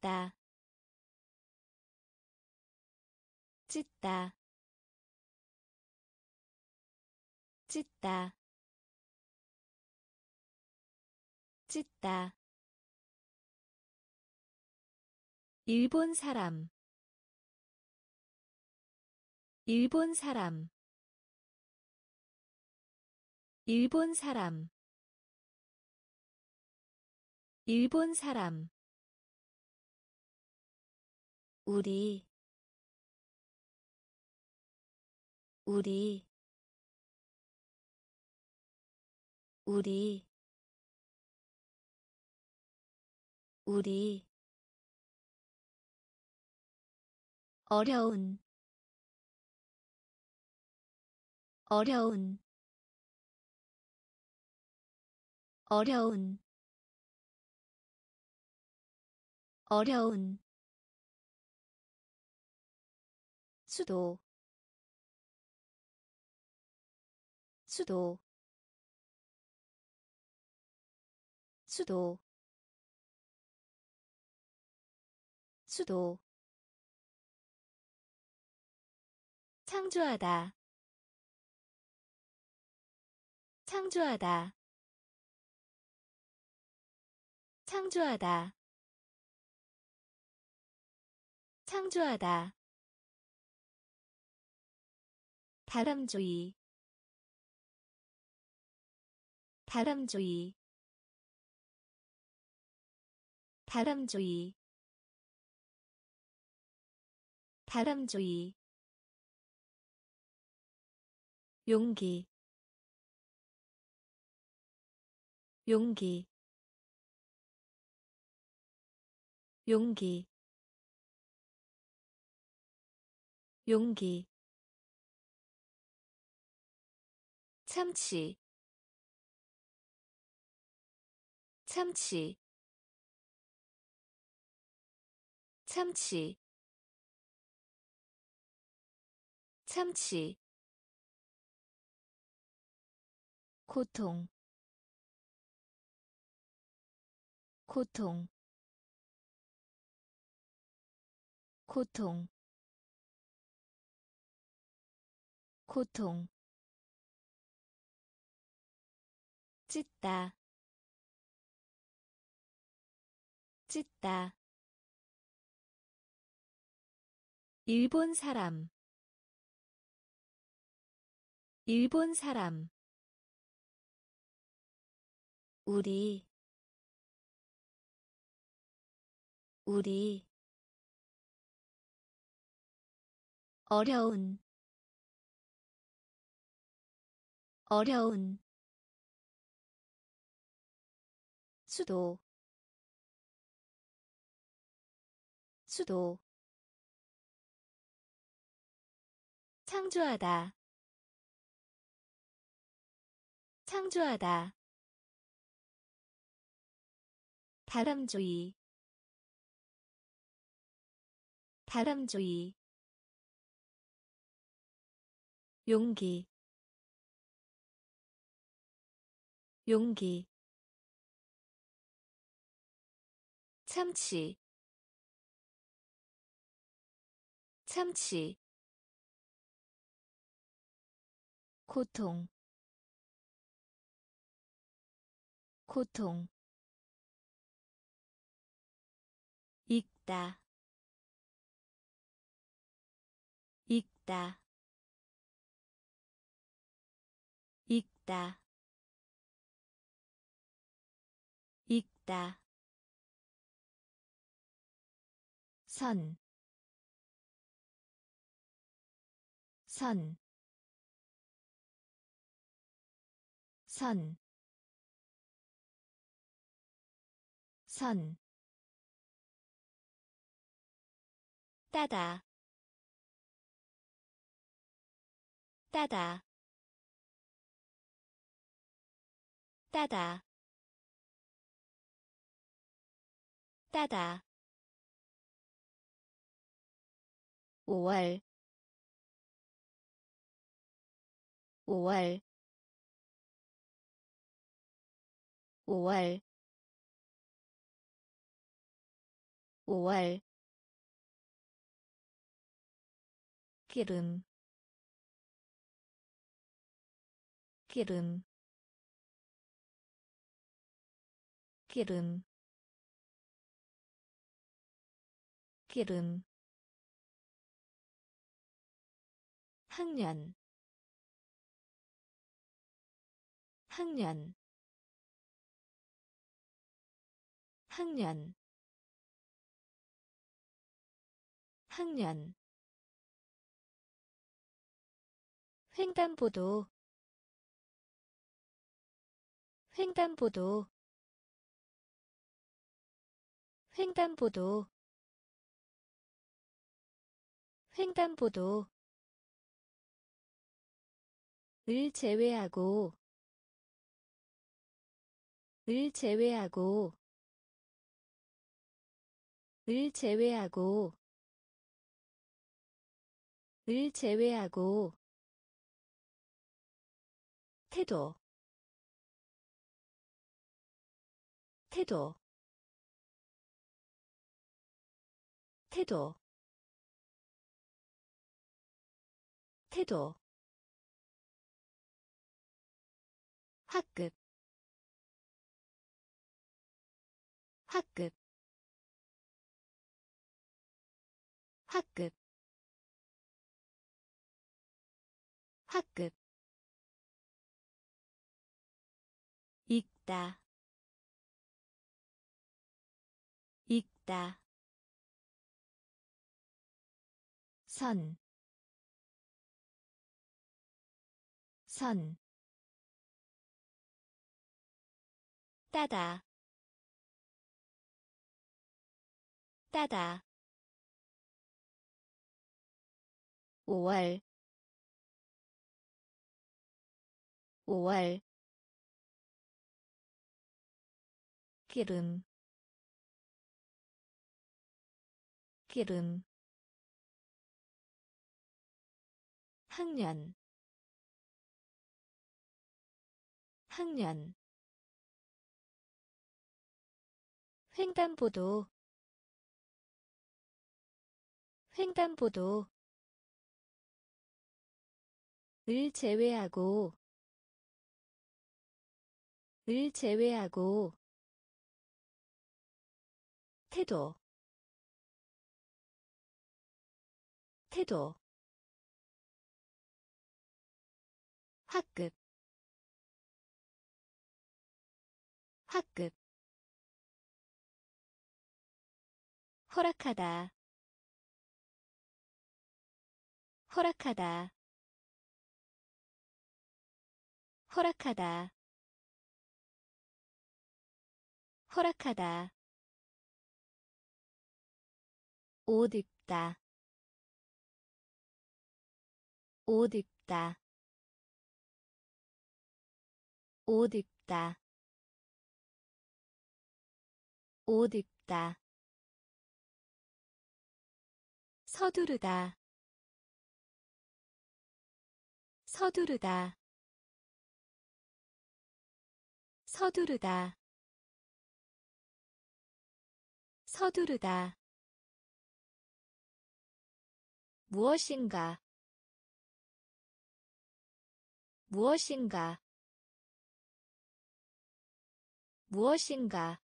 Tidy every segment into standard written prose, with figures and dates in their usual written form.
찢다 찢다 찢다 찢다 일본 사람 일본 사람 일본 사람 일본 사람 우리 우리 우리 우리 어려운 어려운 어려운 어려운 수도 수도 수도 수도 창조하다 창조하다 창조하다 창조하다 다람쥐 다람쥐 다람쥐 다람쥐 용기 용기 용기 용기 참치 참치 참치 참치 고통 고통 고통 고통 찢다 찢다 일본 사람 일본 사람 우리 우리 어려운 어려운 수도 수도 창조하다 창조하다 다람쥐 다람쥐 용기 용기 참치 참치 고통 고통 읽다 읽다 읽다 읽다 선, 선, 선, 선, 따다, 따다, 따다, 따다 5월 5월 5월 5월 기름 기름 기름 기름 학년 학년 학년 학년 횡단보도 횡단보도 횡단보도 횡단보도 을 제외하고 을 제외하고 을 제외하고 을 제외하고 태도 태도 태도 태도 학급 학급 학급 학급 읽다 읽다 선 선 따다 따다 5월 5월 기름 기름 학년 학년 횡단보도 횡단보도 을 제외하고 을 제외하고 태도 태도 학급 학급 허락하다 허락하다 허락하다 허락하다 옷 입다 옷 입다 옷 입다 옷 입다 서두르다 서두르다 서두르다 서두르다 무엇인가 무엇인가 무엇인가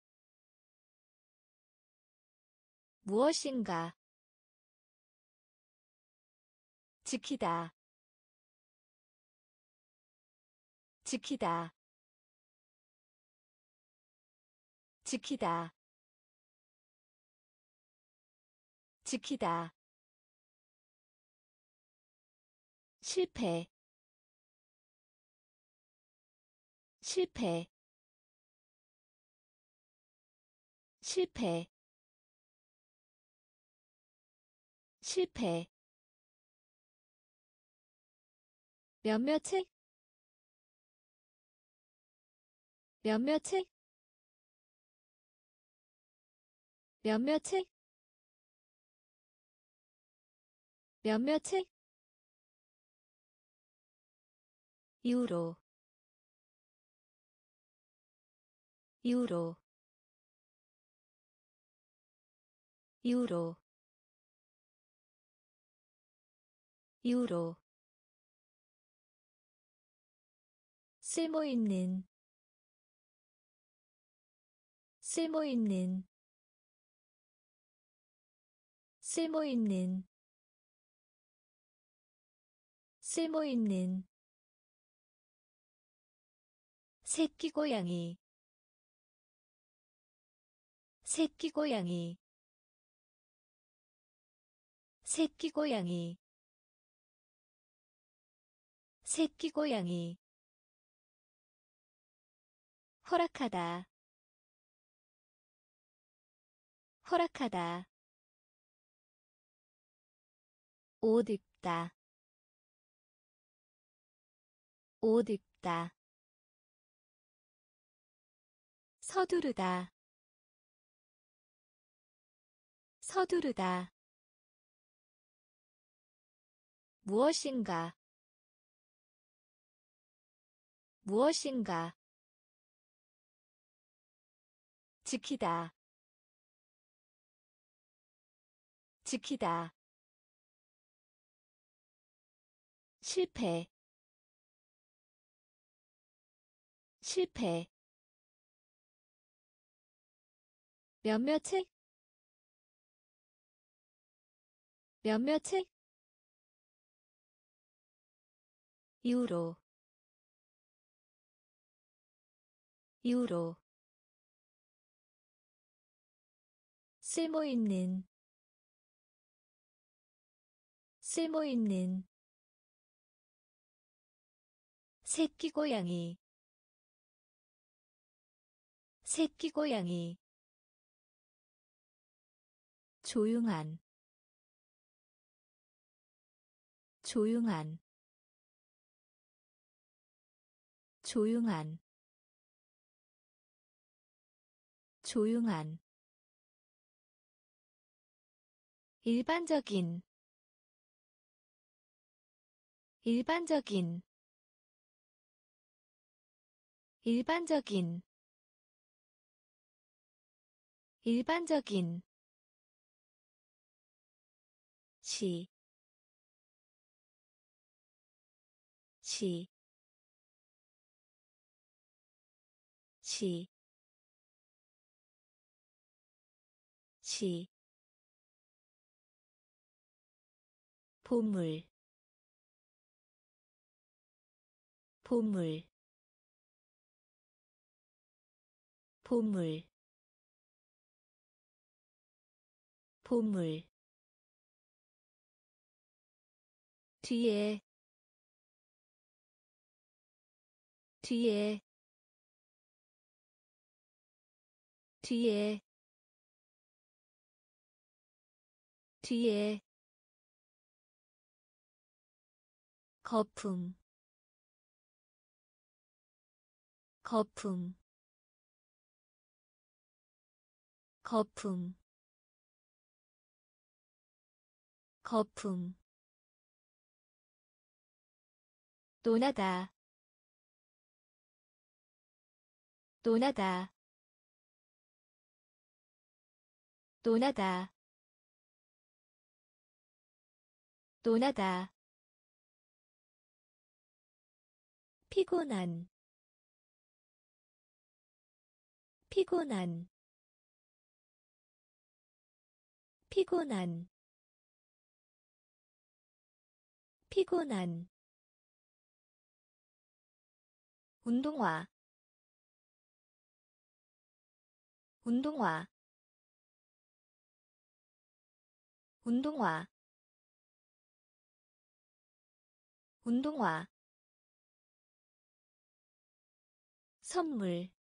무엇인가 지키다 지키다 지키다 지키다 실패 실패 실패 실패 몇몇의 몇몇의 몇몇의 몇몇의 유로 유로 유로 유로 쓸모있는 쓸모있는 쓸모있는 쓸모있는 새끼고양이 새끼고양이 새끼고양이 새끼고양이 허락하다 허락하다 옷 입다 옷 입다 서두르다 서두르다 무엇인가 무엇인가 지키다 지키다 실패 실패 몇몇책 몇몇책 유로 유로 쓸모있는 쓸모있는 새끼고양이 새끼고양이 조용한 조용한 조용한 조용한 일반적인 일반적인 일반적인 일반적인 시, 시, 시, 시, 보물, 보물, 보물, 보물, 뒤에, 뒤에, 뒤에, 뒤에, 거품, 거품, 거품, 거품, 논하다, 논하다, 논하다, 논하다, 피곤한, 피곤한, 피곤한, 피곤한, 운동화, 운동화, 운동화, 운동화, 선물,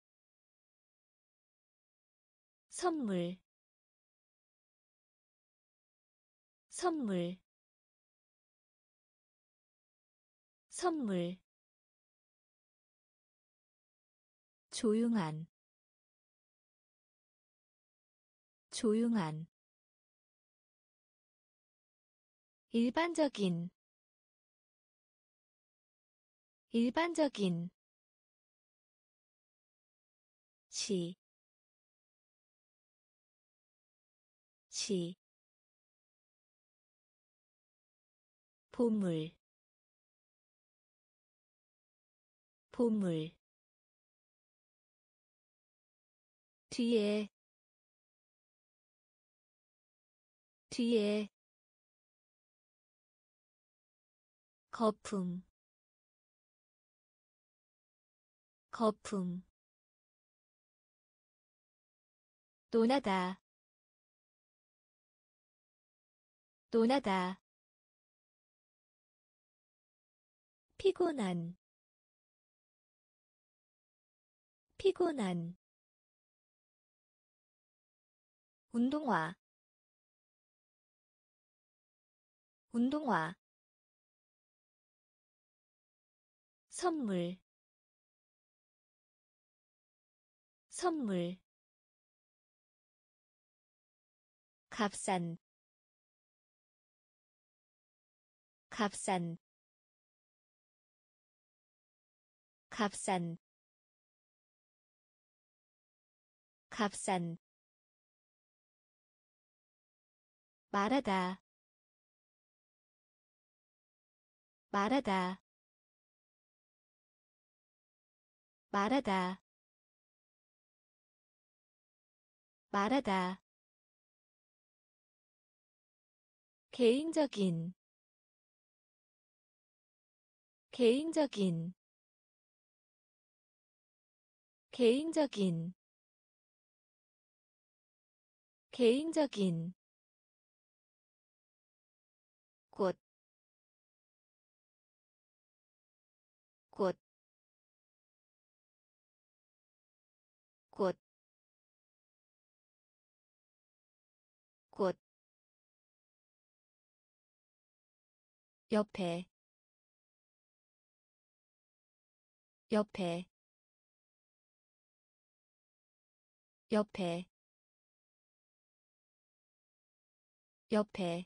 선물, 선물, 선물, 조용한, 조용한, 일반적인, 일반적인, 시, 시 보물 보물 뒤에 뒤에 거품 거품 논하다 논하다 피곤한 피곤한 운동화 운동화 선물 선물 값싼 값싼 값싼 값싼 말하다 말하다 말하다 말하다 개인적인 개인적인 개인적인 개인적인 꽃, 꽃, 꽃, 꽃, 옆에, 옆에, 옆에, 옆에,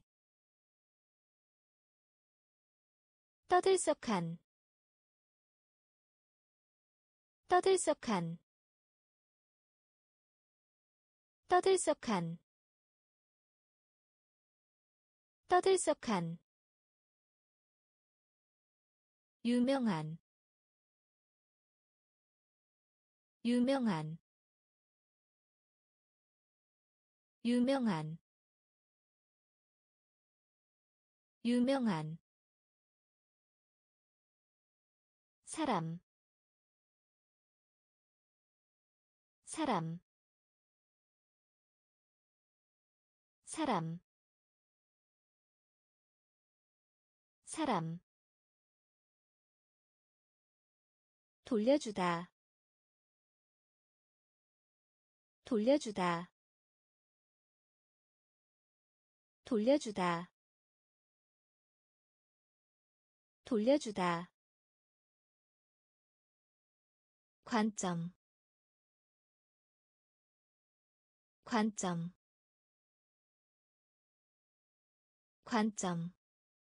떠들썩한, 떠들썩한, 떠들썩한, 떠들썩한, 유명한, 유명한, 유명한, 유명한, 사람, 사람, 사람, 사람, 돌려주다, 돌려주다, 돌려주다, 돌려주다, 관점, 관점, 관점,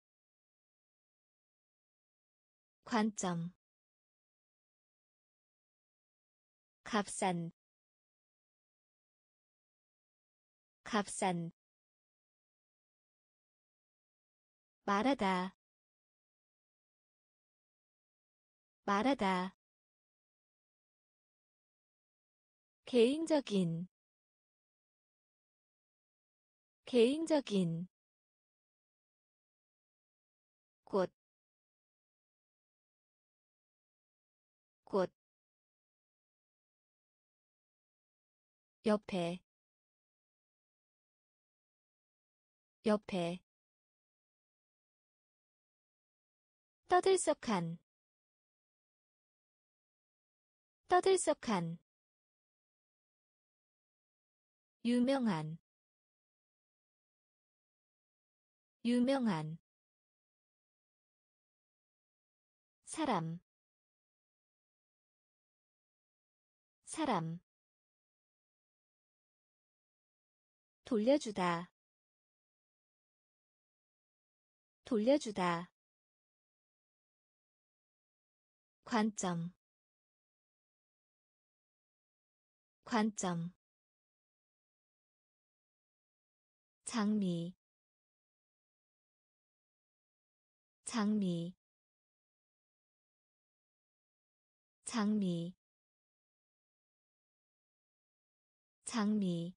관점, 값싼, 값싼, 말하다, 말하다, 개인적인, 개인적인, 꽃, 꽃, 옆에, 옆에, 떠들썩한, 떠들썩한, 유명한, 유명한, 사람, 사람, 돌려주다, 돌려주다, 관점, 관점, 장미 장미 장미 장미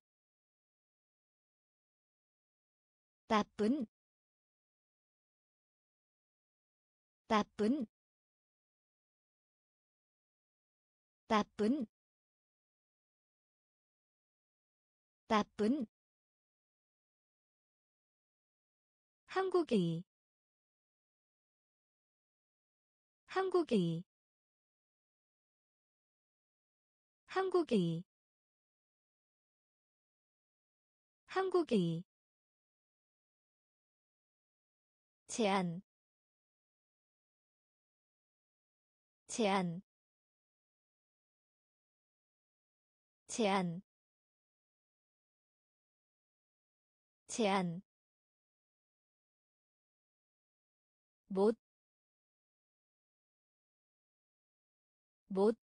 나쁜 나쁜 나쁜 나쁜 한국의 한국의 한국의 한국의 제한 제한 제한 제한 못 못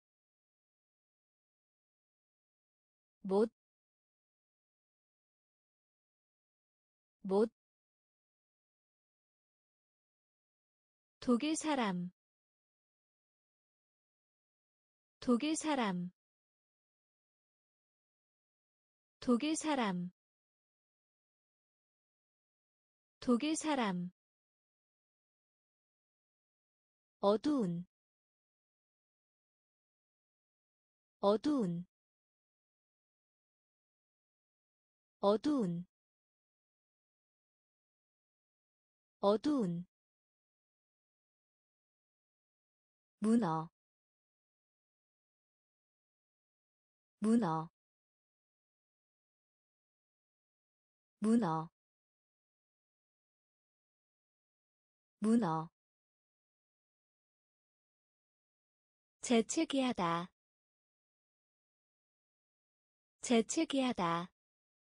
못 못 독일 사람 독일 사람 독일 사람 독일 사람 어두운 어두운 어두운 어두운 문어 문어 문어 문어 재채기하다 재채기하다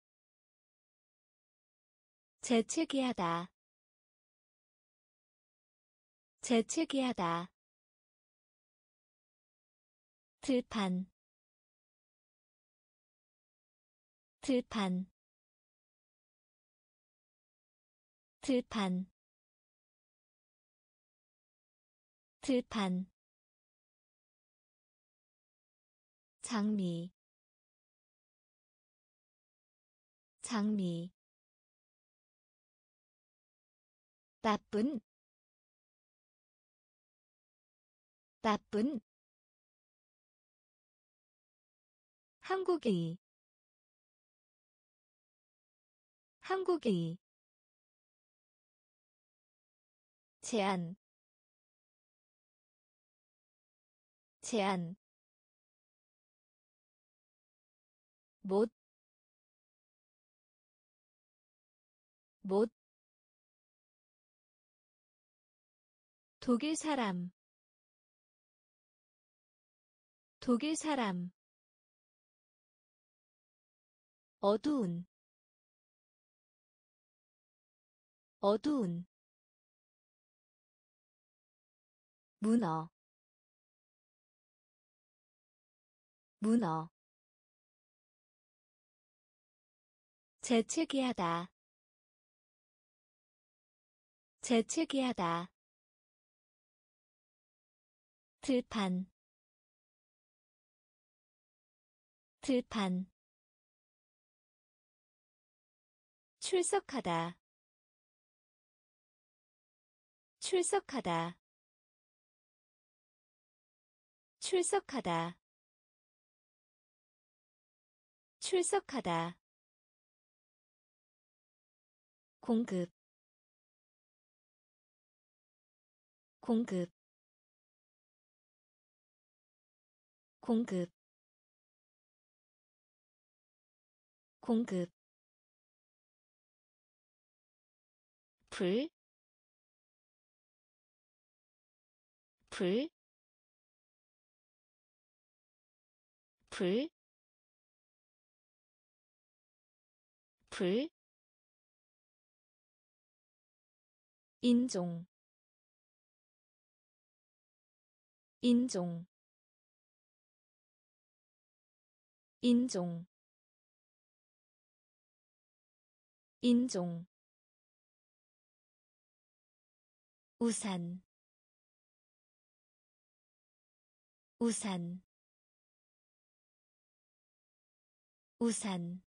재채기하다 재채기하다 들판 들판 들판 들판 장미 장미 나쁜 나쁜 한국의 한국의 제한 제한 못 못 독일 사람 독일 사람 어두운 어두운 문어 문어 재채기하다 재채기하다 들판 들판 출석하다 출석하다 출석하다 출석하다 공급 공급 공급 공급 불, 불, 불, 불, 인종, 인종, 인종, 인종 우산 우산 우산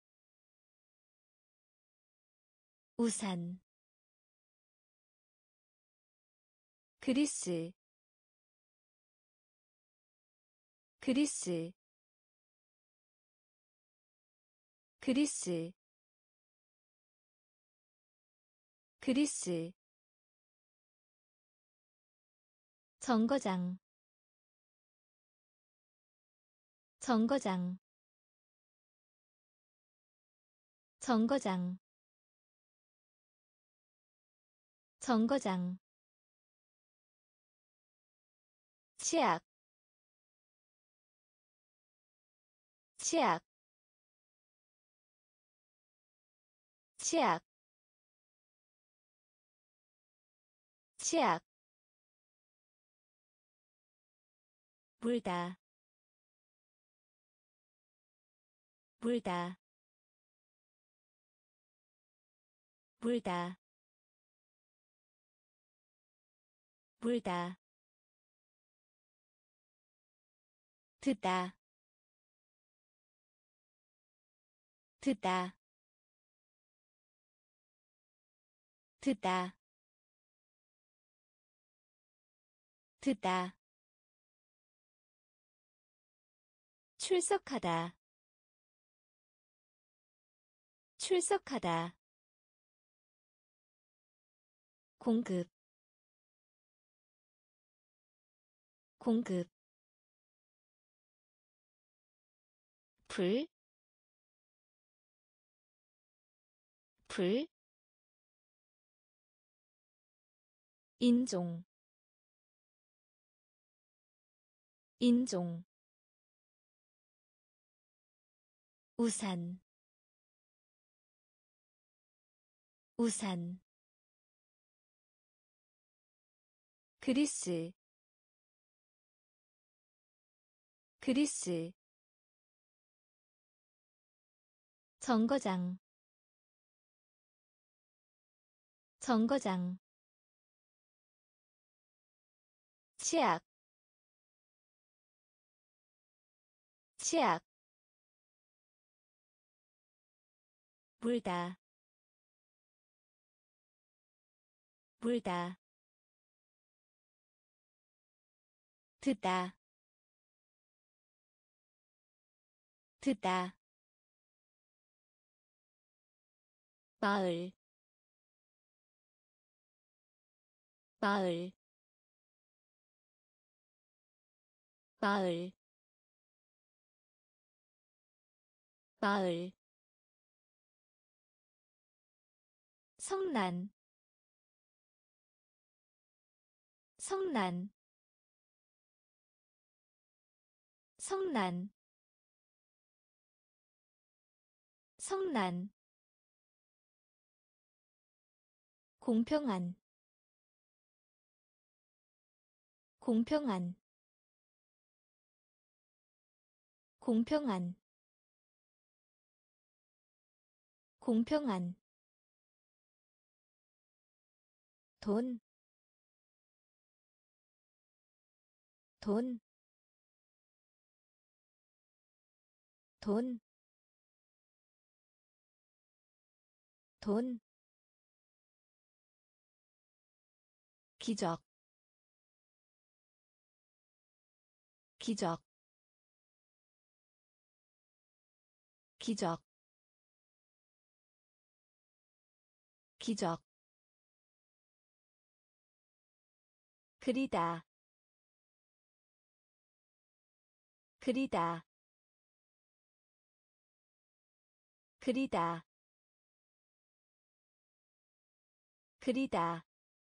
우산 그리스 그리스 그리스 그리스 정거장 정거장 정거장 정거장 치약 치약 치약 치약 물다 물다 물다 물다 듣다 듣다 듣다 듣다 출석하다 출석하다 공급 공급 불 불 인종 인종 우산 우산 그리스 그리스 정거장 정거장 치약 치약 물다 물다 듣다 듣다 마을 마을 마을 마을 성난 성난 성난 성난 공평한 공평한 공평한 공평한 돈, 돈, 돈, 돈, 기적, 기적, 기적, 기적, 그리다, 그리다, 그리다, 그리다,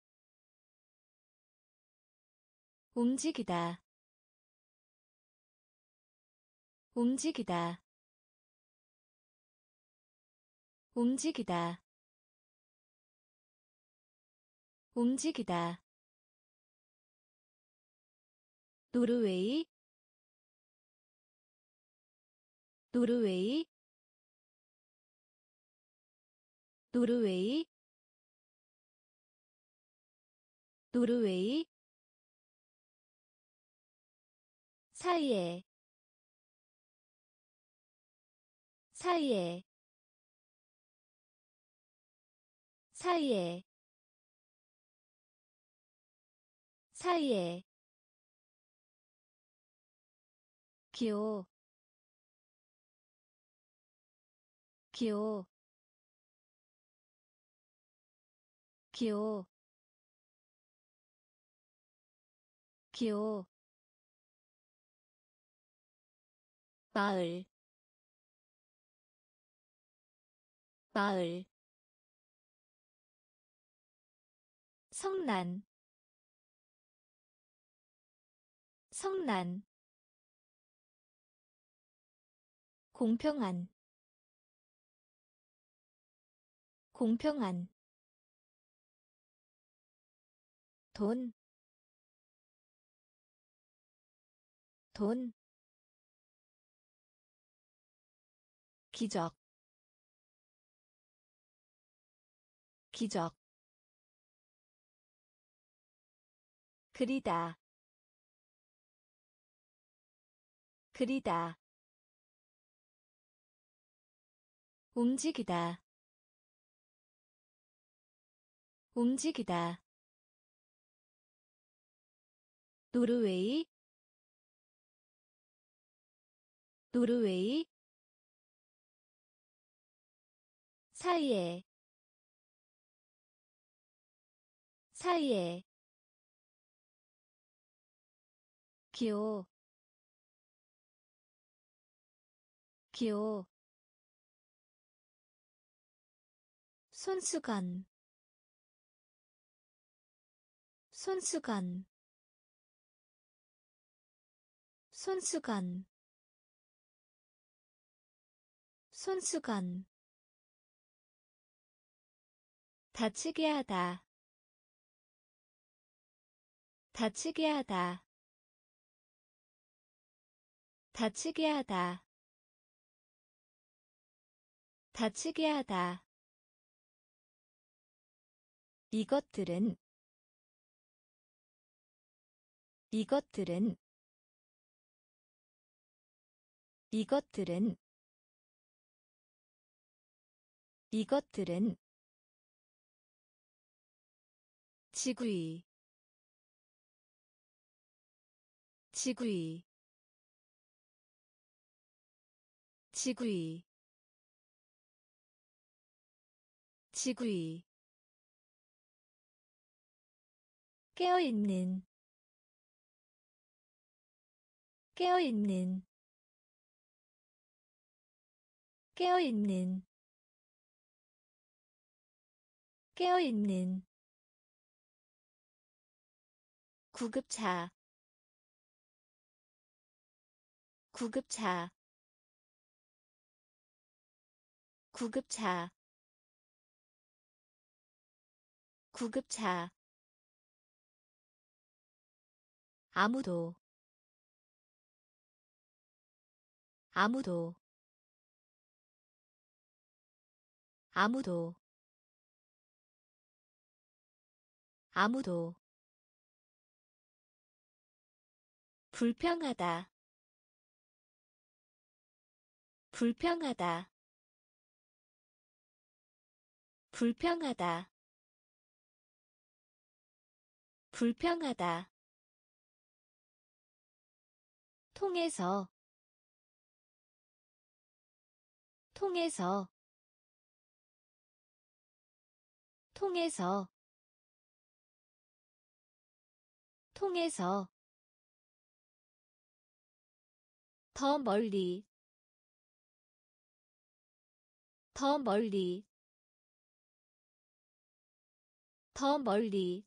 움직이다, 움직이다, 움직이다, 움직이다, 노르웨이, 노르웨이, 노르웨이 노르웨이 사이에 사이에 사이에 사이에 기호 기호 기호 기호 마을 마을 성난 성난 공평한 공평한 돈, 돈, 기적, 기적, 그리다, 그리다, 움직이다, 움직이다, 노르웨이, 노르웨이, 사이에, 사이에, 기호, 기호, 손수건, 손수건, 손수건, 손수건, 다치게 하다, 다치게 하다, 다치게 하다, 다치게 하다. 이것들은 이것들은 이것들은 이것들은 지구이 지구이 지구이 지구이 깨어있는 깨어있는 깨어있는 깨어있는 구급차 구급차 구급차 구급차 아무도 아무도 아무도 아무도 불평하다 불평하다 불평하다 불평하다 통해서 통해서 통해서 통해서 더 멀리 더 멀리 더 멀리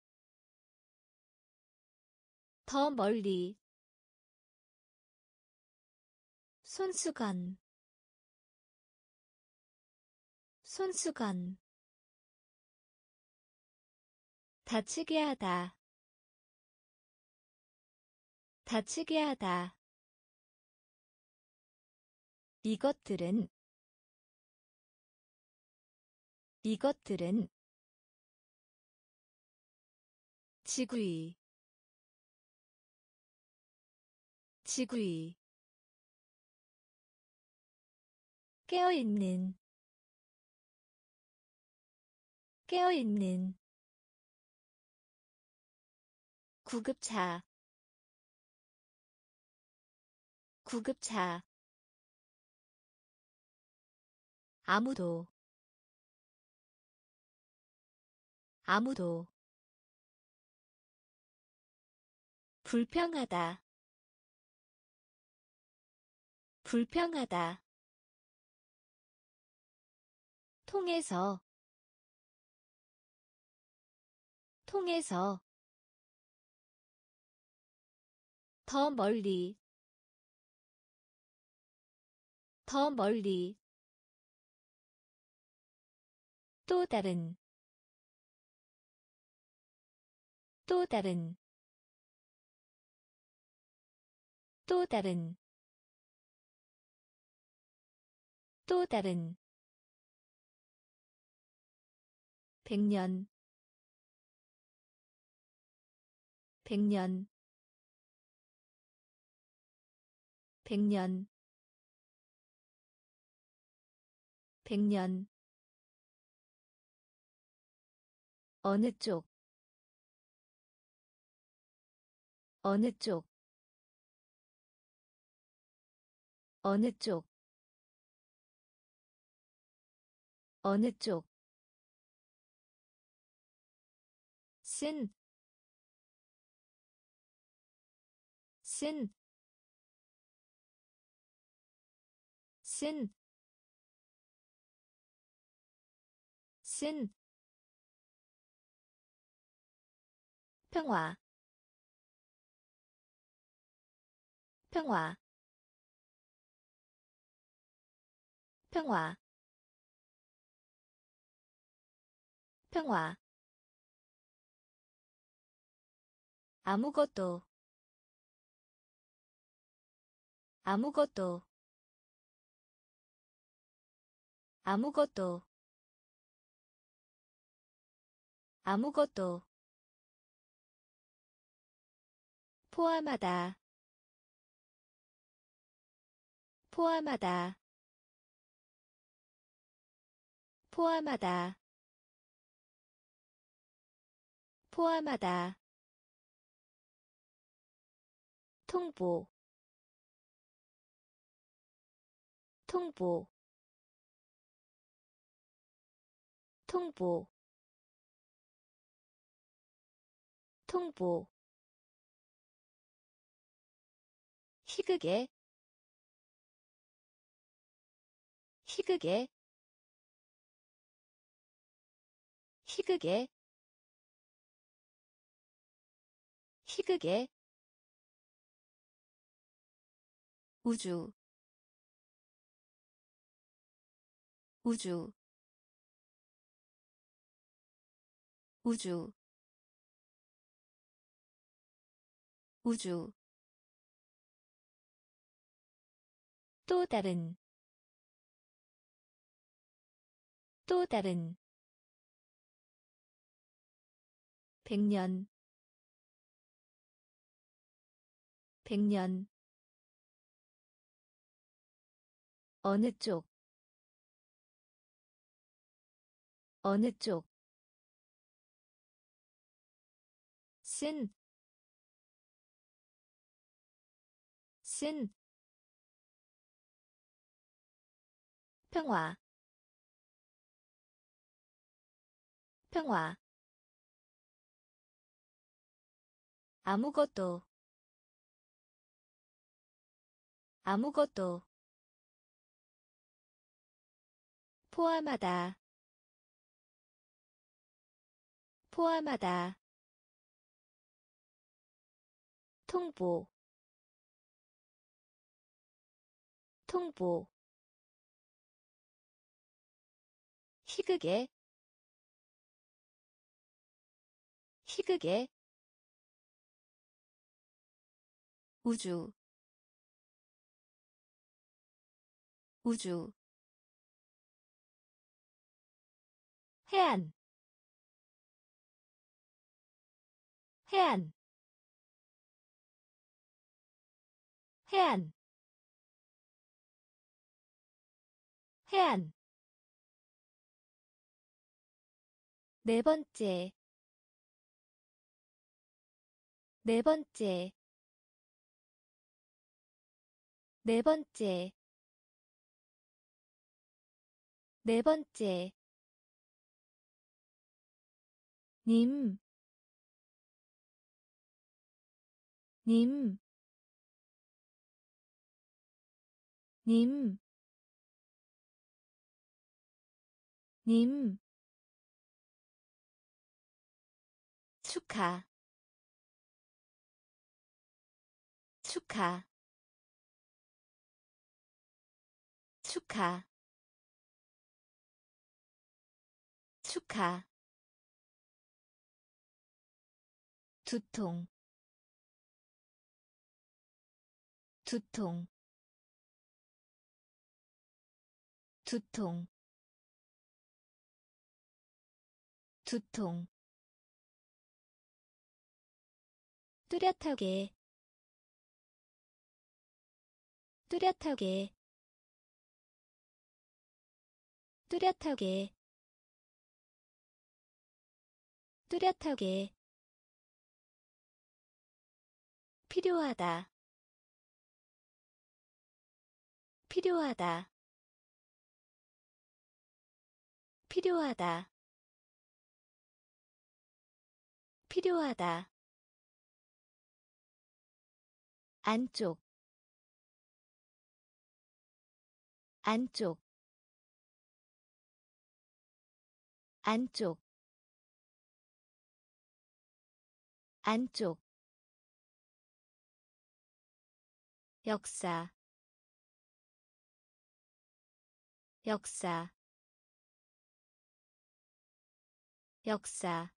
더 멀리 손수건 손수건 다치게 하다 다치게 하다 이것들은 이것들은 지구의 지구의 깨어있는 깨어있는 구급차 구급차 아무도 아무도 불평하다 불평하다 통해서 통해서 더 멀리 더 멀리 또 다른 또 다른 또 다른 또 다른 100년 100년 100년 100년 어느 쪽 어느 쪽 어느 쪽 어느 쪽 쓴 쓴 쓴 쓴 평화 평화 평화 평화 아무것도 아무것도 아무것도 아무것도 포함하다 포함하다 포함하다 포함하다 통보 통보 통보 통보 희극의 희극의 희극의 희극의 우주 우주 우주 우주 또 다른 또 다른 100년 100년 어느 쪽 어느 쪽 쓴 평화 평화 아무것도 아무것도 포함하다 포함하다 통보 통보 희극의 희극의 우주 우주 해안 해안 해안 해안 네 번째 네 번째 네 번째 네 번째 님, 님, 님, 님, 축하, 축하, 축하, 축하, 두통, 두통, 두통, 두통, 뚜렷하게, 뚜렷하게, 뚜렷하게, 뚜렷하게, 필요하다, 필요하다, 필요하다, 필요하다, 안쪽, 안쪽, 안쪽, 안쪽, 역사, 역사, 역사,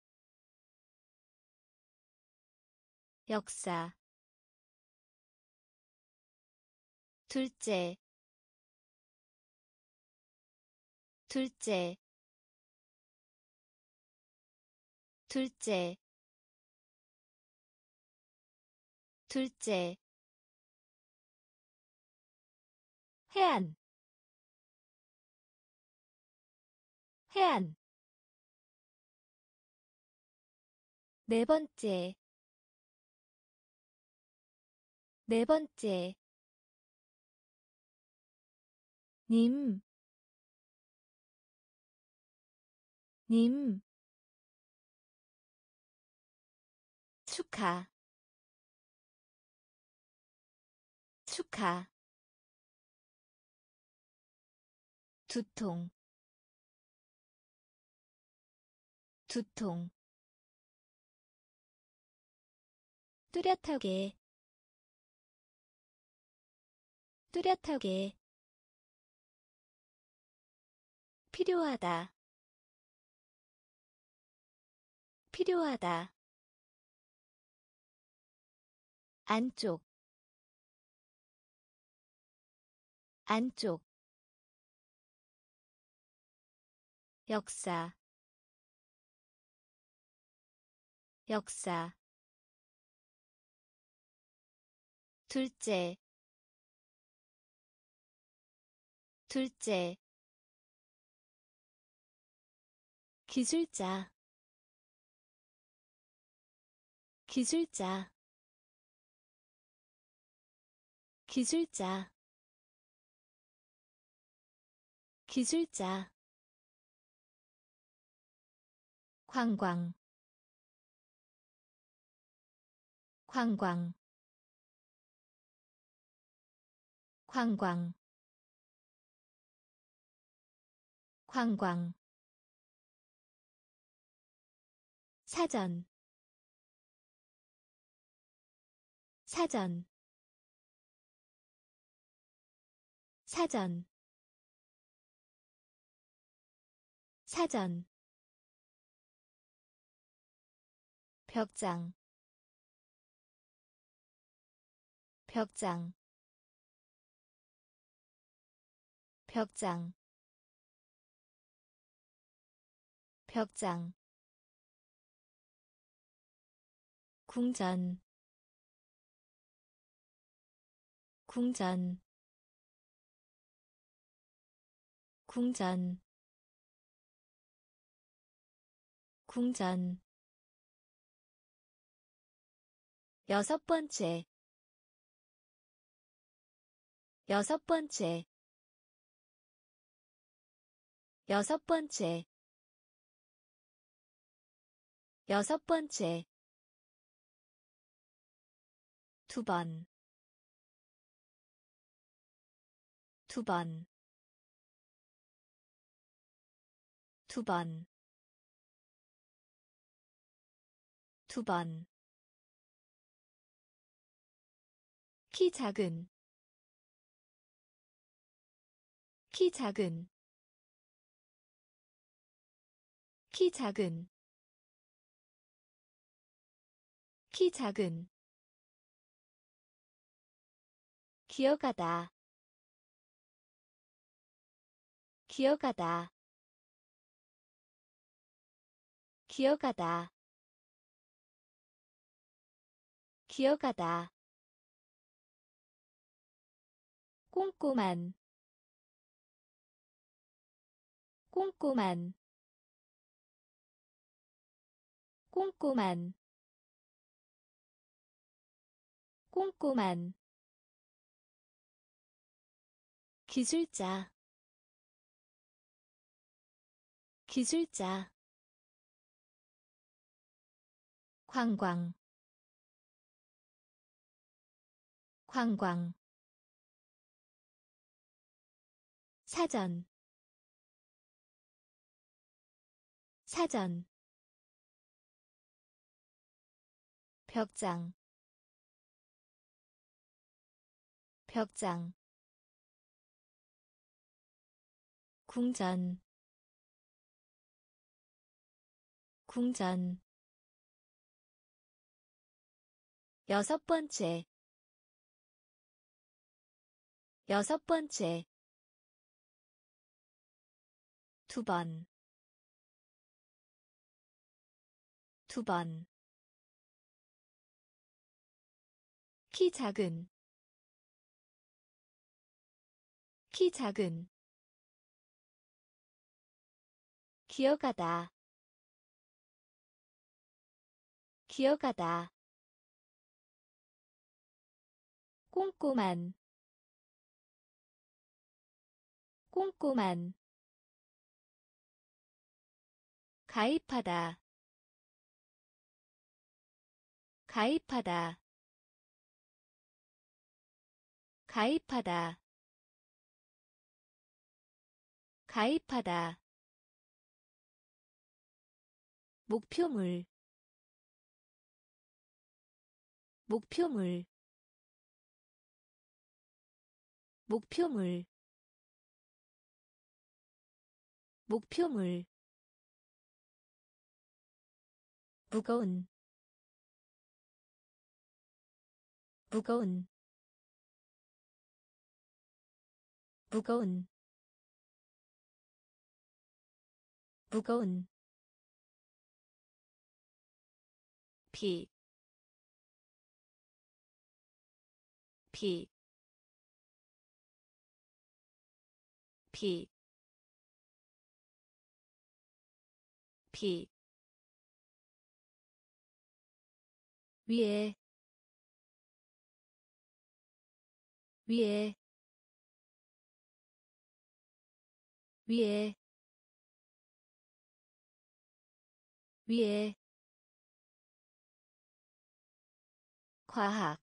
역사, 둘째, 둘째, 둘째, 둘째, 해안, 해안, 네 번째, 네 번째, 님, 님, 축하, 축하, 두통, 두통, 뚜렷하게, 뚜렷하게, 필요하다, 필요하다, 안쪽, 안쪽, 역사, 역사, 둘째, 둘째, 기술자, 기술자, 기술자, 기술자, 관광, 관광, 관광, 관광, 사전, 사전, 사전, 사전, 벽장, 벽장, 벽장, 벽장 궁전 궁전 궁전 궁전 여섯 번째 여섯 번째 여섯 번째 여섯 번째 두 번, 두 번, 두 번, 두 번. 키 작은, 키 작은, 키 작은, 키 작은. 기어가다, 기어가다, 기어가다, 기어가다. 꼼꼼한, 꼼꼼한, 꼼꼼한, 꼼꼼한. 기술자, 기술자. 관광, 관광. 사전, 사전. 벽장, 벽장. 궁전, 궁전. 여섯 번째, 여섯 번째. 두 번, 두 번. 키 작은, 키 작은. 기어가다, 기어가다. 꼼꼼한, 꼼꼼한. 가입하다, 가입하다, 가입하다, 가입하다. 목표물, 목표물, 목표물, 목표물. 무거운, 무거운, 무거운, 무거운. 피, 피, 피, 피. 위에, 위에, 위에, 위에. 과학,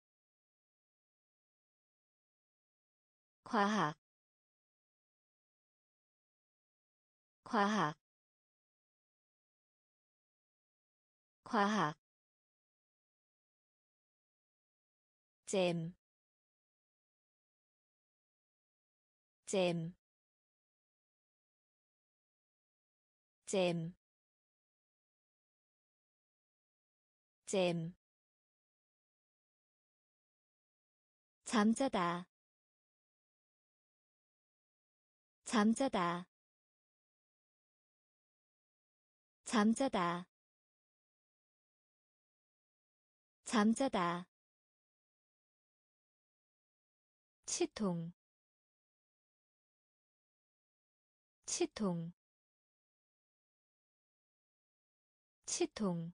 과학, 과학, 과학. 잼, 잼, 잼, 잼. 잠자다, 잠자다, 잠자다 잠자다 치통 치통 치통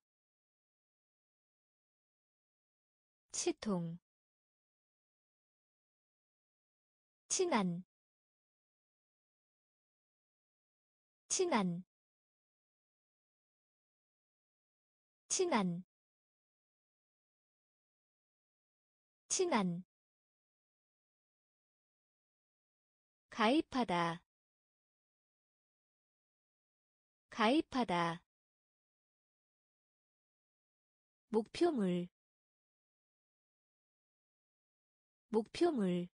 치통 친한 친한 친한 친한 가입하다 가입하다 목표물 목표물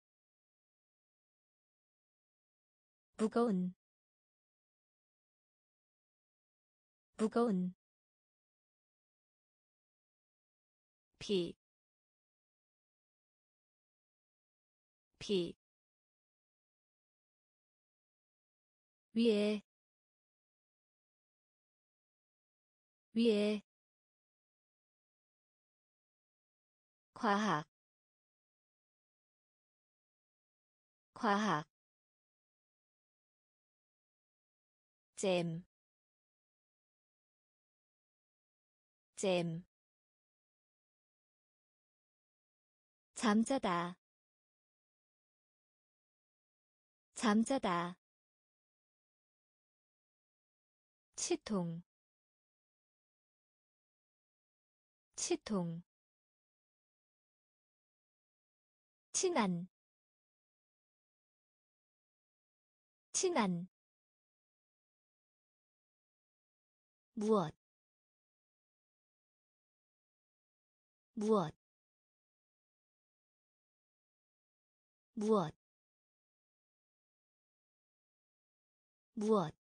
무거운 무거운 비 비 위에 위에 과학 과학 잼 잼 잠자다 잠자다 치통 치통 친한 친한 무엇 무엇 무엇 무엇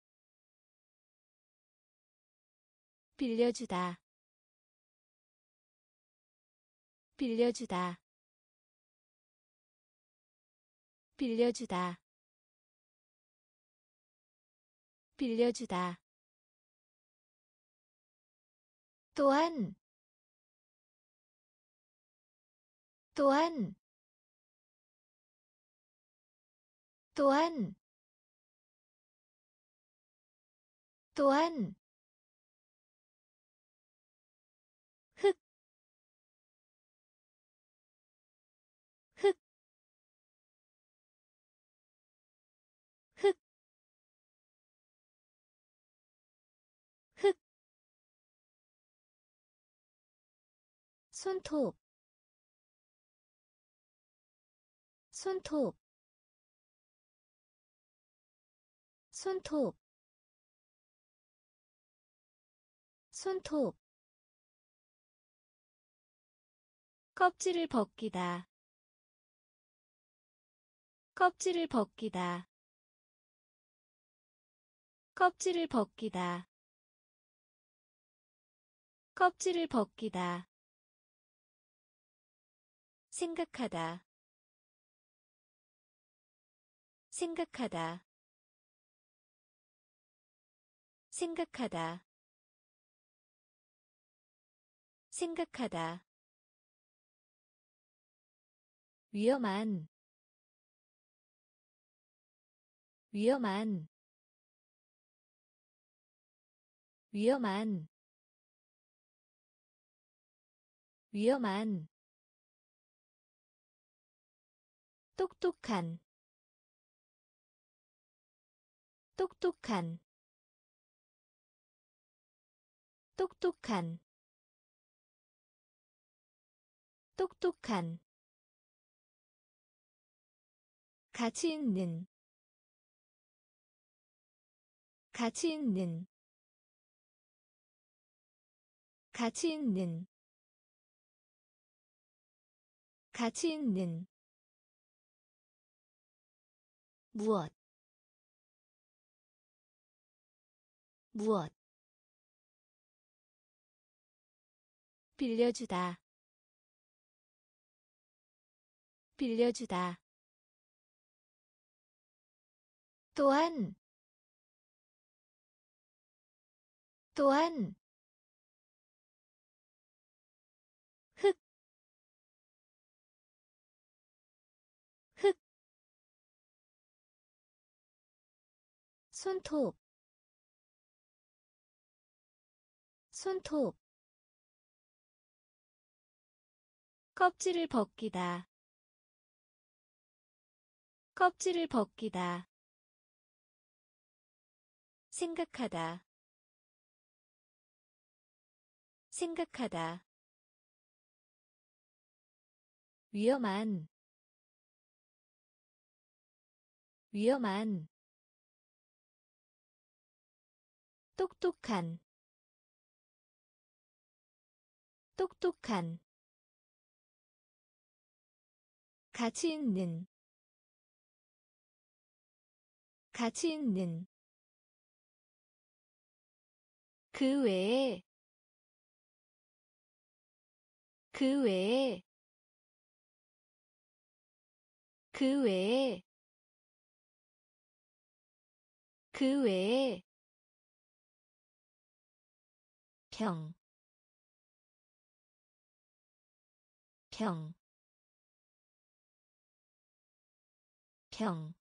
빌려주다 빌려주다 빌려주다 빌려주다 또한 또한 또한 또한 흑, 흑, 흑, 흑, 손톱, 손톱, 손톱, 손톱, 껍질을 벗기다, 껍질을 벗기다, 껍질을 벗기다, 껍질을 벗기다, 생각하다, 생각하다, 생각하다, 생각하다, 위험한, 위험한, 위험한, 위험한, 똑똑한, 똑똑한, 똑똑한, 똑똑한, 가치 있는, 가치 있는, 가치 있는, 가치 있는, 무엇, 무엇, 빌려주다, 빌려주다, 또한, 또한 흙, 흙, 손톱, 손톱, 껍질을 벗기다, 껍질을 벗기다, 생각하다, 생각하다, 위험한, 위험한, 똑똑한, 똑똑한, 가치 있는, 가치 있는, 그 외에, 그 외에, 그 외에, 그 외에, 평, 평, 평,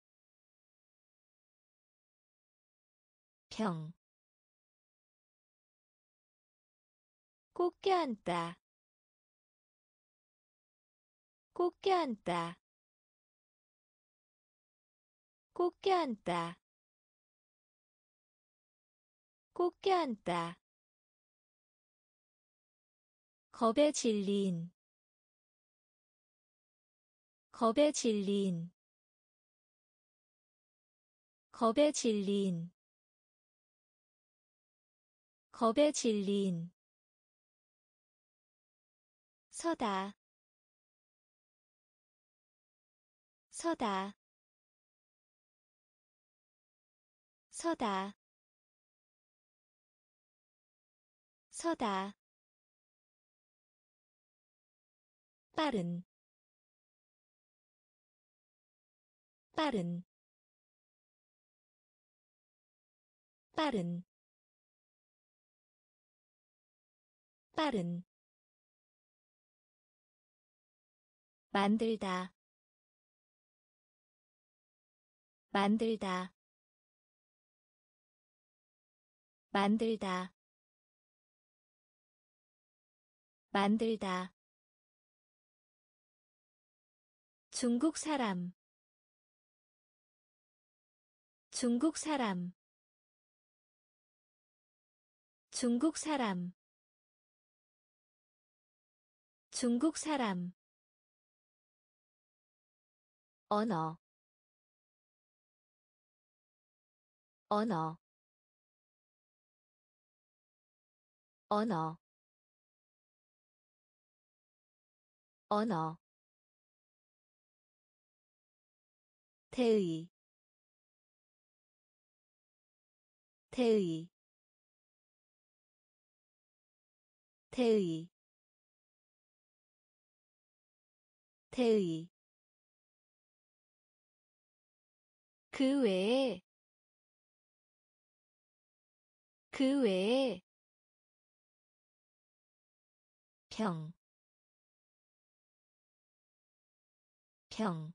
평, 꼭 껴안다, 꼭 껴안다, 꼭 껴안다, 꼭 껴안다, 겁에 질린, 겁에 질린, 겁에 질린, 겁에 질린, 서다, 서다, 서다, 서다, 빠른, 빠른, 빠른, 빠른, 만들다, 만들다, 만들다, 만들다, 중국 사람, 중국 사람, 중국 사람, 중국 사람, 언어, 언어, 언어, 언어, 대의, 대의, 대의, 대의, 그 외에, 그 외에, 평, 평,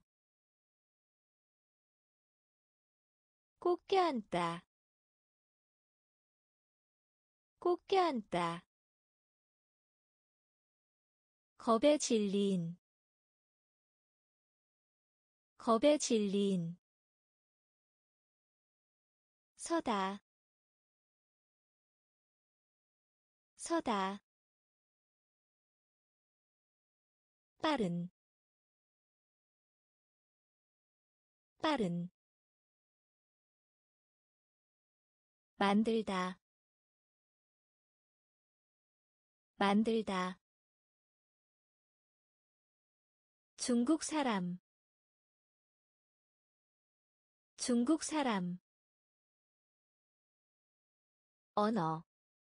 꼭 껴안다, 꼭 껴안다, 겁에 질린, 겁에 질린, 서다, 서다, 빠른, 빠른, 만들다, 만들다, 중국 사람, 중국 사람, 언어,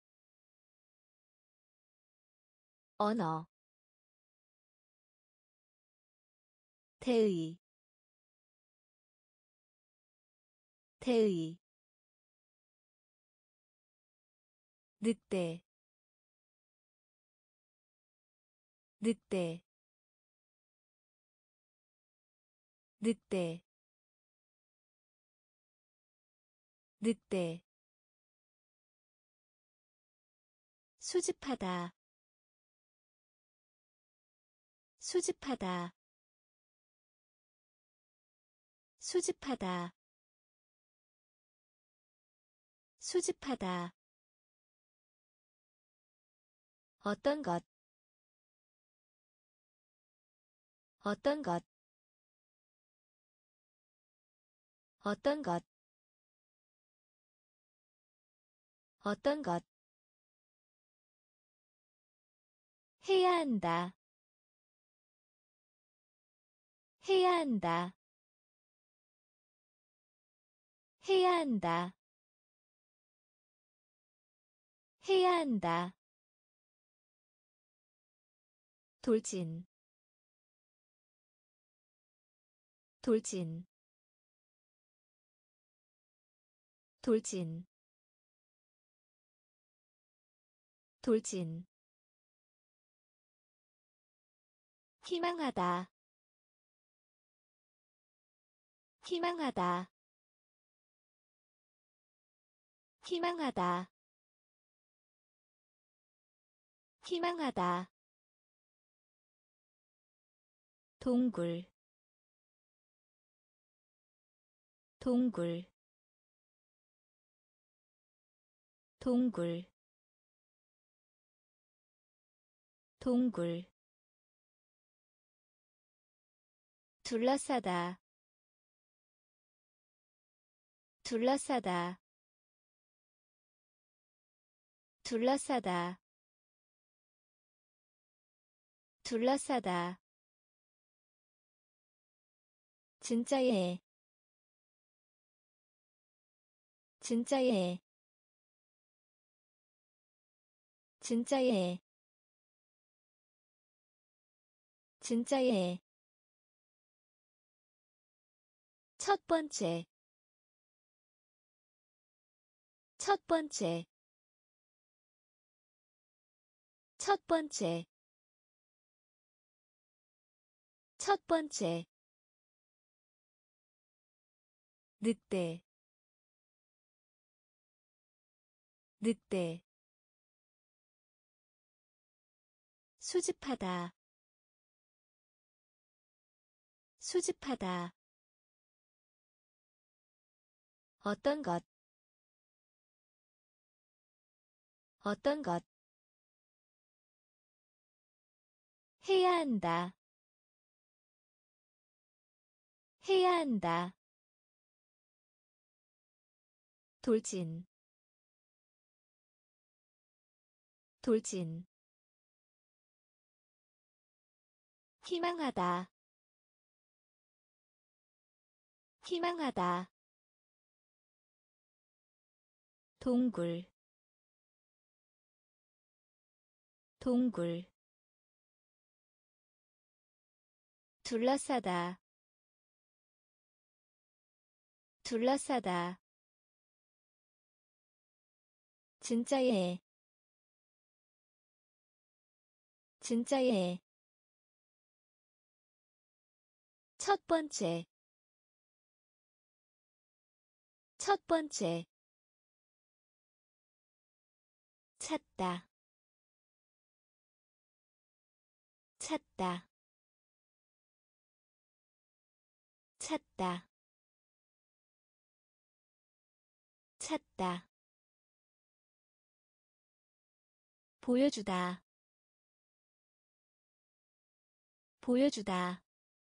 언어, 대의, 대의, 늑대 늑대 늑대 늑대 수집하다 수집하다 수집하다 수집하다 어떤 것 어떤 것 어떤 것 어떤 것 해야 한다 해야 한다 해야 한다 해야 한다 돌진 돌진 돌진 돌진 희망하다 희망하다 희망하다 희망하다 동굴 동굴 동굴 동굴 둘러싸다 둘러싸다 둘러싸다 둘러싸다 진짜예 진짜예 진짜예 진짜예 첫 번째 첫 번째 첫 번째 첫 번째 늑대 늑대 수집하다 수집하다 어떤 것 어떤 것 해야 한다 해야 한다 돌진 돌진 희망하다 희망하다 동굴 동굴 둘러싸다 둘러싸다 진짜예 진짜예 첫 번째 첫 번째 찾다 찾다 찾다 찾다 보여주다 보여주다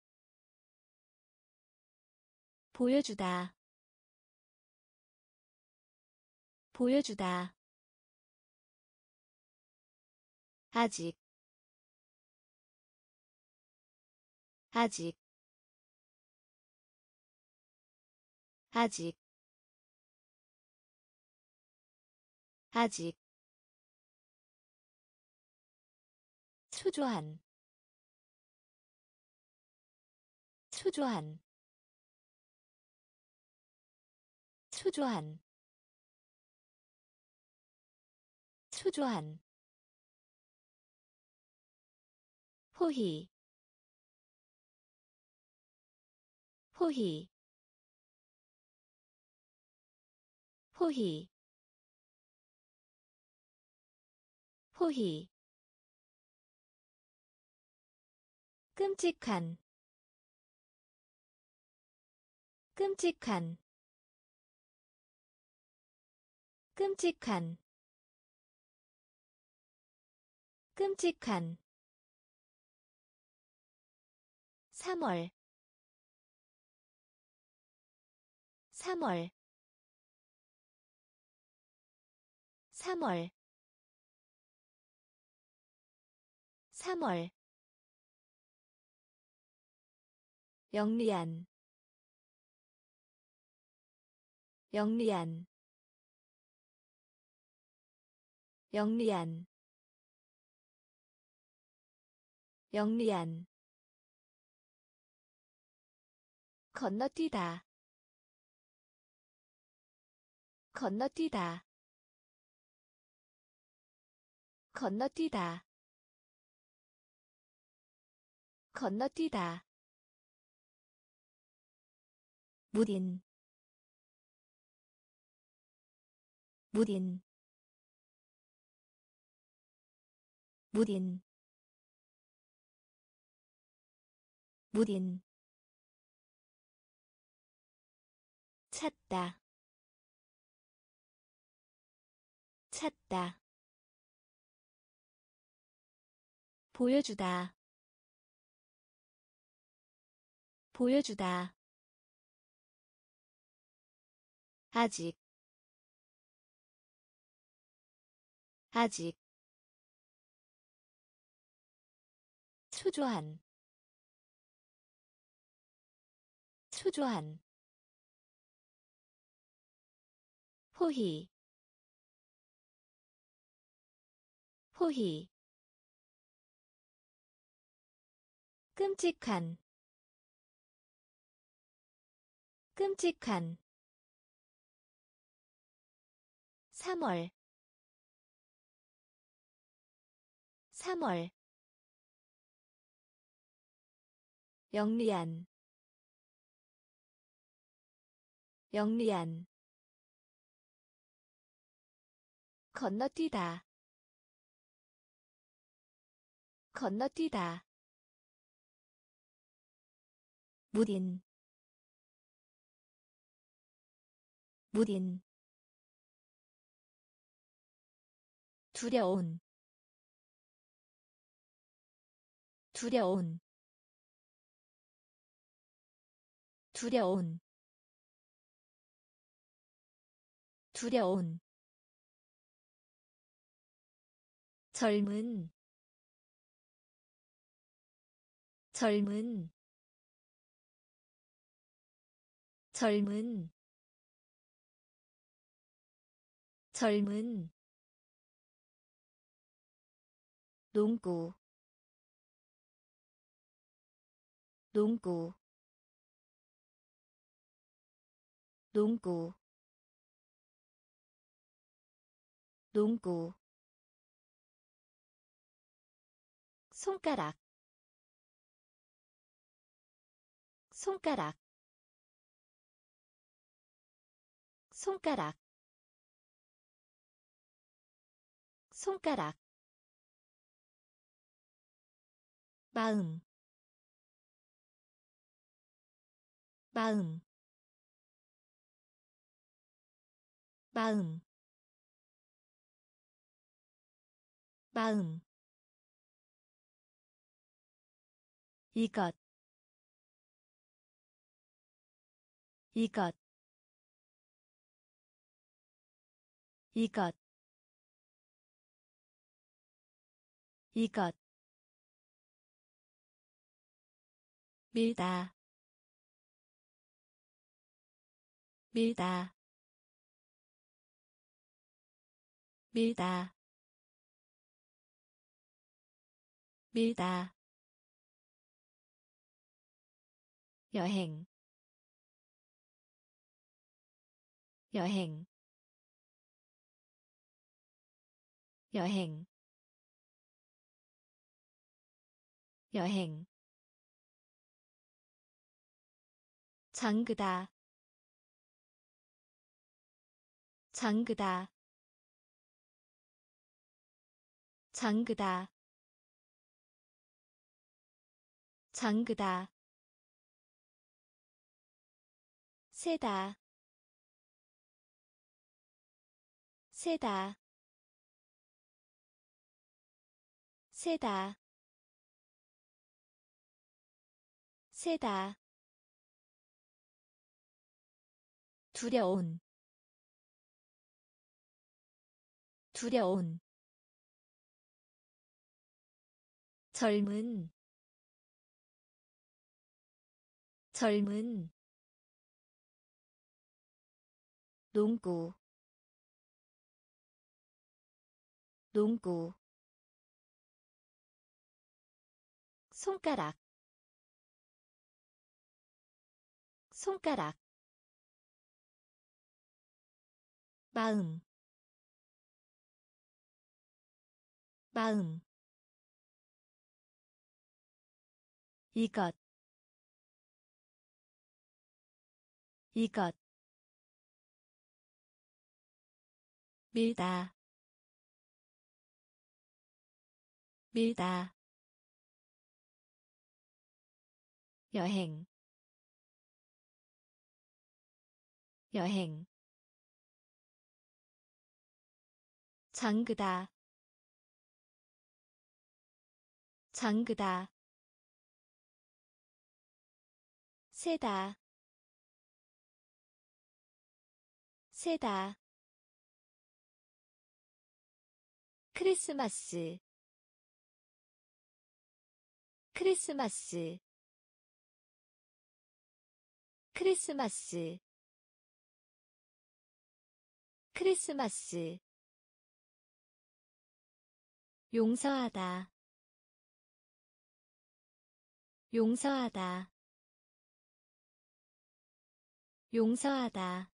보여주다 보여주다 아직 아직 아직 아직 초조한 초조한 초조한 초조한 포희 포희 포희 포희 끔찍한 끔찍한 끔찍한 끔찍한 3월 3월 3월 3월 영리한 영리한 영리한 영리한 건너뛰다 건너뛰다 건너뛰다 건너뛰다 무딘 무딘 무딘 무딘 찾다 찾다 보여주다 보여주다 아직 아직 초조한 초조한 포희 포희 끔찍한 끔찍한 3월 3월 영리한 영리한 건너뛰다 건너뛰다 무딘 무딘 두려운 두려운 두려운 두려운 젊은 젊은 젊은 젊은 농구 농구 농구 농구 손가락 손가락 손가락 손가락 마음 마음 마음 마음 이것 이것 이것 이것 밀다 밀다 밀다 밀다 여행 여행 여행 여행 잠그다 잠그다 잠그다 잠그다 세다 세다 세다 세다 두려운 두려운 젊은 젊은 농구 농구 손가락 손가락 마음 마음 이것 이것 밀다 밀다 여행 여행 잠그다 잠그다 세다 세다 크리스마스 크리스마스 크리스마스 크리스마스 용서하다 용서하다 용서하다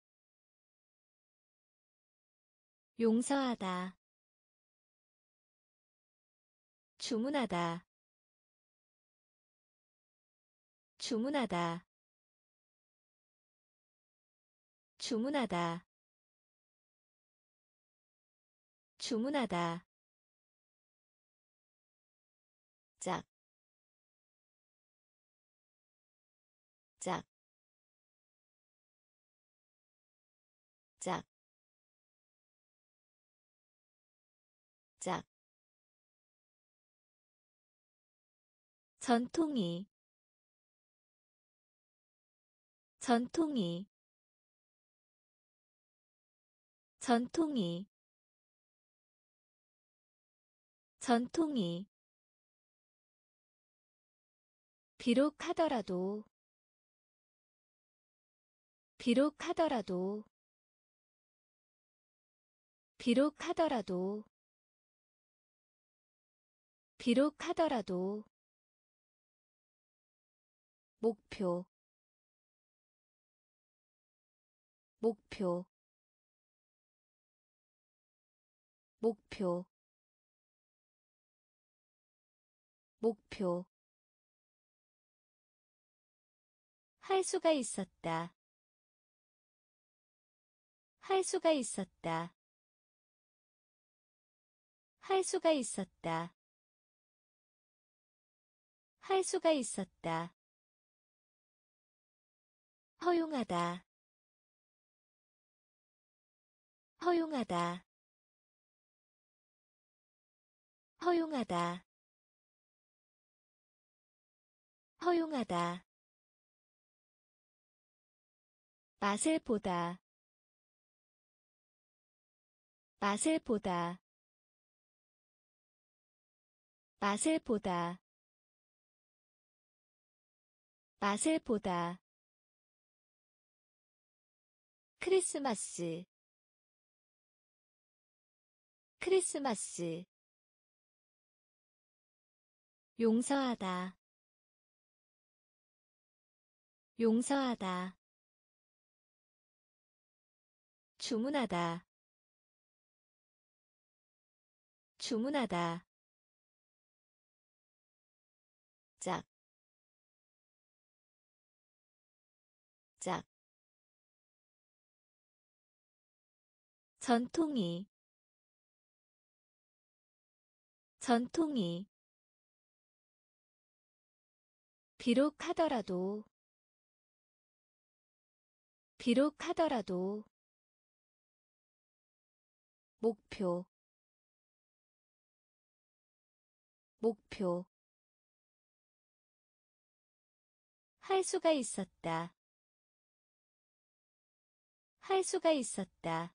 용서하다 주문하다 주문하다 주문하다 주문하다 짝, 짝, 짝, 짝. 전통이 전통이 전통이 전통이 비록 하더라도 비록 하더라도 비록 하더라도 비록 하더라도 목표 목표 목표 목표 할 수가 있었다 할 수가 있었다 할 수가 있었다 할 수가 있었다 허용하다 허용하다 허용하다 허용하다 맛을 보다 맛을 보다 맛을 보다 맛을 보다 크리스마스 크리스마스 용서하다 용서하다 주문하다 주문하다. 짝, 짝. 전통이, 전통이. 비록 하더라도, 비록 하더라도. 목표, 목표. 할 수가 있었다. 할 수가 있었다.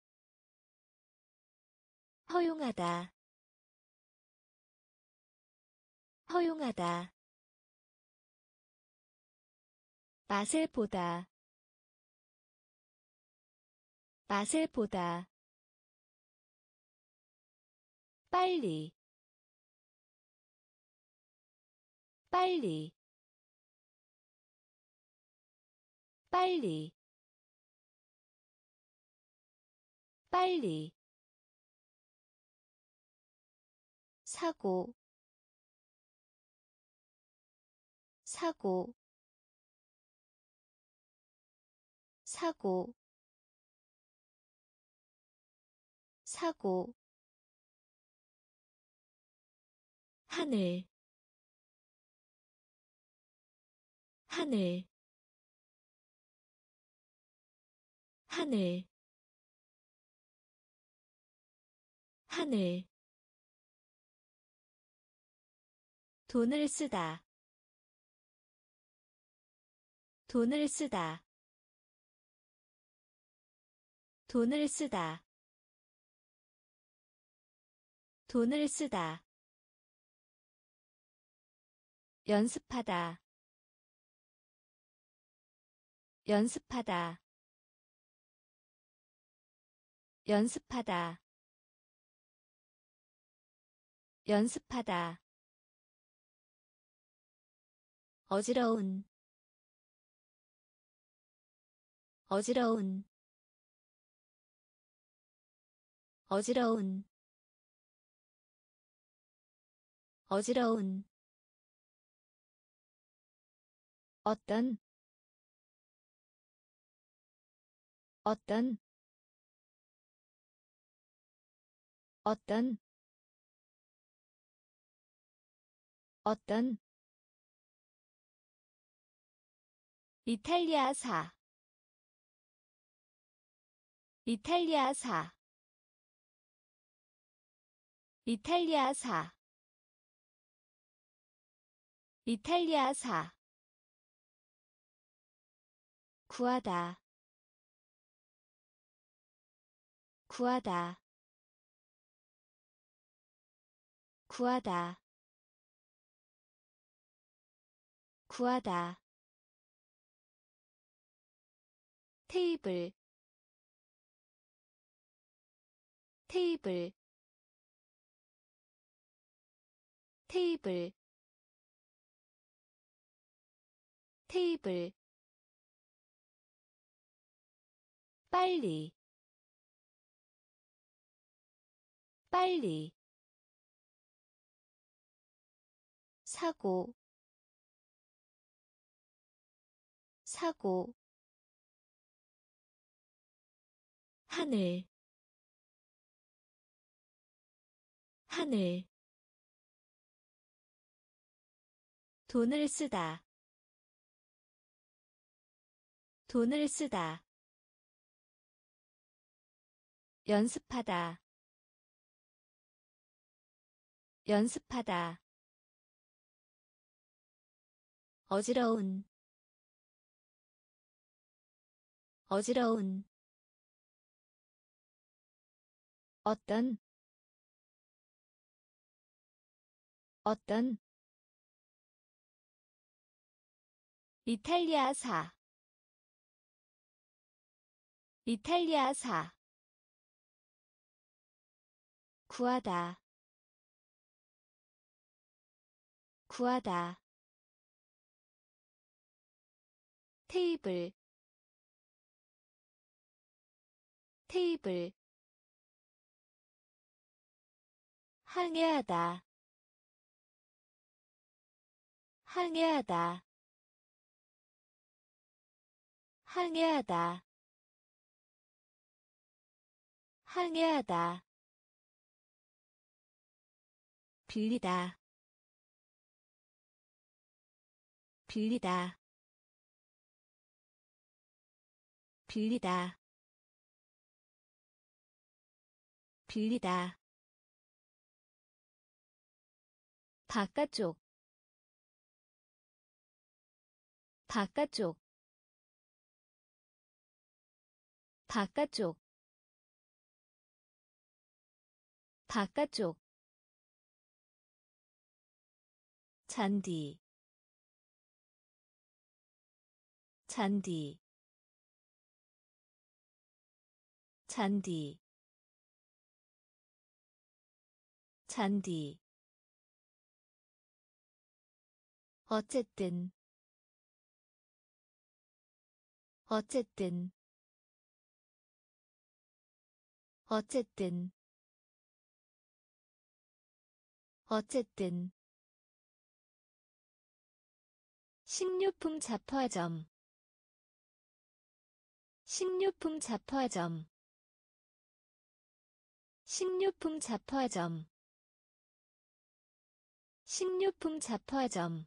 허용하다. 허용하다. 맛을 보다. 맛을 보다. 빨리. 빨리. 빨리. 빨리. 사고, 사고, 사고, 사고. 하늘, 하늘, 하늘, 하늘. 돈을 쓰다. 돈을 쓰다. 돈을 쓰다. 돈을 쓰다. 연습하다. 연습하다. 연습하다. 연습하다. 어지러운, 어지러운, 어지러운, 어지러운. 어떤, 어떤, 어떤, 어떤. 이탈리아사, 이탈리아사, 이탈리아사, 이탈리아사. 구하다. 구하다. 구하다. 구하다. 테이블, 테이블, 테이블, 테이블. 빨리, 빨리. 사고, 사고. 하늘, 하늘. 돈을 쓰다. 돈을 쓰다. 연습하다. 연습하다. 어지러운, 어지러운. 어떤, 어떤. 이탈리아사, 이탈리아사. 구하다. 구하다. 테이블, 테이블. 항해하다 항해하다 항해하다 항해하다 빌리다 빌리다 빌리다 빌리다 바깥쪽 바깥쪽 바깥쪽 바깥쪽 잔디 잔디 잔디 잔디 어쨌든 어쨌든 어쨌든 어쨌든 식료품 잡화점 식료품 잡화점 식료품 잡화점 식료품 잡화점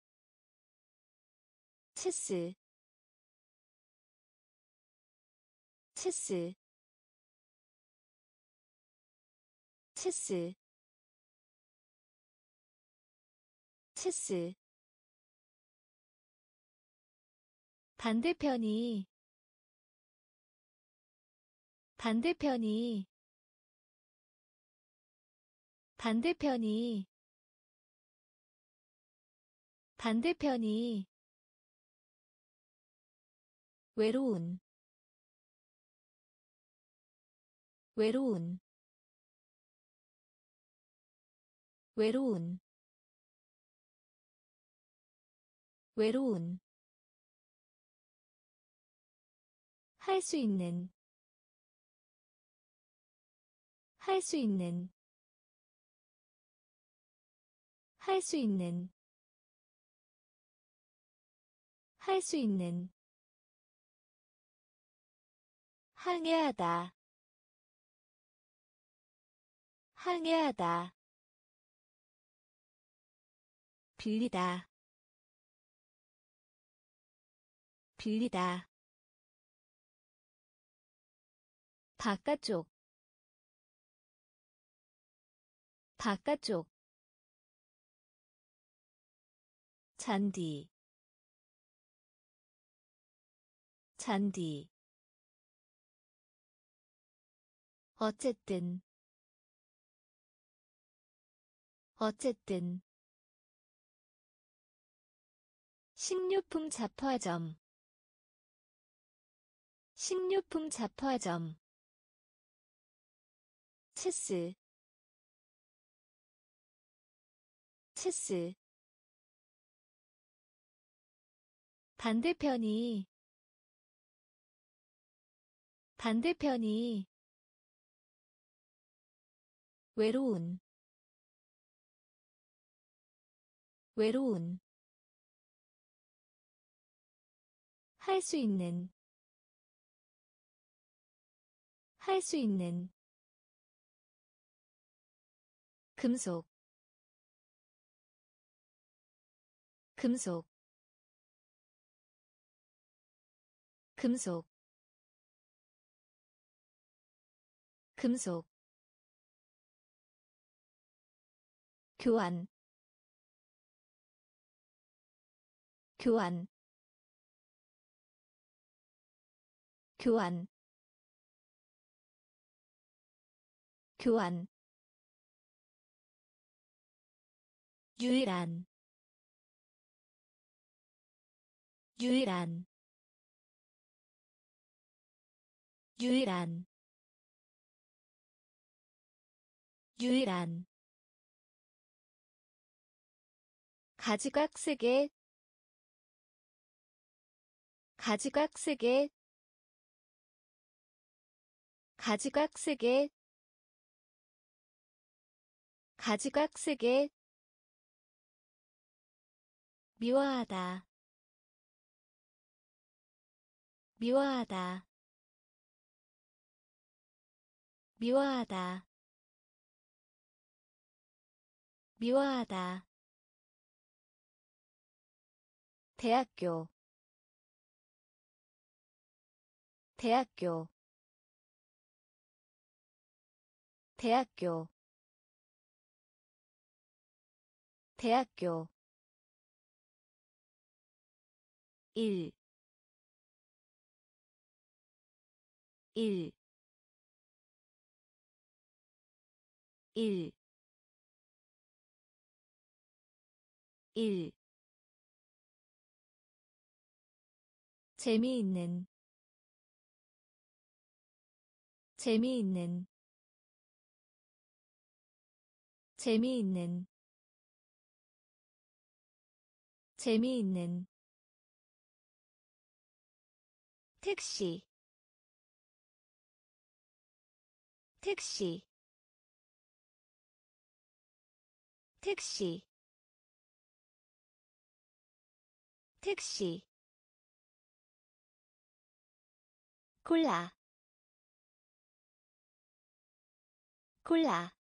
체스 체스 체스 체스 반대편이 반대편이 반대편이 반대편이 외로운 외로운 외로운 외로운 할 수 있는 할 수 있는 할 수 있는 할 수 있는 항해하다 항해하다 빌리다 빌리다 바깥쪽 바깥쪽 잔디 잔디 어쨌든 어쨌든 식료품 잡화점 식료품 잡화점 체스 체스 반대편이 반대편이 외로운 외로운 할 수 있는 할 수 있는 금속 금속 금속 금속 교환 교환 교환 교환 유일한 유일한 유일한 유일한 가지각색의 가지각색의 가지각색의 가지각색의 미워하다 미워하다 미워하다 미워하다 대학교 대학교 대학교 대학교 1 1 1 1 재미있는 재미있는 재미있는 재미있는 택시 택시 택시 택시 콜라 콜라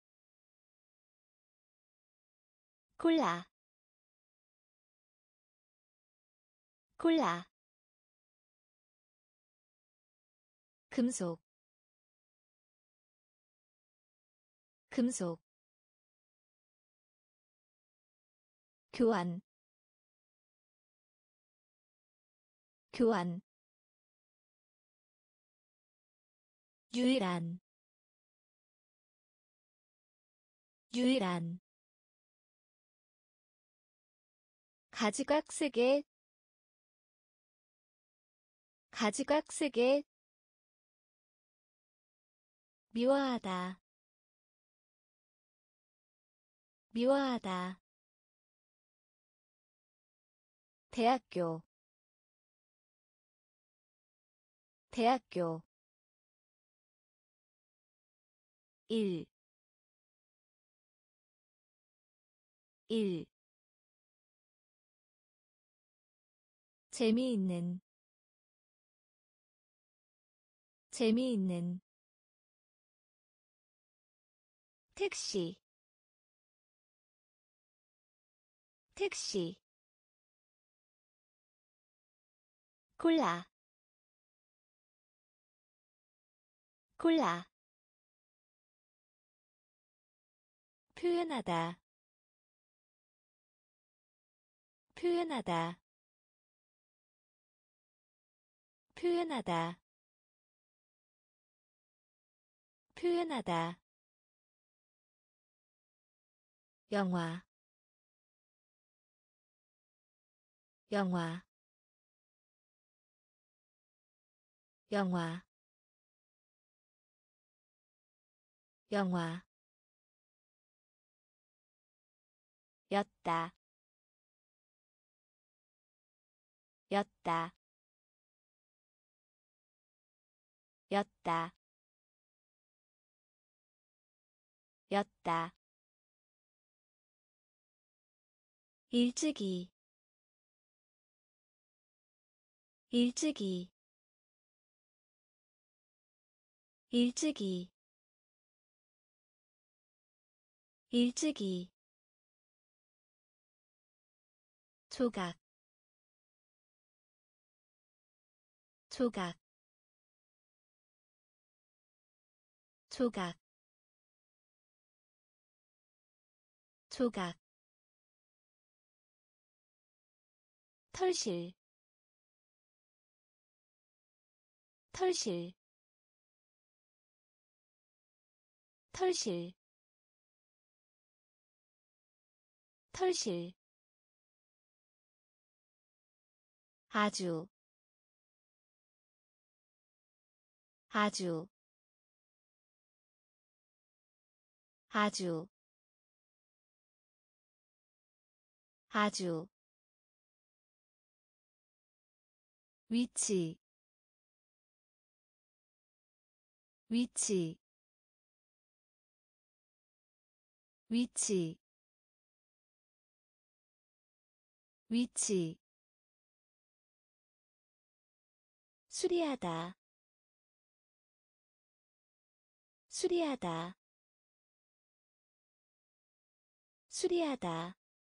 콜라 콜라 금속 금속 교환 교환 유일한 유일한 가지각색의 가지각색의 미워하다 미워하다 대학교 대학교 1 1 재미있는 재미있는 택시 택시 콜라 콜라 표현하다 표현하다 표현하다 표현하다 영화 영화 영화 영화 였다 였다 였다 였다 일찍이 일찍이 일찍이 일찍이 조각 조각 조각 조각 털실 털실 털실 털실 아주 아주 아주 아주 위치 위치 위치 위치 수리하다 수리하다 수리하다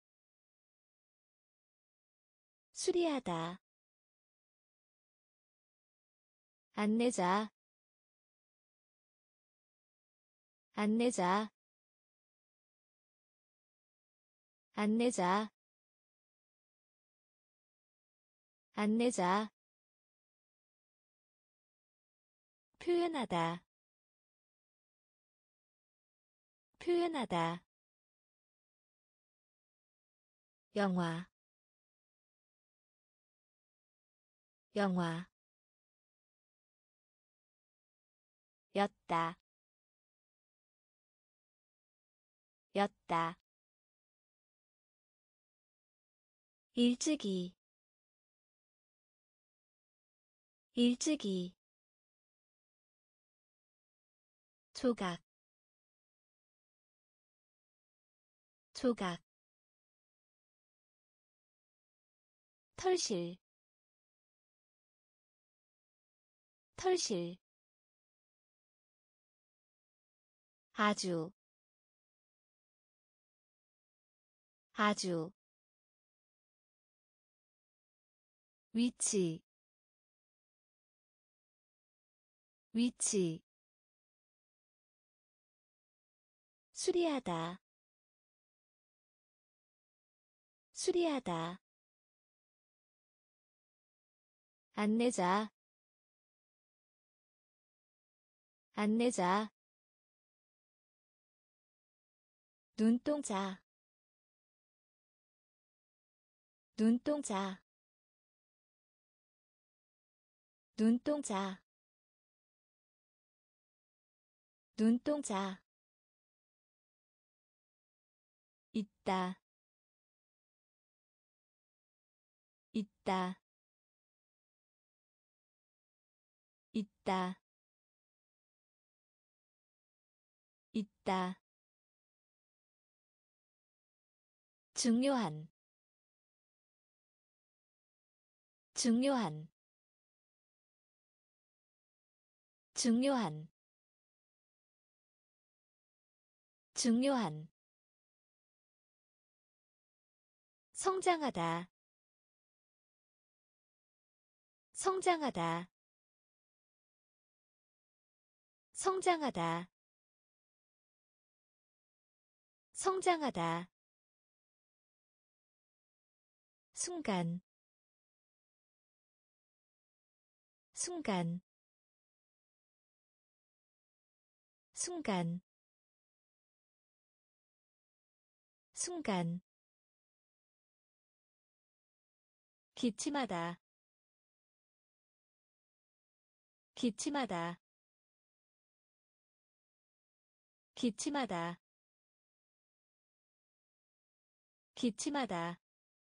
수리하다 안내자 안내자 안내자 안내자 표현하다 표현하다 영화 영화 였다 였다 일찍이 일찍이 조각 조각 털실 털실 아주 아주 위치 위치 수리하다 수리하다 안내자 안내자 눈동자 눈동자 눈동자 눈동자 있다 있다 있다 있다 중요한 중요한 중요한 중요한 성장하다 성장하다 성장하다 성장하다 순간 순간 순간 순간 기침하다 기침하다 기침하다 기침하다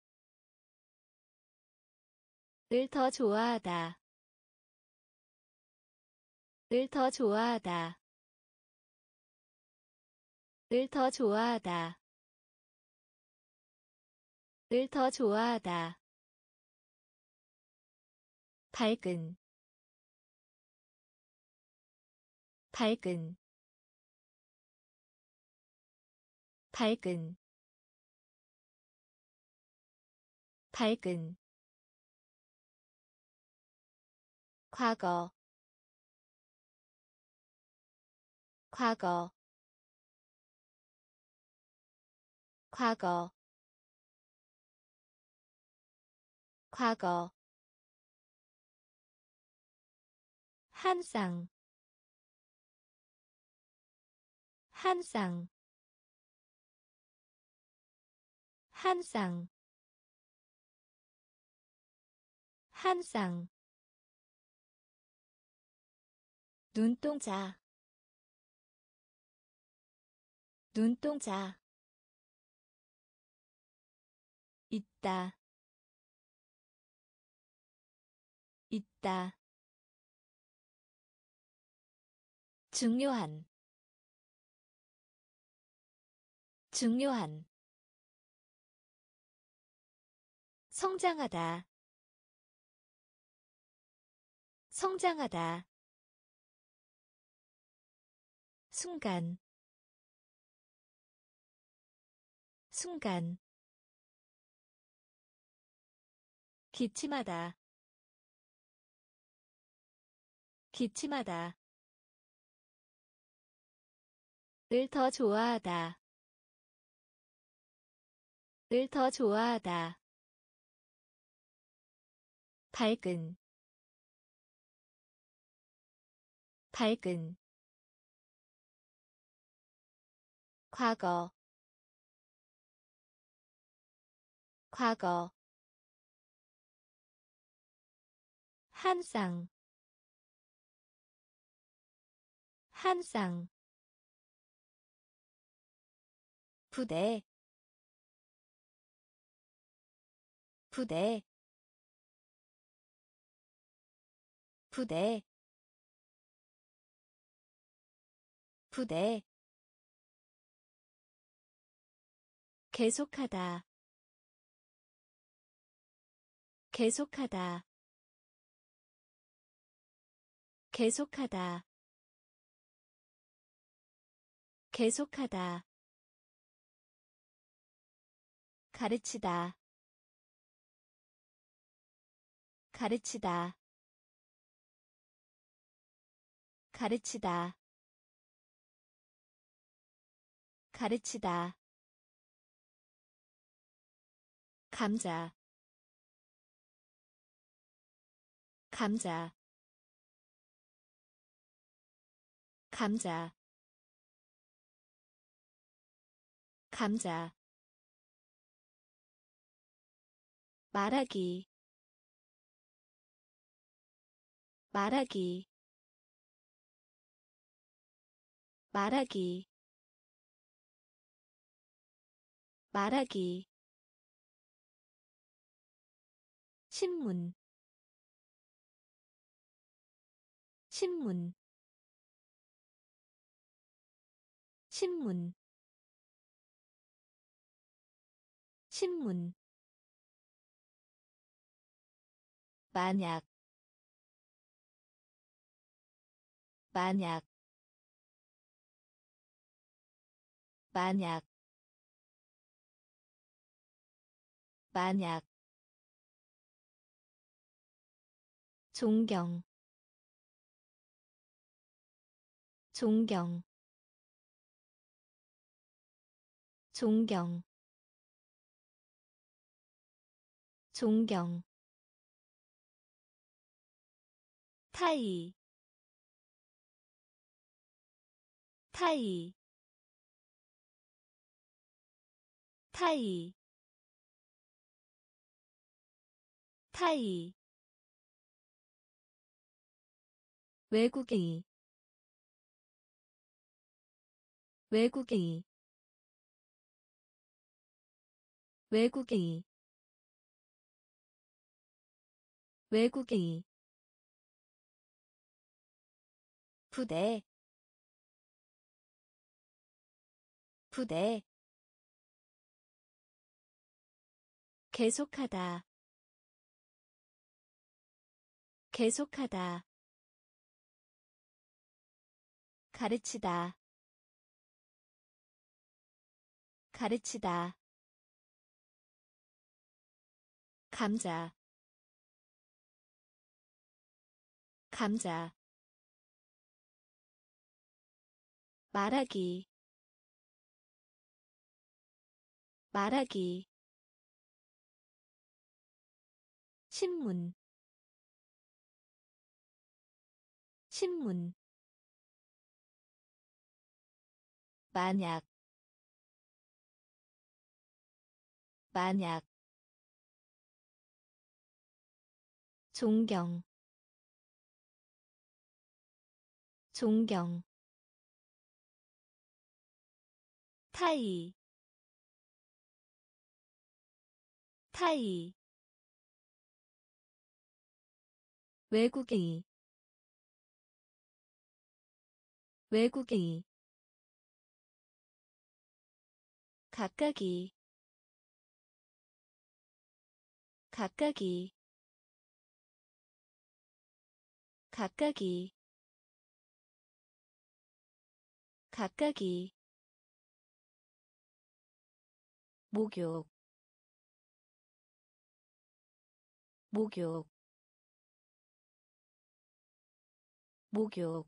을 더 좋아하다 을 더 좋아하다 을 더 좋아하다 을 더 좋아하다 밝은 밝은 밝은 밝은 과거 과거 과거 과거 한 쌍 한 쌍 한 쌍 한 쌍 눈동자 눈동자 있다 있다 중요한 중요한 성장하다 성장하다 순간 순간 기침하다 기침하다 을 더 좋아하다 을 더 좋아하다 밝은 밝은 과거 과거 한 쌍 한 쌍 부대 부대 부대 부대 계속하다 계속하다 계속하다 계속하다 가르치다 가르치다 가르치다 가르치다 감자 감자 감자 감자 말하기 말하기 말하기 말하기 신문 신문 신문 신문 만약 만약 만약 만약 존경 존경 존경 존경 타이 타이 타이 타이 외국인 외국인 외국인 외국인 부대 부대 계속하다 계속하다 가르치다 가르치다 감자 감자 말하기 말하기 신문 신문 만약 만약 존경 존경 타이 타이 외국인 외국인 가까기 가까기 가까기 가까기 목욕 목욕 목욕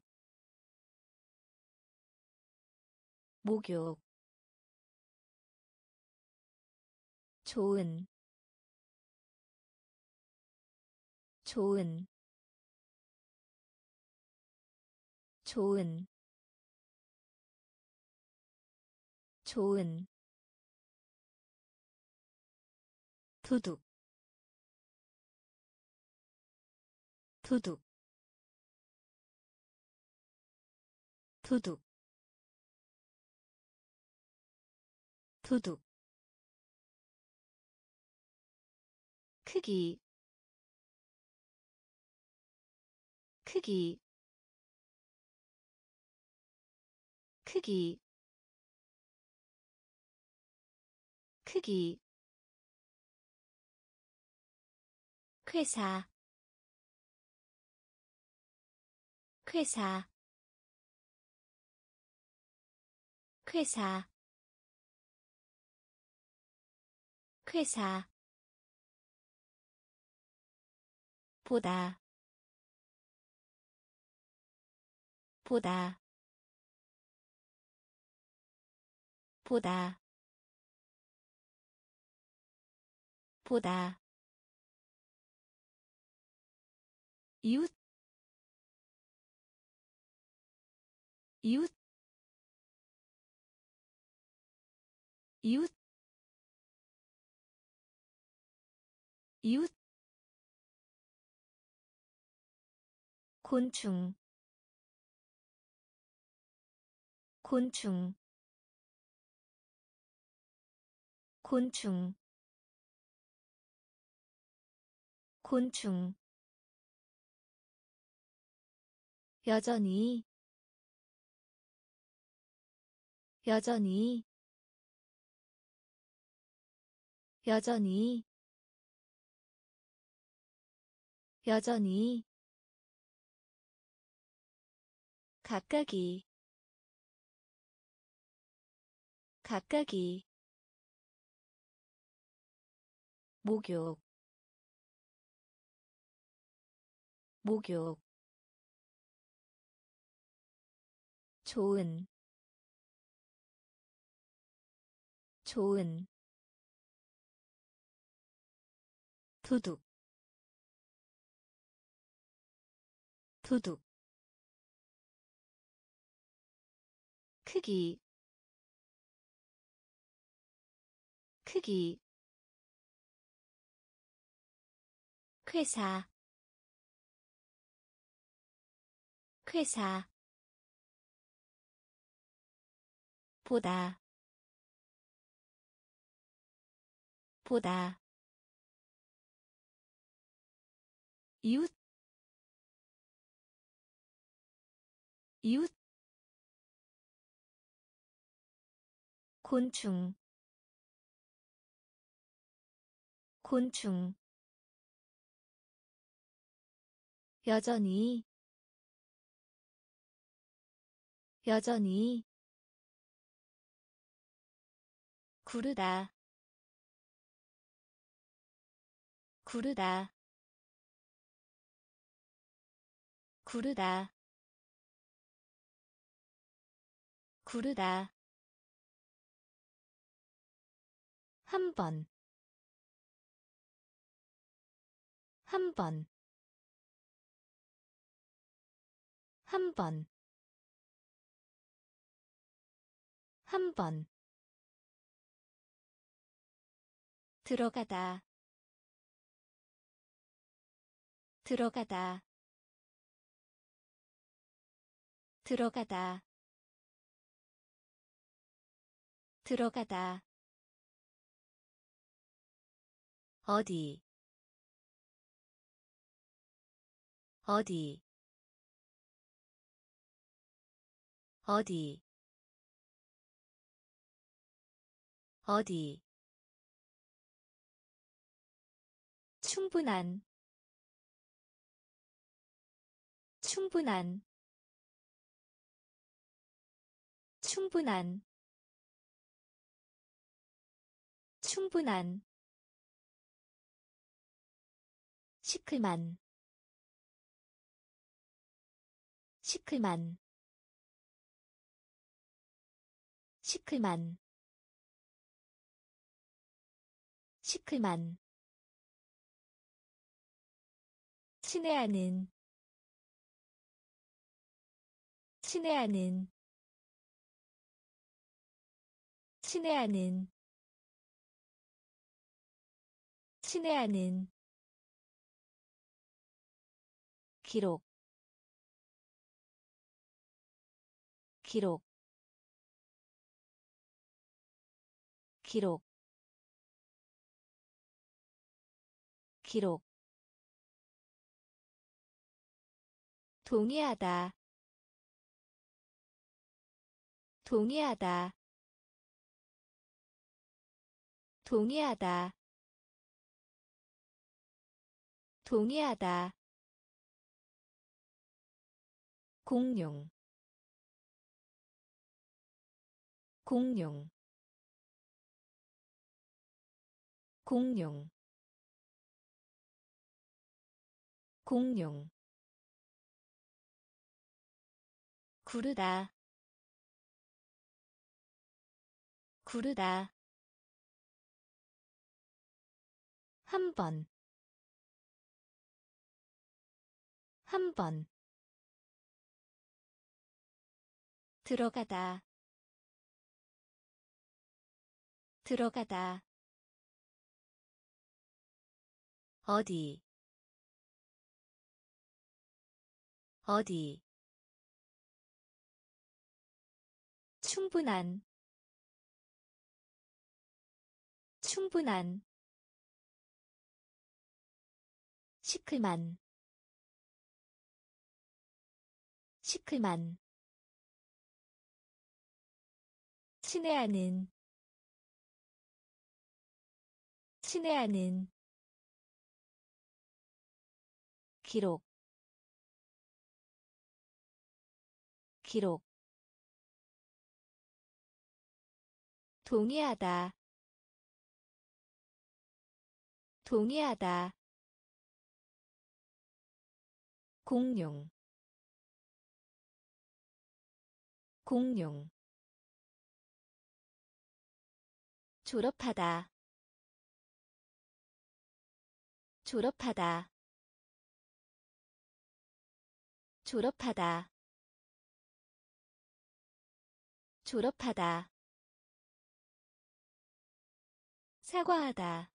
목욕 좋은 좋은 좋은 좋은 도둑 도둑 도둑 도둑 크기 크기 크기 크기 회사 회사 회사 회사 보다 보다 보다 보다 이웃 이웃 이웃 이웃 곤충 곤충 곤충 곤충 여전히 여전히 여전히 여전히 가까기 가까기 목욕 목욕 좋은 좋은 도둑 도둑 크기 크기 회사 회사 보다 보다 이웃 이웃 곤충 곤충 여전히 여전히 구르다 구르다 구르다 구르다 한 번, 한 번, 한 번, 한 번. 들어가다, 들어가다, 들어가다, 들어가다. 어디, 어디, 어디, 어디 충분한 충분한 충분한 충분한 시클만 시클만 시클만 시클만 친애하는 친애하는 친애하는 친애하는 기록 기록 기록 기록 동의하다 동의하다 동의하다 동의하다 공룡 공룡 공룡 공룡 구르다 구르다 한 번 한 번 들어가다 들어가다 어디 어디 충분한 충분한 시클만 시클만 친애하는 친애하는 기록 기록 동의하다 동의하다 공룡 공룡 졸업하다 졸업하다 졸업하다 졸업하다 사과하다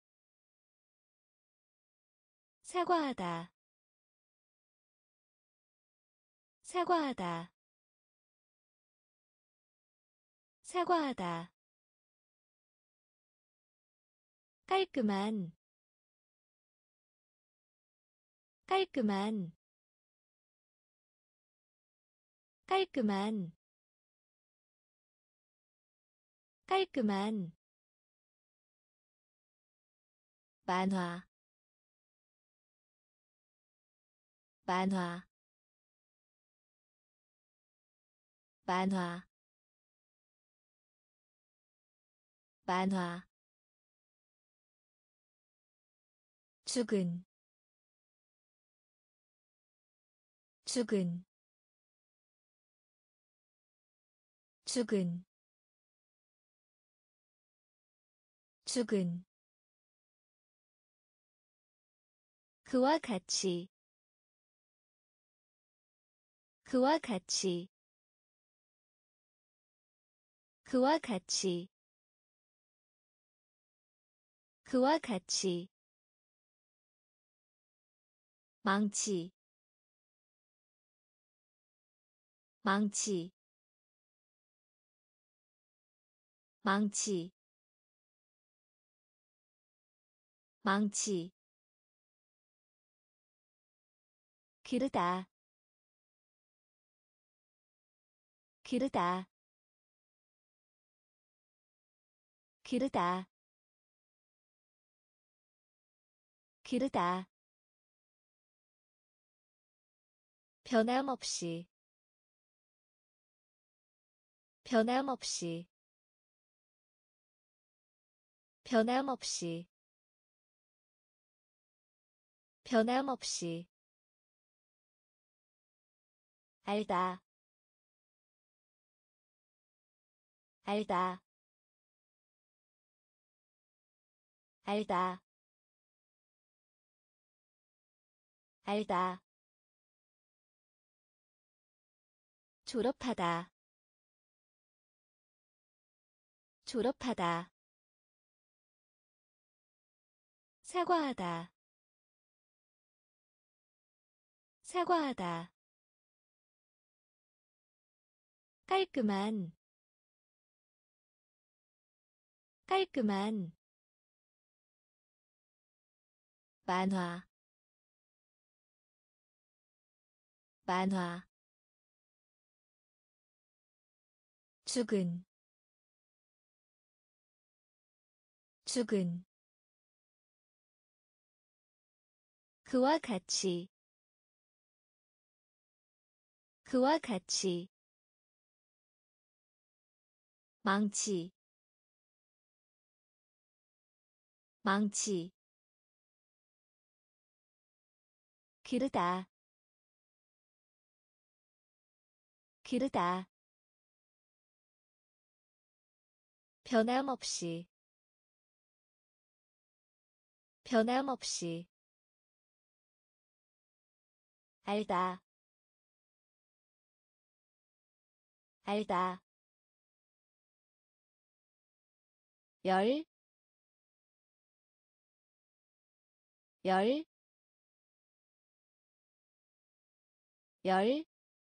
사과하다 사과하다 사과하다 깔끔한 깔끔한 깔끔한 깔끔한 만화 만화 만화 만화 죽은 죽은 죽은 죽은 그와 같이 그와 같이 그와 같이 그와 같이 망치 망치 망치 망치 기르다 기르다 기르다 기르다 변함없이 변함없이 변함없이 변함없이 알다 알다 알다 알다 졸업하다 졸업하다 사과하다 사과하다 깔끔한 깔끔한 만화 만화 죽은 죽은 그와 같이 그와 같이 망치 망치 기르다 기르다 변함없이 변함없이 알다 알다 열, 열, 열,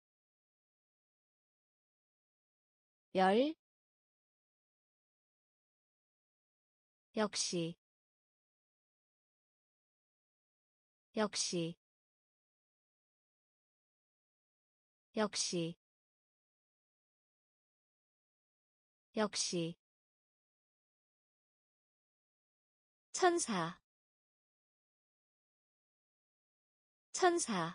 열, 역시, 역시, 역시, 역시, 천사, 천사,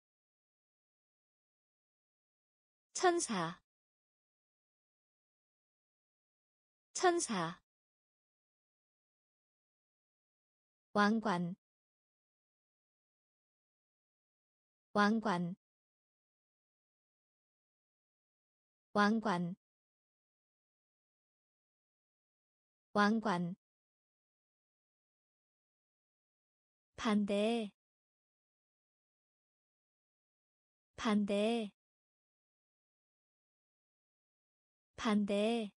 천사, 천사, 왕관, 왕관, 왕관, 왕관, 반대, 반대, 반대,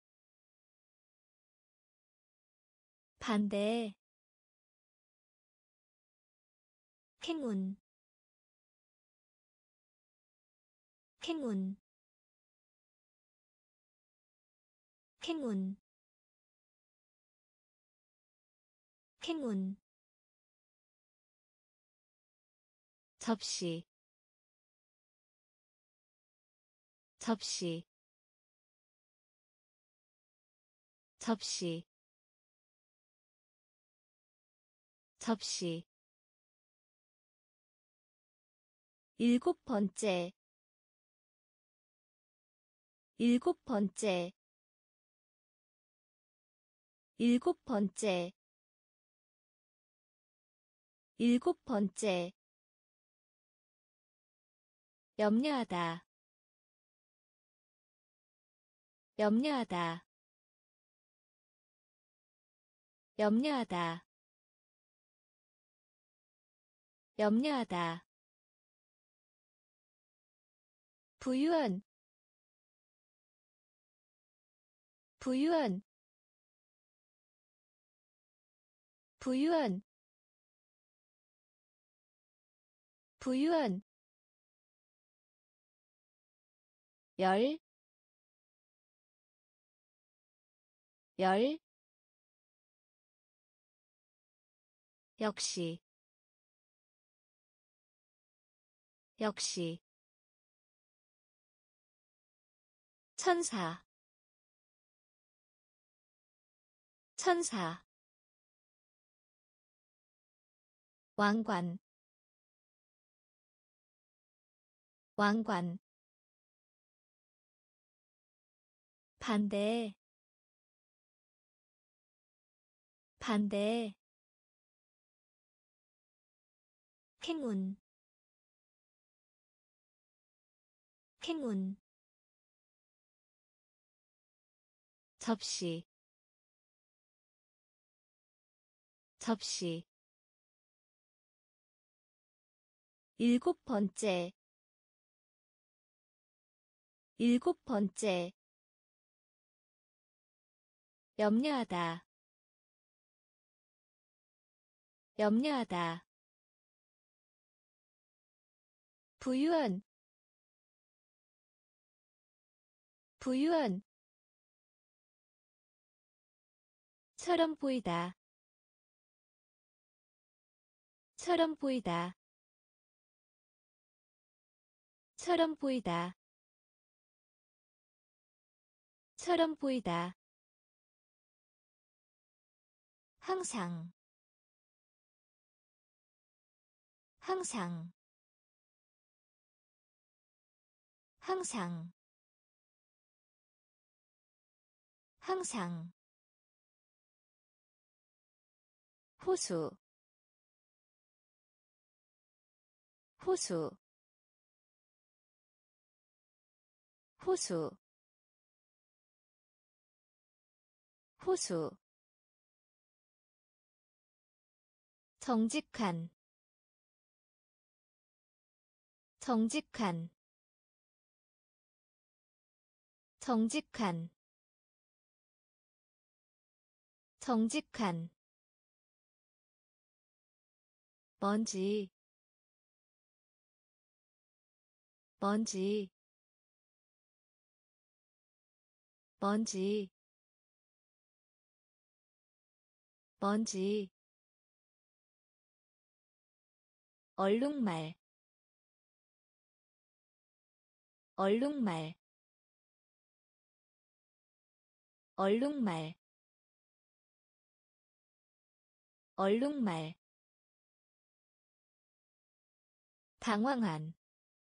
반대, 행운, 행운, 행운, 행운, 접시, 접시, 접시, 접시 일곱 번째, 일곱 번째, 일곱 번째, 일곱 번째, 염려하다, 염려하다, 염려하다, 염려하다, 부유한, 부유한, 부유한, 부유한, 열, 열, 역시, 역시, 천사, 천사 왕관 왕관 반대 반대 행운 행운 접시 접시 일곱 번째 일곱 번째 염려하다 염려하다 부유한 부유한 처럼 보이다 처럼 보이다 처럼 보이다 처럼 보이다 항상 항상 항상 항상 호수 호수 호수 호수 정직한 정직한 정직한 정직한 먼지 먼지 먼지 먼지 얼룩말 얼룩말 얼룩말 얼룩말 당황한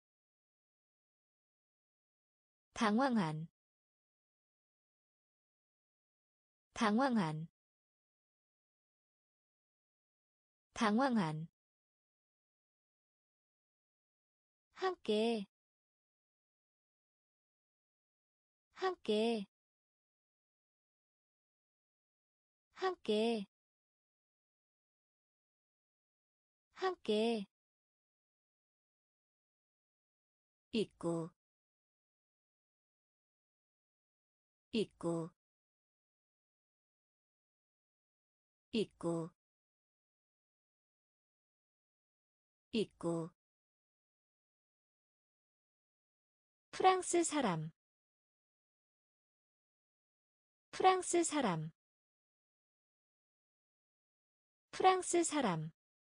당황한 당황한 당황한 함께 함께 함께 함께 있고 있고 있고 있고 프랑스 사람 프랑스 사람 프랑스 사람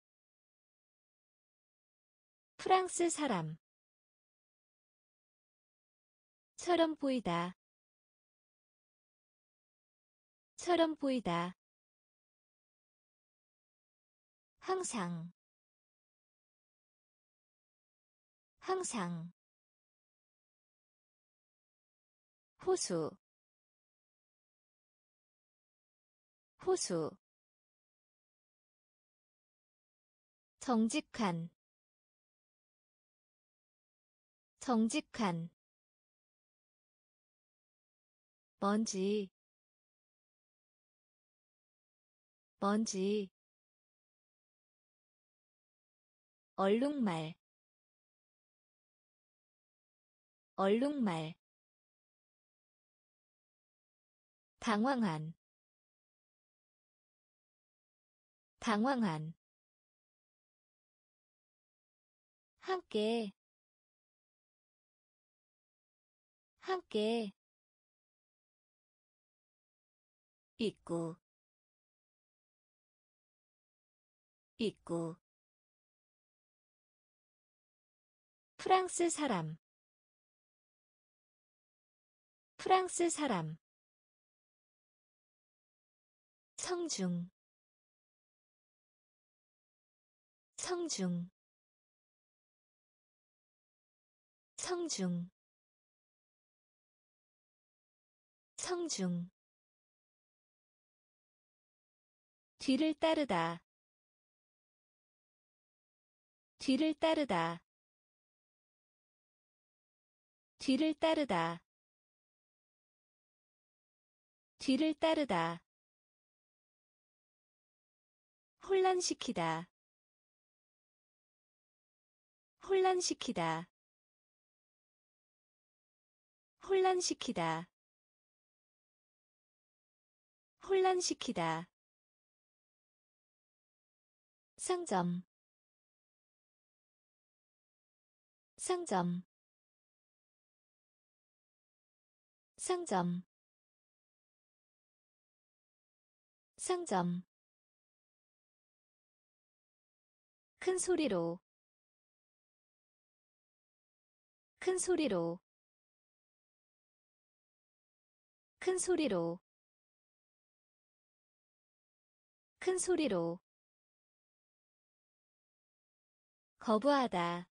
프랑스 사람 처럼 보이다 처럼 보이다 항상 항상 호수 호수 정직한 정직한 먼지 먼지 얼룩말 얼룩말 당황한 당황한 함께 함께 있고 있고 프랑스 사람 프랑스 사람 성중 성중 성중 성중 뒤를 따르다 뒤를 따르다 뒤를 따르다 뒤를 따르다 혼란시키다 혼란시키다 혼란시키다 혼란시키다 상점 상점 상점 상점 큰 소리로 큰 소리로 큰 소리로 큰 소리로 거부하다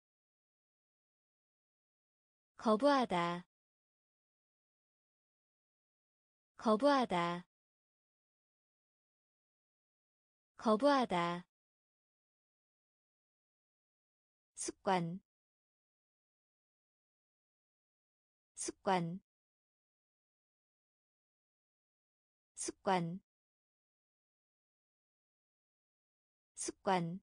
거부하다 거부하다 거부하다 습관 습관 습관 습관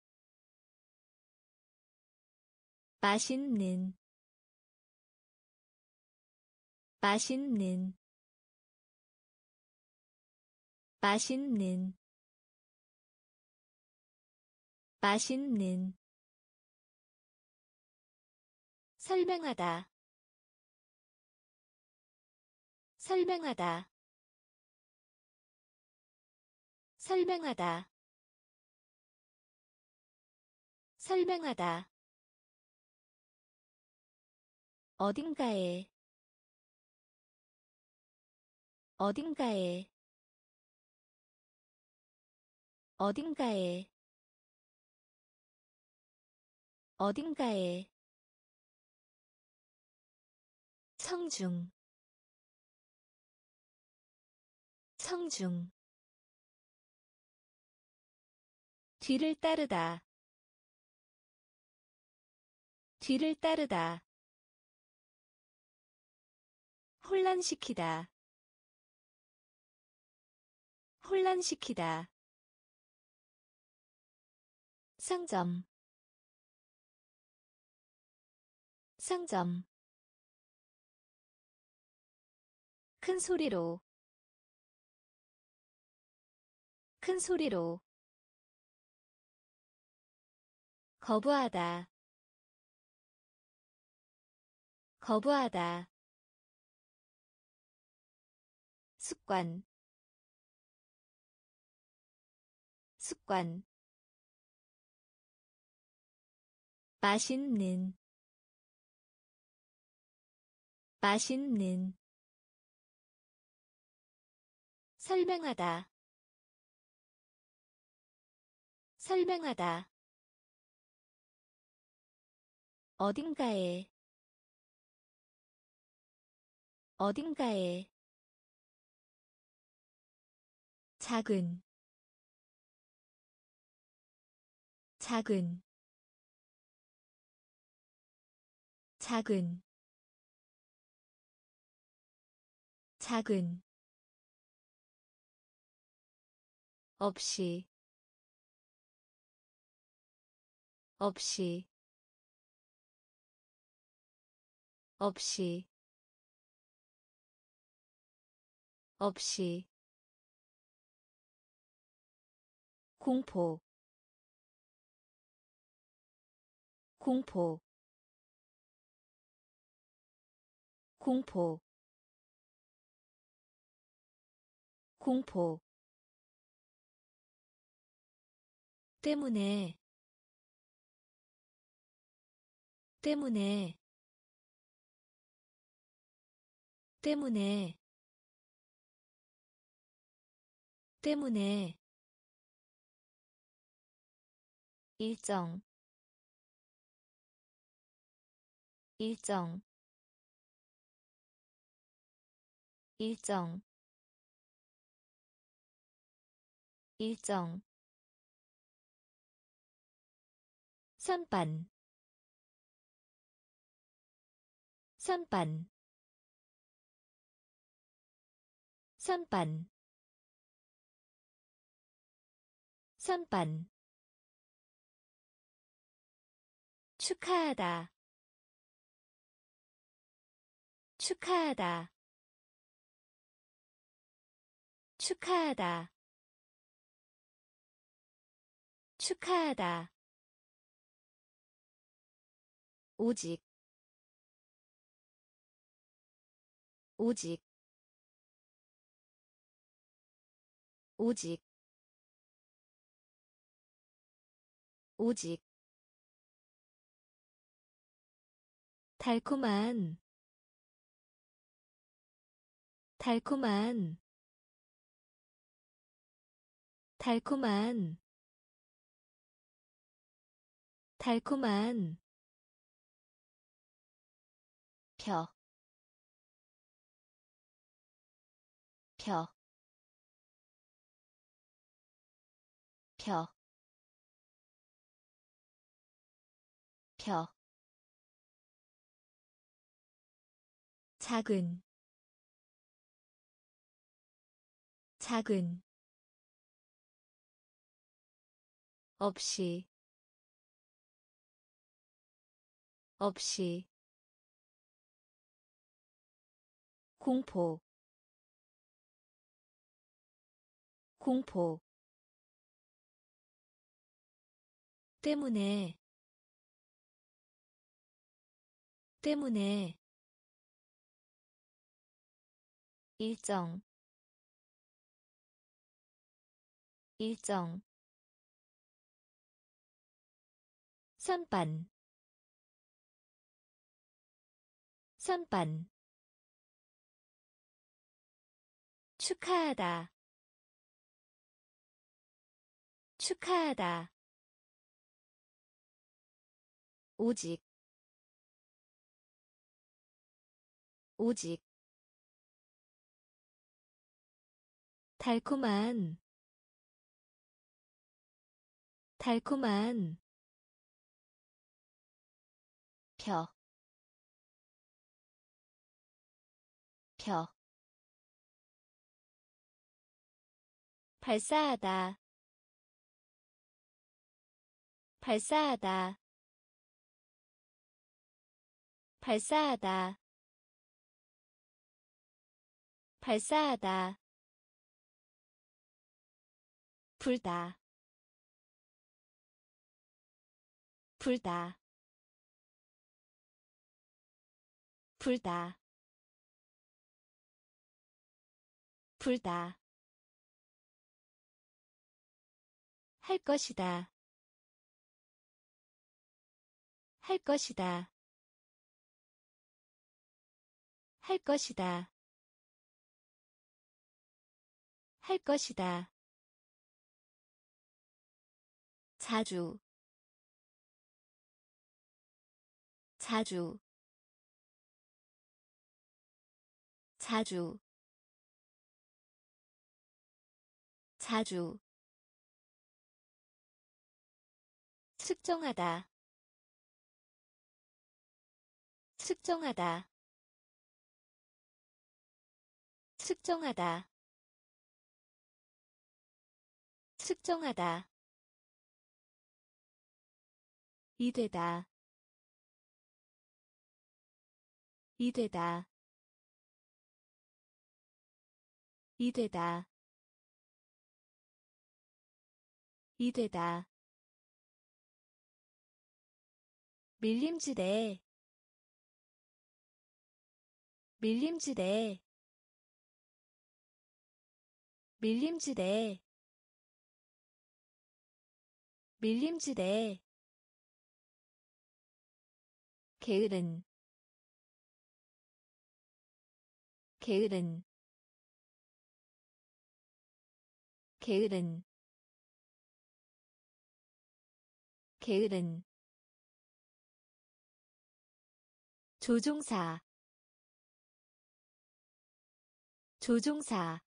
맛있는 맛있는 맛있는 맛있는 설명하다 설명하다 설명하다 설명하다 어딘가에 어딘가에 어딘가에 어딘가에 성중 성중 뒤를 따르다 뒤를 따르다 혼란시키다 혼란시키다 상점 상점 큰 소리로 큰 소리로 거부하다 거부하다 습관 습관 맛있는 맛있는 설명하다 설명하다 어딘가에 어딘가에 작은 작은 작은 작은 없이 없이 없이 없이 공포 공포 공포 공포 때문에 때문에 때문에 때문에 일정 일정 일정 일정 선반 선반 선반 선반 축하하다 축하하다 축하하다 축하하다 오직 오직 오직 오직 달콤한 달콤한 달콤한 달콤한 펴, 펴, 펴, 펴. 작은, 작은, 없이, 없이, 공포, 공포, 때문에, 때문에, 일정, 일정, 선반, 선반, 축하하다, 축하하다, 오직, 오직, 달콤한, 달콤한, 펴, 펴. 발사하다, 발사하다, 발사하다, 발사하다, 불다, 불다, 불다, 불다. 할 것이다, 할 것이다, 할 것이다, 할 것이다. 자주, 자주, 자주, 자주. 측정하다, 측정하다, 측정하다, 측정하다. 이되다, 이되다, 이되다, 이되다. 밀림지대, 밀림지대, 밀림지대, 밀림지대. 게으른, 게으른, 게으른 게으른 조종사 조종사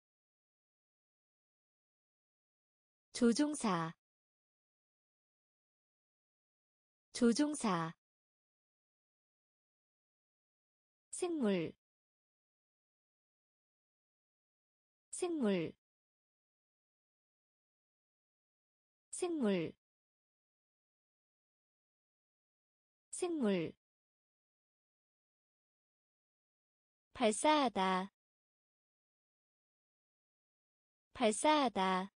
조종사 조종사 생물 생물 생물 생물 발사하다 발사하다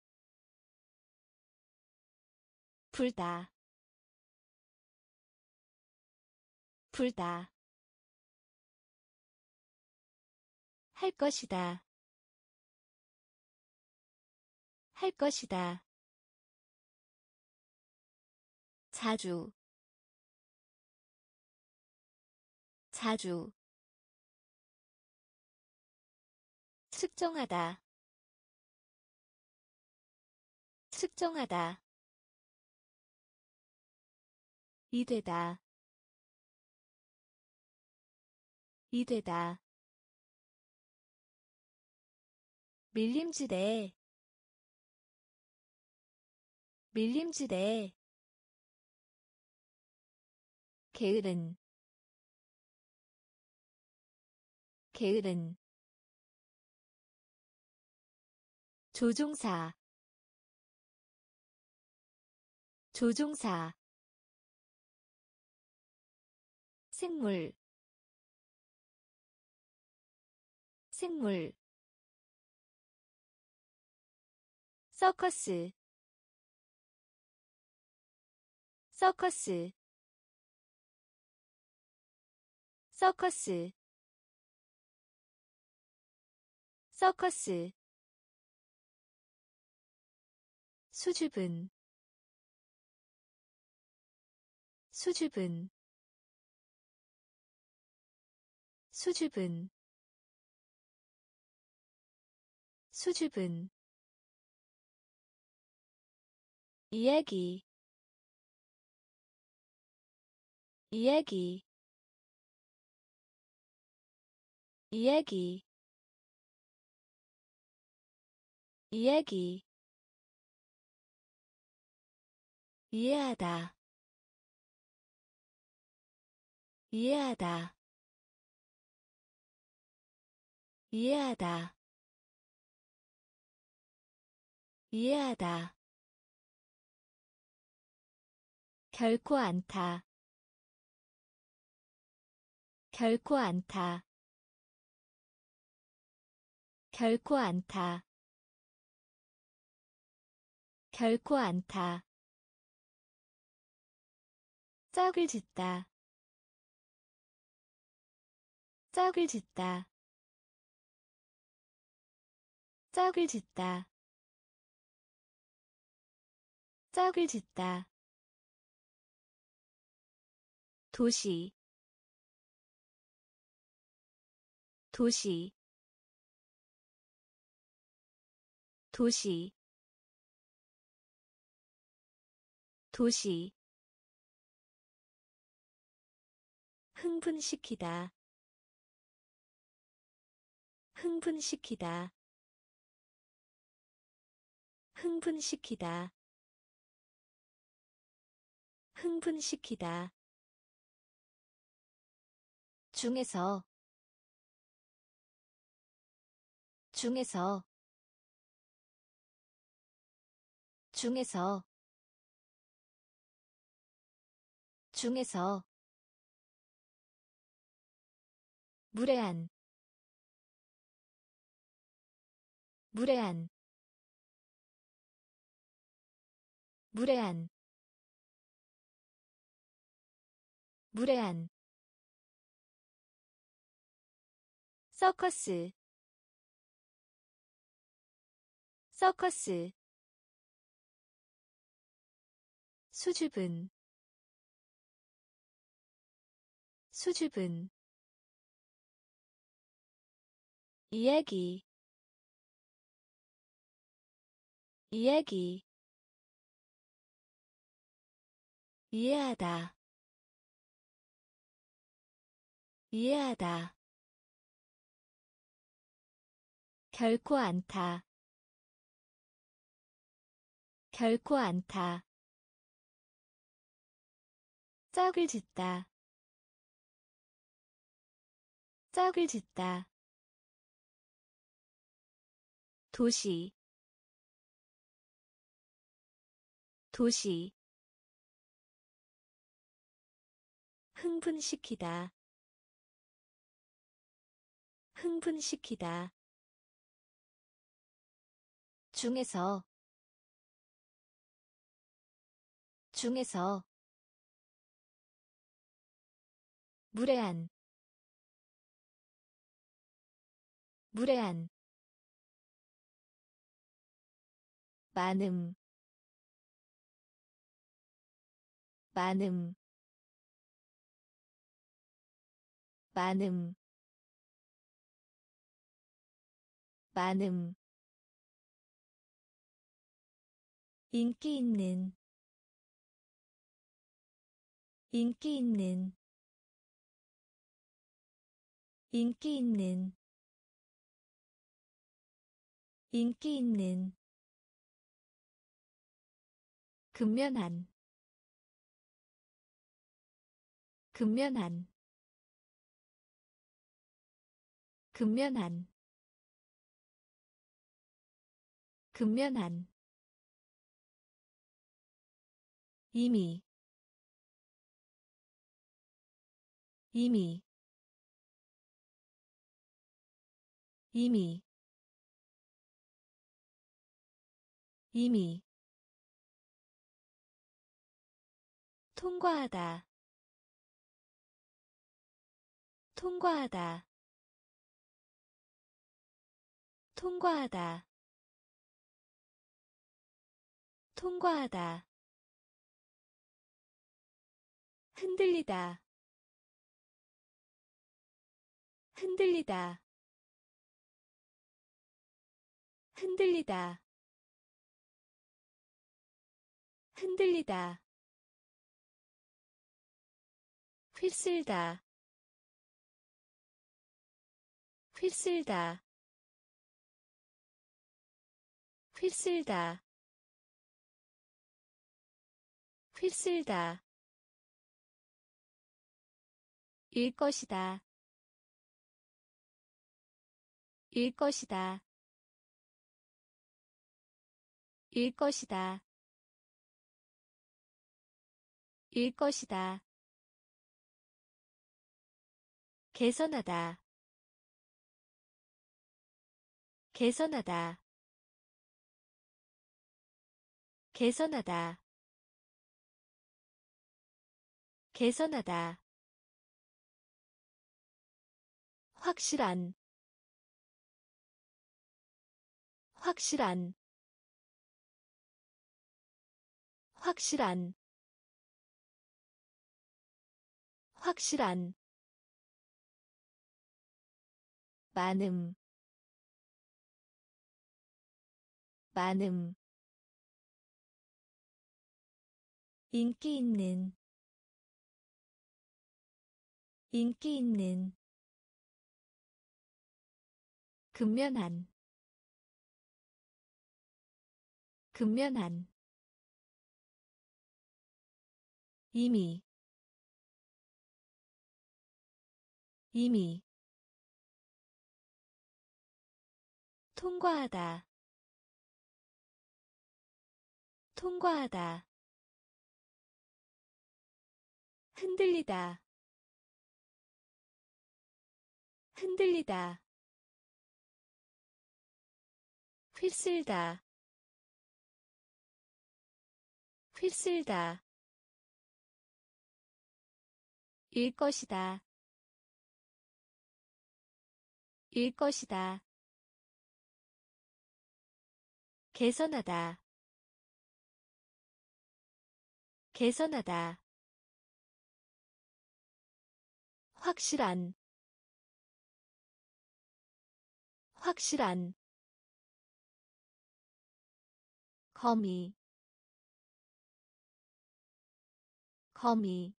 불다 불다 할 것이다 할 것이다 자주 자주 측정하다 측정하다 이되다 이되다 밀림지대 밀림지대 게으른 게으른 조종사 조종사 생물 생물 서커스 서커스 서커스 서커스 수줍은 수줍은 수줍은 수줍은 이야기 이야기 이야기 이야기 이해하다 이해하다 이해하다 이해하다 결코 않다 결코 않다 결코 않다 결코 않다 짝을 짓다 짝을 짓다 짝을 짓다 짝을 짓다 도시 도시 도시 도시 흥분시키다 흥분시키다 흥분시키다 흥분시키다 중에서 중에서 중에서 중에서 무례한 무례한 무례한 무례한 서커스 서커스 수줍은 수줍은 이야기 이야기 이해하다 이해하다 결코 않다 결코 않다 짝을 짓다 짝을 짓다 도시 도시 흥분시키다 흥분시키다 중에서 중에서 무례한 무례한 많음 많음 많음 많음 인기 있는 인기 있는 인기 있는 인기 있는 근면한 근면한 근면한 근면한 이미 이미 이미 이미 통과하다 통과하다 통과하다 통과하다 흔들리다 흔들리다 흔들리다 흔들리다 휩쓸다 휩쓸다 휩쓸다 휩쓸다 일 것이다 일 것이다 일 것이다 일 것이다 개선하다 개선하다 개선하다 개선하다 확실한 확실한 확실한 확실한 많음 많음 인기 있는 인기 있는 근면한 근면한 이미 이미 통과하다 통과하다 흔들리다 흔들리다 휩쓸다 휩쓸다 일 것이다 일 것이다 개선하다 개선하다 확실한 확실한 거미 거미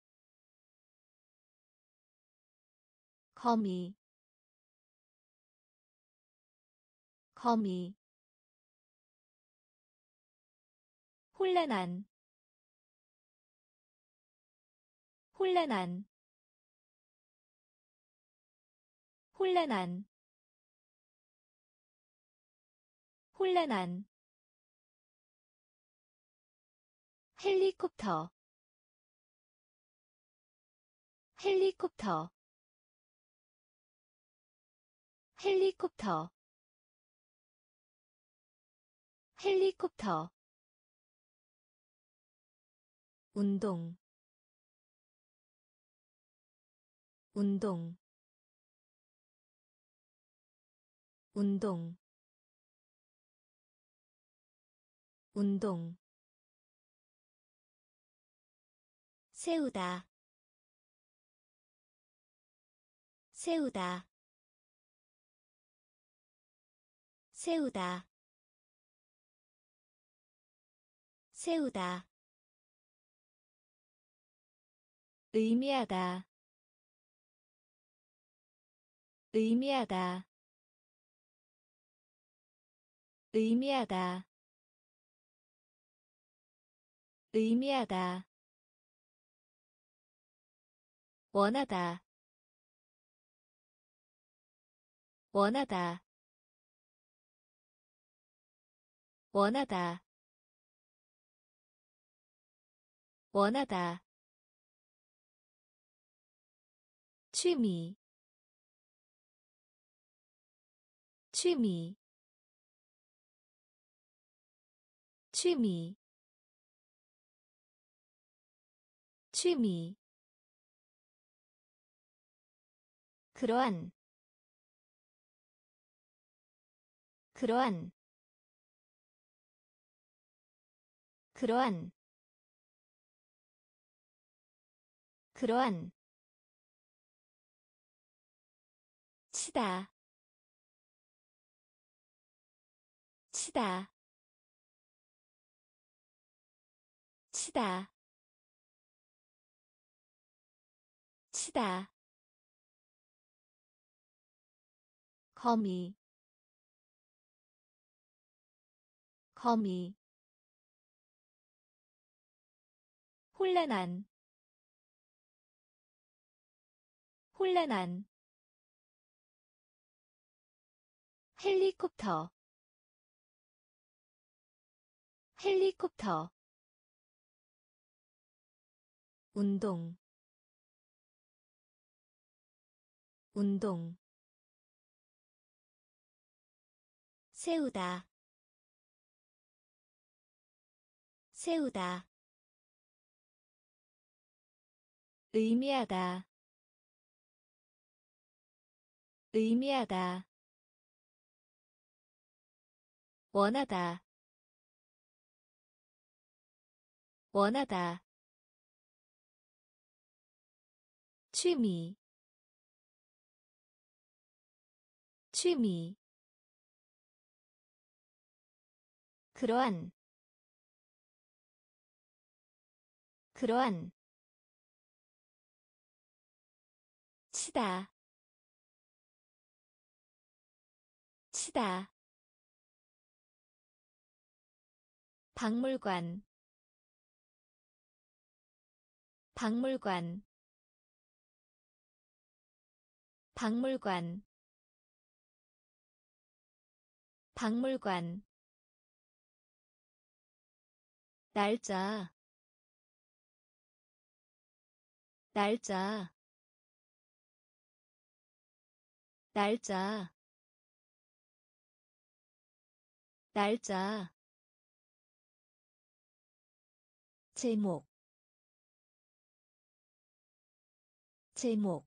거미 거미 혼란한 혼란한 혼란한 혼란한 헬리콥터 헬리콥터 헬리콥터 헬리콥터 운동 운동 운동 운동 세우다 세우다 세우다 세우다 의미하다 의미하다 의미하다 의미하다 원하다 원하다 원하다 원하다 취미 취미 취미 취미 그러한 그러한 그러한 그러한 치다 치다 치다 치다 거미 거미 혼란한 혼란한 헬리콥터 헬리콥터 운동 운동 세우다 세우다 의미하다 의미하다 원하다 원하다 취미 취미 그러한 그러한 치다 치다 박물관 박물관 박물관 박물관 날짜 날짜 날짜 날짜 제목 제목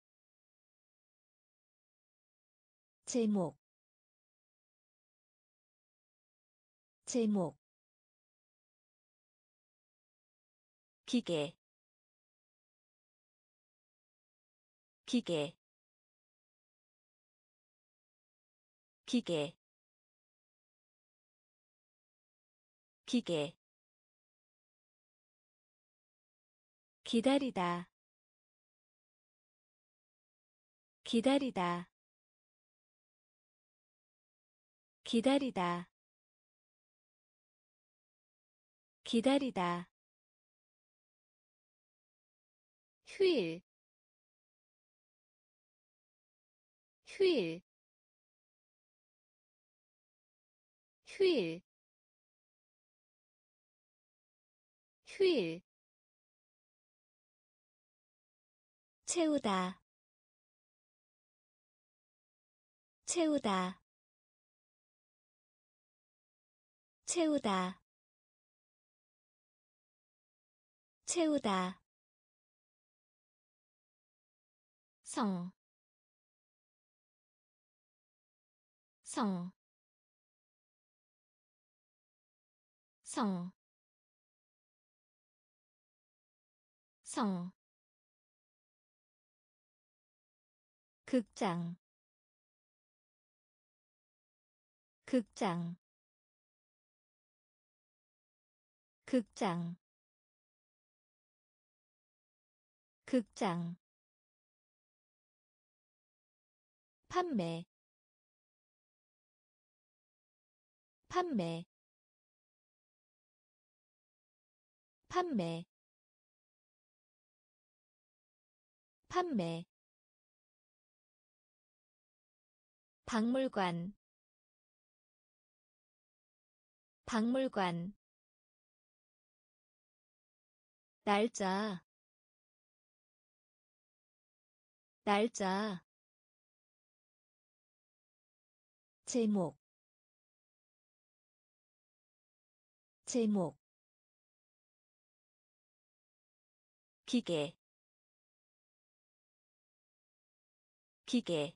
제목 제목 기계 기계 기계 기계 기다리다 기다리다 기다리다 기다리다 휴일 휴일 휴일 휴일 채우다 채우다 채우다 채우다 성, 성, 성, 성, 극장, 극장, 극장, 극장, 판매, 판매, 판매, 판매, 박물관, 박물관, 날짜, 날짜, 제목, 제목, 기계, 기계,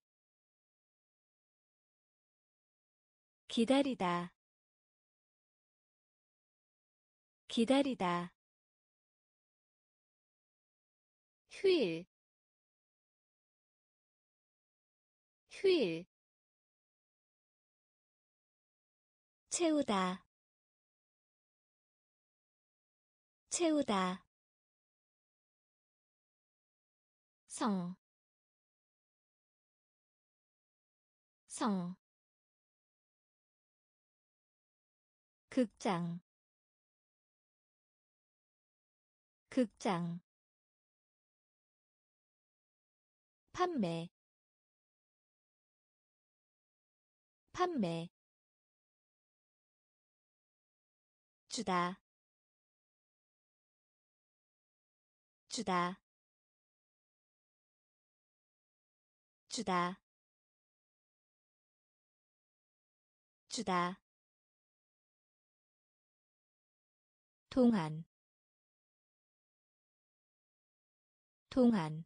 기다리다, 기다리다, 휴일, 휴일, 채우다, 채우다, 성, 성, 극장, 극장, 판매, 판매, 주다, 주다, 주다, 주다, 동안, 동안,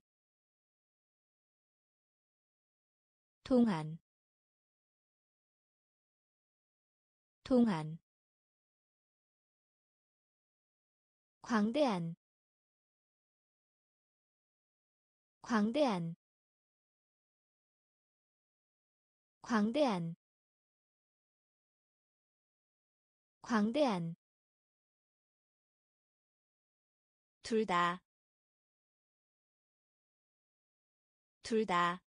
동안, 동안, 광대한, 광대한, 광대한, 광대한, 둘 다, 둘 다,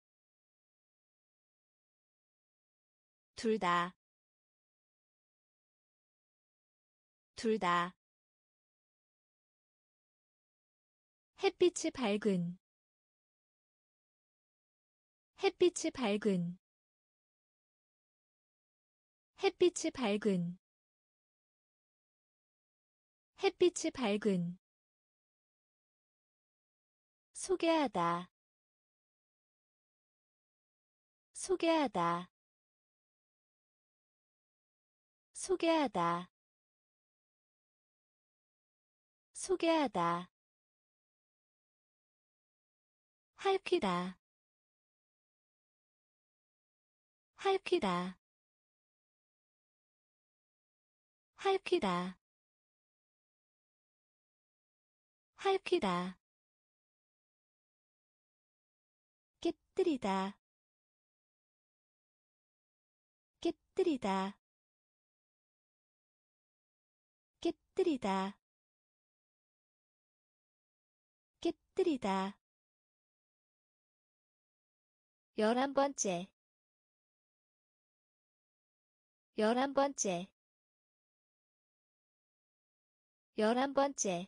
둘 다, 둘 다, 햇빛이 밝은, 햇빛이 밝은, 햇빛이 밝은, 햇빛이 밝은, 소개하다, 소개하다, 소개하다, 소개하다, 할퀴다, 할퀴다, 할퀴다, 할퀴다, 깨뜨리다, 깨뜨리다, 깨뜨리다 깨뜨리다 11번째 11번째 11번째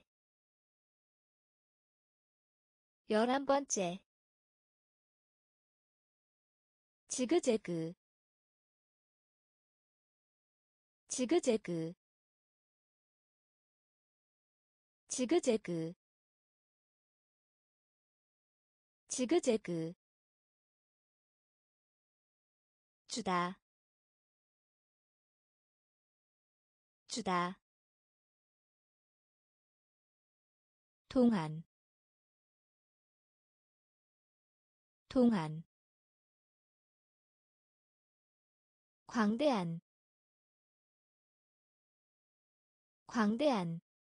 11번째 지그재그 지그재그 지그재그 지그재그 주다 주다 동안 동안 광대한 광대한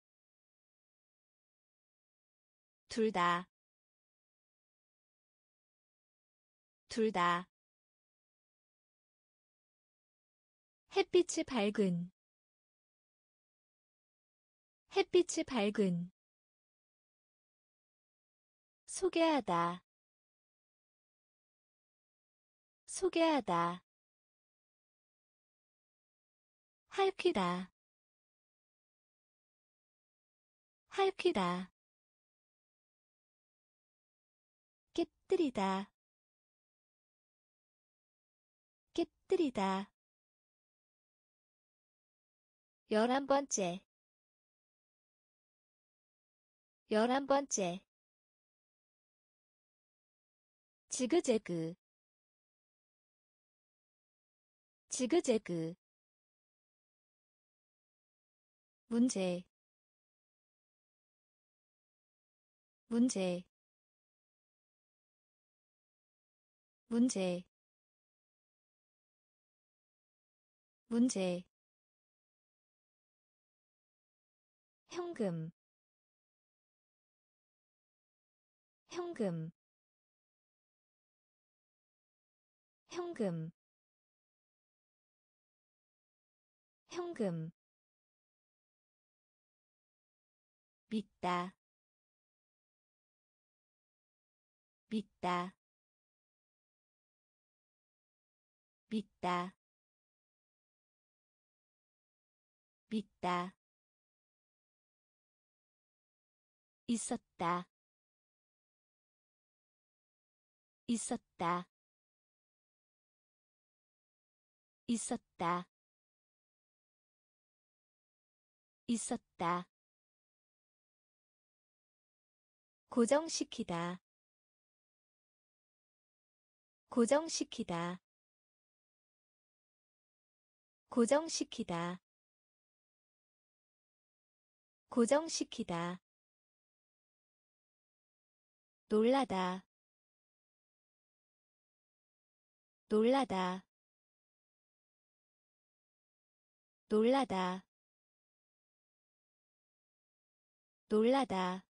둘 다 둘 다 햇빛이 밝은 햇빛이 밝은 소개하다 소개하다 할퀴다 할퀴다 깨뜨리다 깨뜨리다 11번째 11번째 지그재그 지그재그 문제 문제 문제 문제 현금 현금 현금 현금 믿다 믿다 믿다 믿다 있었다 있었다 있었다 있었다 고정시키다 고정시키다 고정시키다 고정시키다 놀라다 놀라다 놀라다 놀라다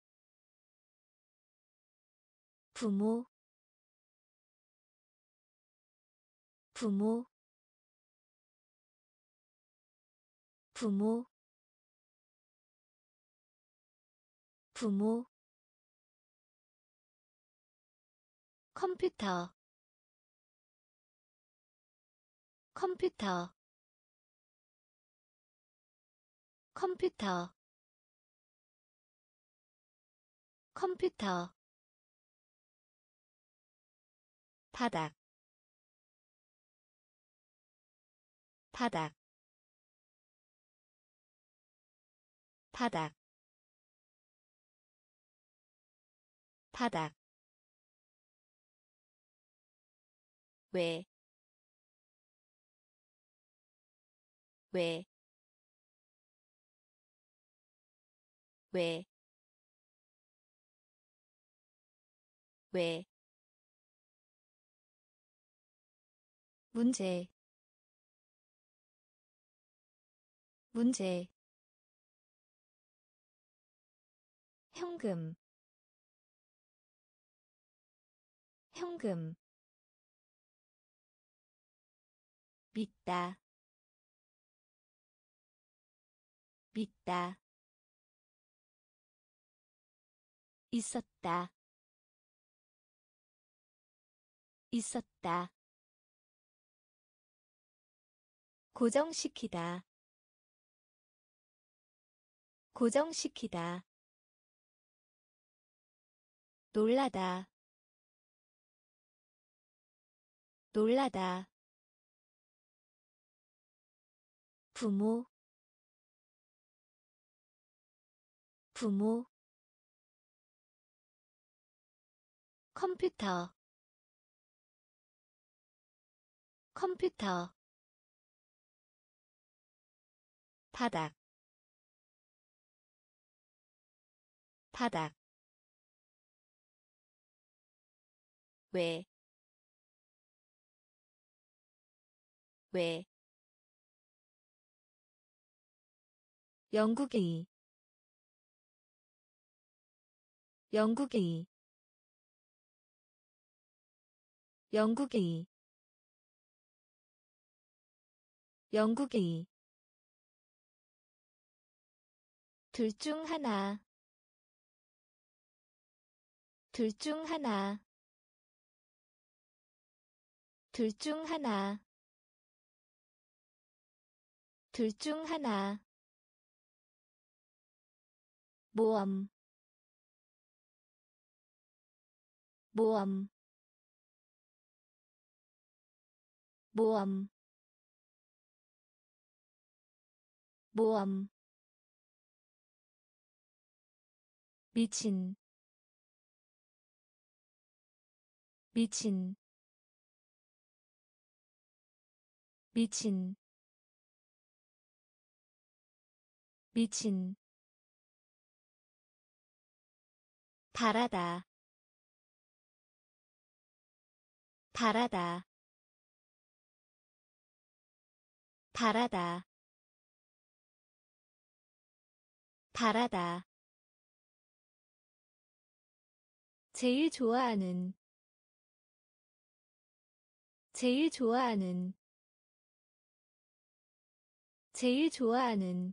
부모 부모 부모 부모 컴퓨터 컴퓨터 컴퓨터 컴퓨터 바닥 바닥 바닥 바닥 왜, 왜, 왜, 왜, 문제, 문제, 현금, 현금, 믿다, 믿다 있었다 있었다 고정시키다 고정시키다 놀라다 놀라다 부모 부모 컴퓨터 컴퓨터 바닥 바닥 왜, 왜, 영국의, 영국의, 영국의, 영국의, 둘 중 하나, 둘 중 하나, 둘 중 하나, 둘 중 하나, 모험, 모험, 모험, 모험, 미친, 미친, 미친, 미친, 바라다, 바라다, 바라다, 바라다, 제일 좋아하는, 제일 좋아하는, 제일 좋아하는,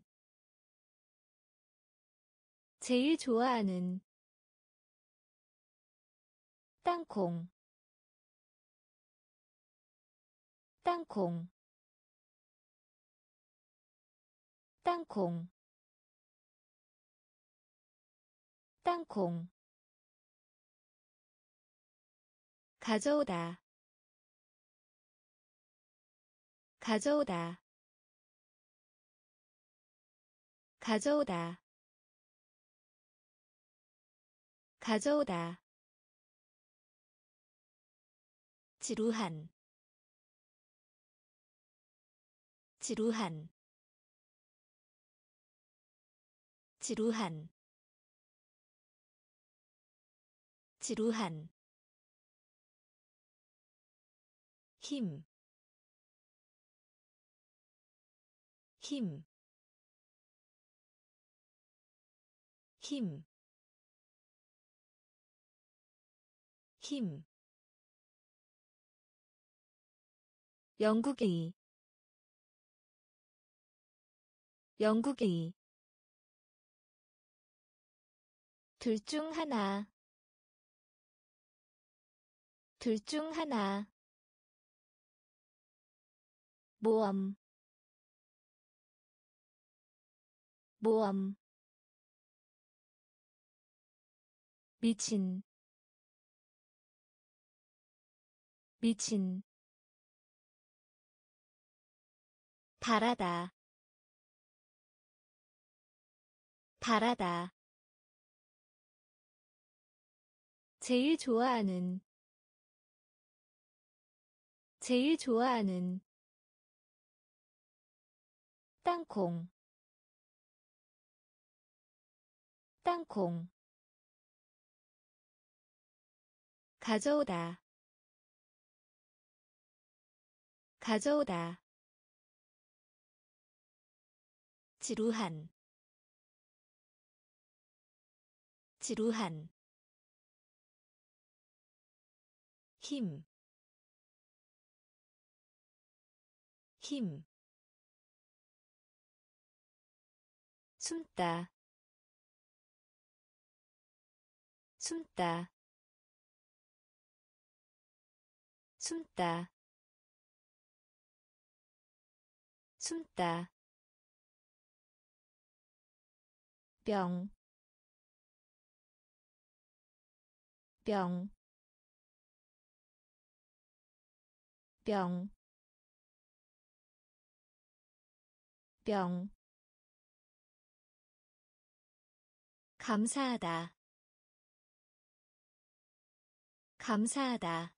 제일 좋아하는, 땅콩, 땅콩, 땅콩, 땅콩, 가져오다, 가져오다, 가져오다, 가져오다, 지루한, 지루한, 지루한, 지루한, 힘, 힘, 힘, 힘, 영국의, 영국의, 둘 중 하나, 둘 중 하나, 모험, 모험, 미친, 미친, 바라다, 바라다, 제일 좋아하는, 제일 좋아하는, 땅콩, 땅콩, 가져오다, 가져오다, 지루한, 지루한, 힘, 힘, 숨다 숨다 숨다 숨다 병, 병, 병, 병. 감사하다, 감사하다,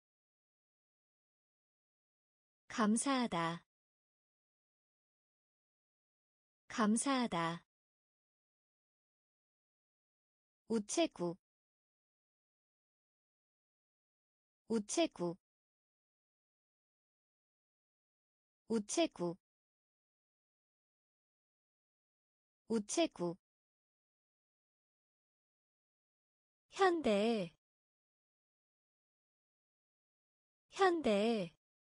감사하다, 감사하다. 우체국, 우체국, 우체국, 우체국. 현대, 현대,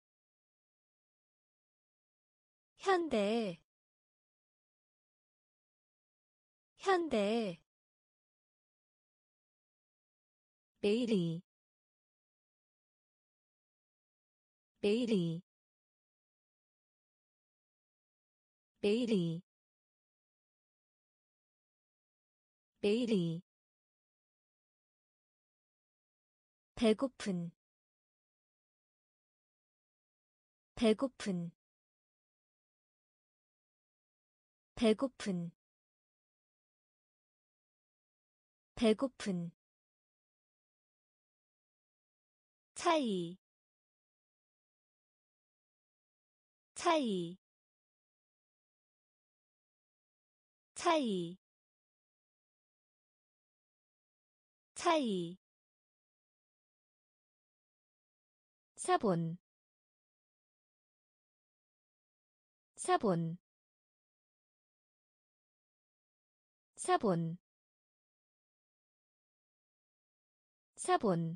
현대, 현대. 메일이, 메일이, 메일이, 메일이. 배고픈, 배고픈, 배고픈, 배고픈. 차이, 차이, 차이, 차이. 사본, 사본, 사본, 사본.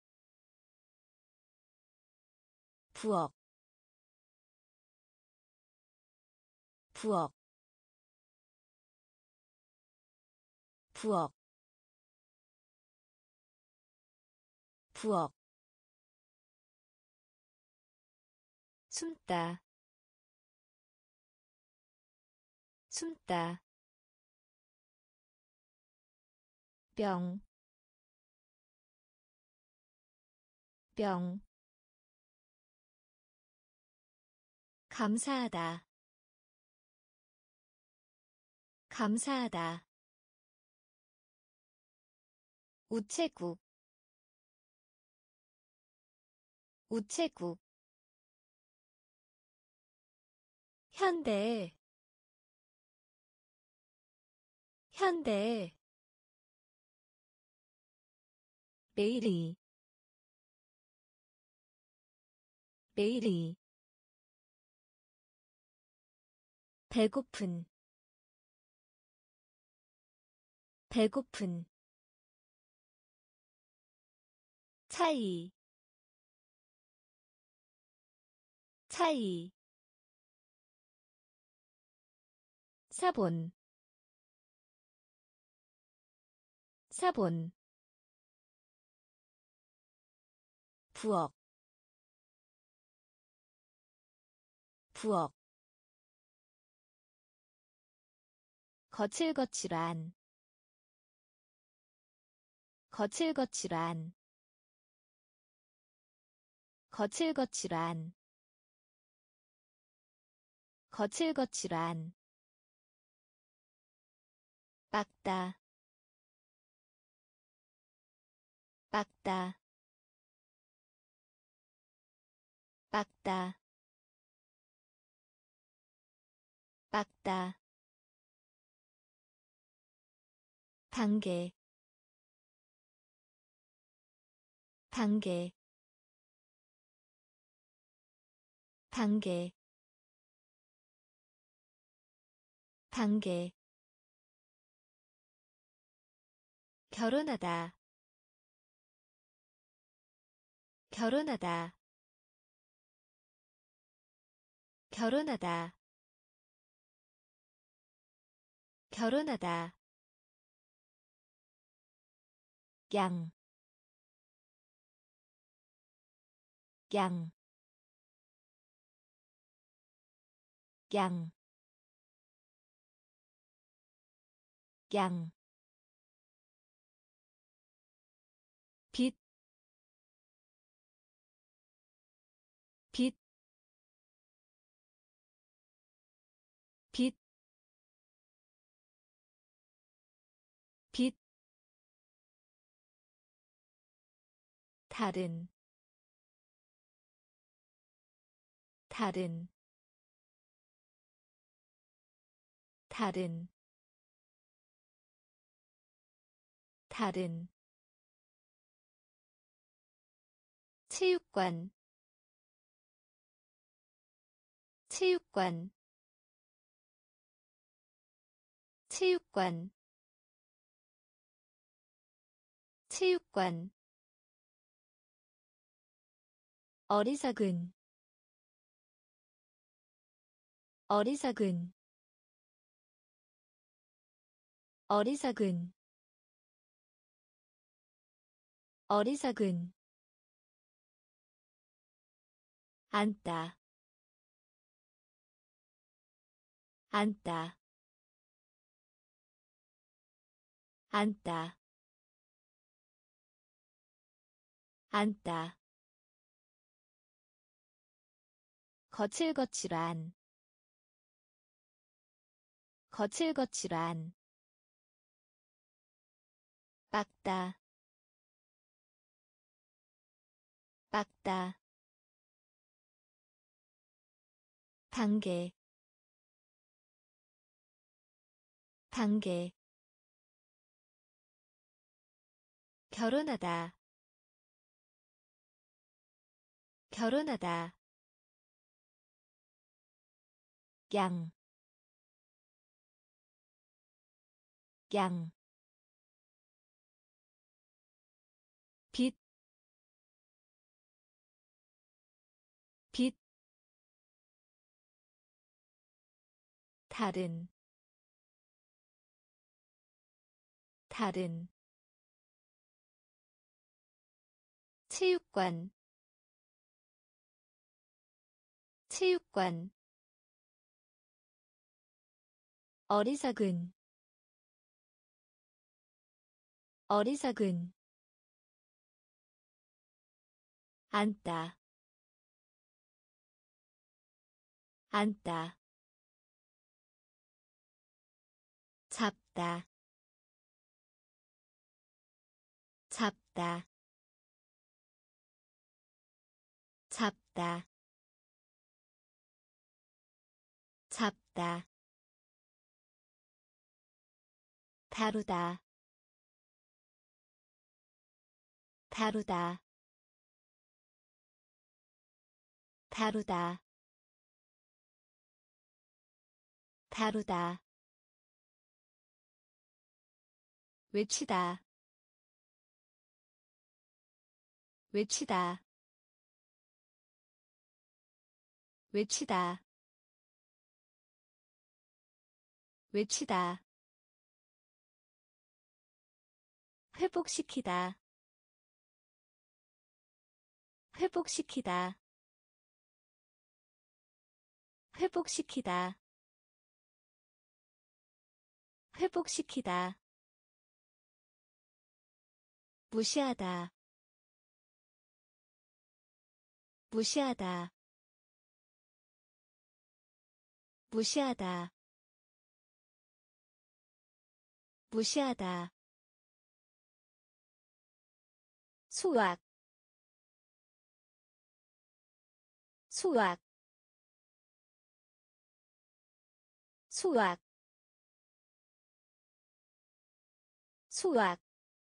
부엌, 부엌, 부엌, 부엌. 숨다, 숨다. 병, 병. 감사하다, 감사하다. 우체국, 우체국. 현대, 현대. 메일이, 메일이. 배고픈, 배고픈. 차이, 차이. 사본, 사본. 부엌, 부엌. 거칠거칠한, 거칠거칠한, 거칠거칠한, 거칠거칠한. 빡다, 빡다, 빡다, 빡다. 단계, 단계, 단계, 단계. 결혼하다, 결혼하다, 결혼하다, 결혼하다 양, 양, 양, 양, 빛, 빛, 빛, 빛, 다른, 다른, 다른, 다른, 체육관, 체육관, 체육관, 체육관, 어리석은, 어리석은, 어리석은, 어리석은, 앉다, 앉다, 앉다, 앉다, 거칠거칠한, 거칠거칠한, 빡다, 빡다, 단계, 단계, 결혼하다, 결혼하다, 양, 양, 빛, 빛, 다른, 다른, 체육관, 체육관, 어리석은, 어리석은, 앉다, 앉다, 잡다, 잡다, 잡다, 잡다, 다루다, 다루다, 다루다, 다루다, 외치다, 외치다, 외치다, 외치다, 회복시키다, 회복시키다, 회복시키다, 회복시키다, 무시하다, 무시하다, 무시하다, 무시하다, 수학, 수학, 수학, 수학,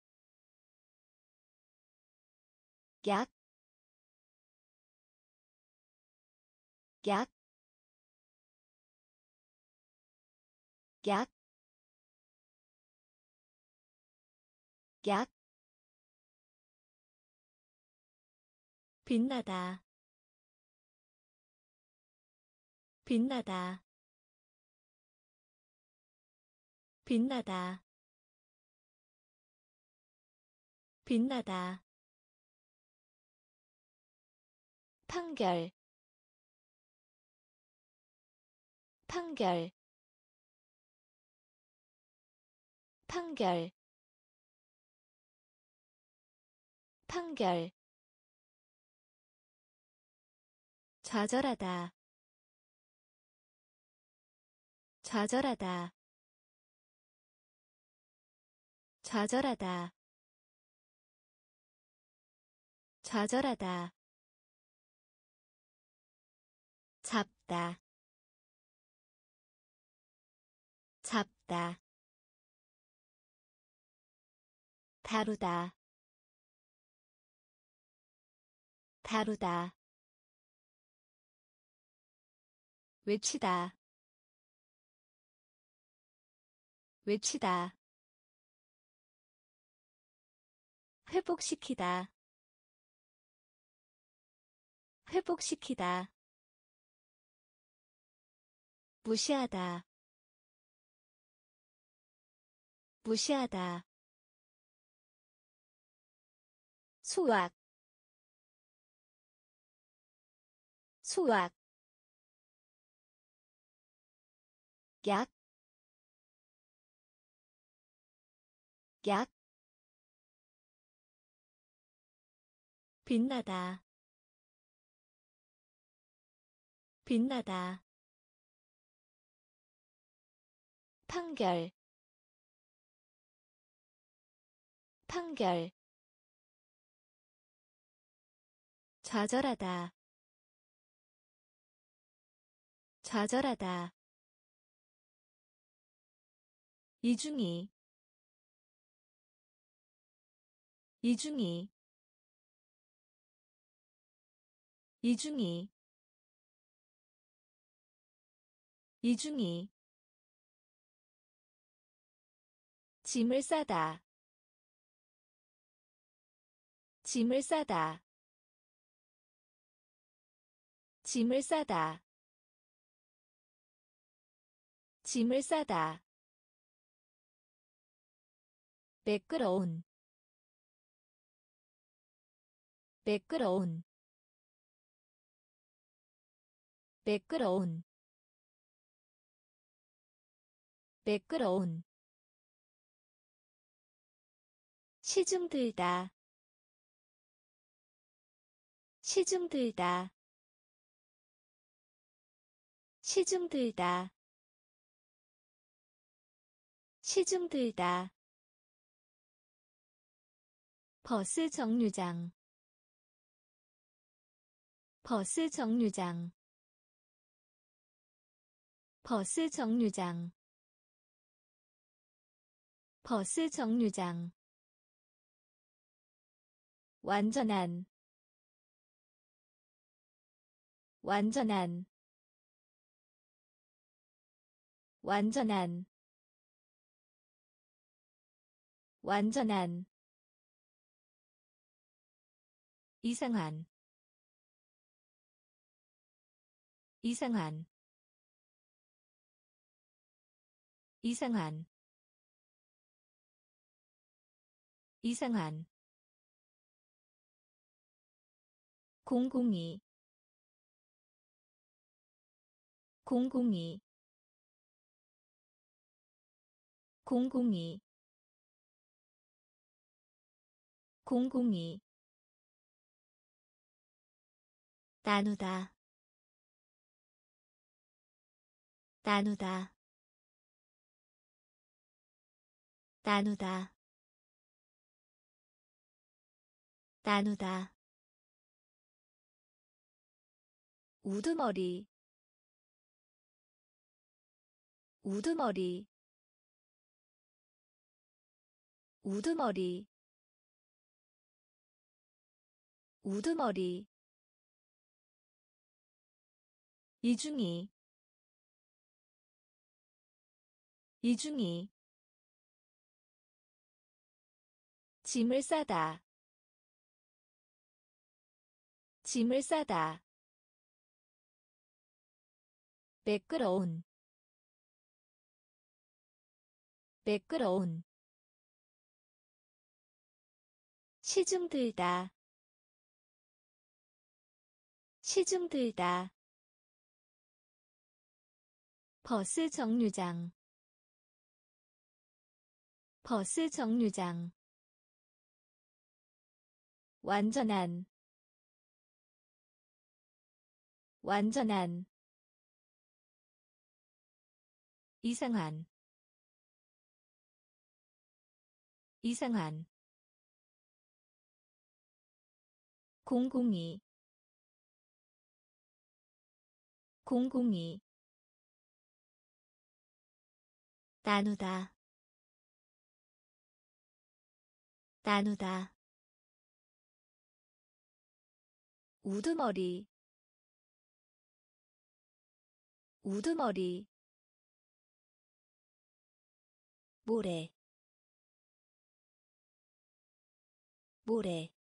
약, 약, 약, 약, 빛나다, 빛나다, 빛나다 빛나다 판결 판결 판결 판결 좌절하다 좌절하다 좌절하다 좌절하다 잡다 잡다 다루다 다루다 외치다 외치다 회복시키다 회복시키다 무시하다 무시하다 수학 수학 약, 약, 빛나다 빛나다 판결, 판결, 좌절하다 좌절하다 이중이 이중이 이중이 이중이 짐을 싸다, 짐을 싸다, 짐을 싸다, 짐을 싸다, 매끄러운, 매끄러운, 매끄러운, 매끄러운, 시중 들다, 시중 들다, 시중 들다, 시중 들다, 버스 정류장, 버스 정류장, 버스 정류장, 버스 정류장, 완전한, 완전한, 완전한, 완전한, 이상한, 이상한, 이상한, 이상한, 공공이, 공공이, 공공이, 공공이, 나누다, 나누다, 나누다, 나누다, 우두머리, 우두머리, 우두머리, 우두머리, 이중이, 이중이, 짐을 싸다, 짐을 싸다, 매끄러운, 매끄러운 시중 들다 시중 들다 버스 정류장 버스 정류장 완전한 완전한 이상한 이상한 공공이 공공이 나누다 나누다 우두머리 우두머리 모래 모래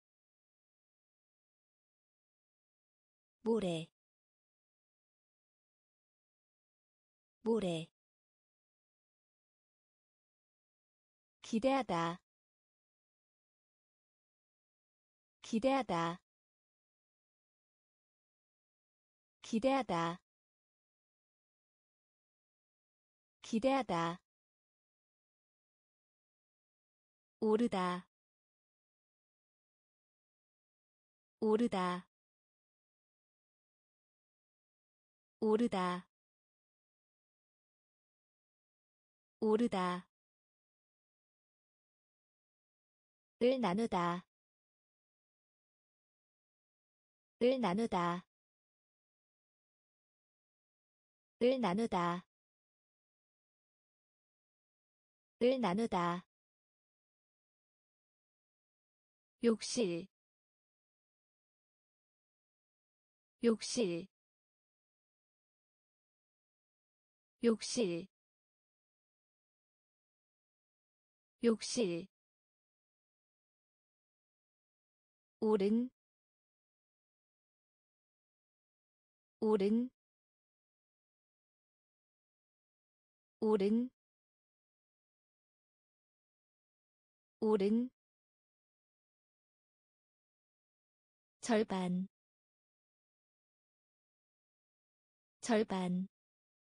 모래 모래 기대하다 기대하다 기대하다 기대하다 오르다 오르다 오르다 오르다 을 나누다 을 나누다 을 나누다 을 나누다 욕실 욕실 욕실 욕실 오른 오른 오른 오른 절반 절반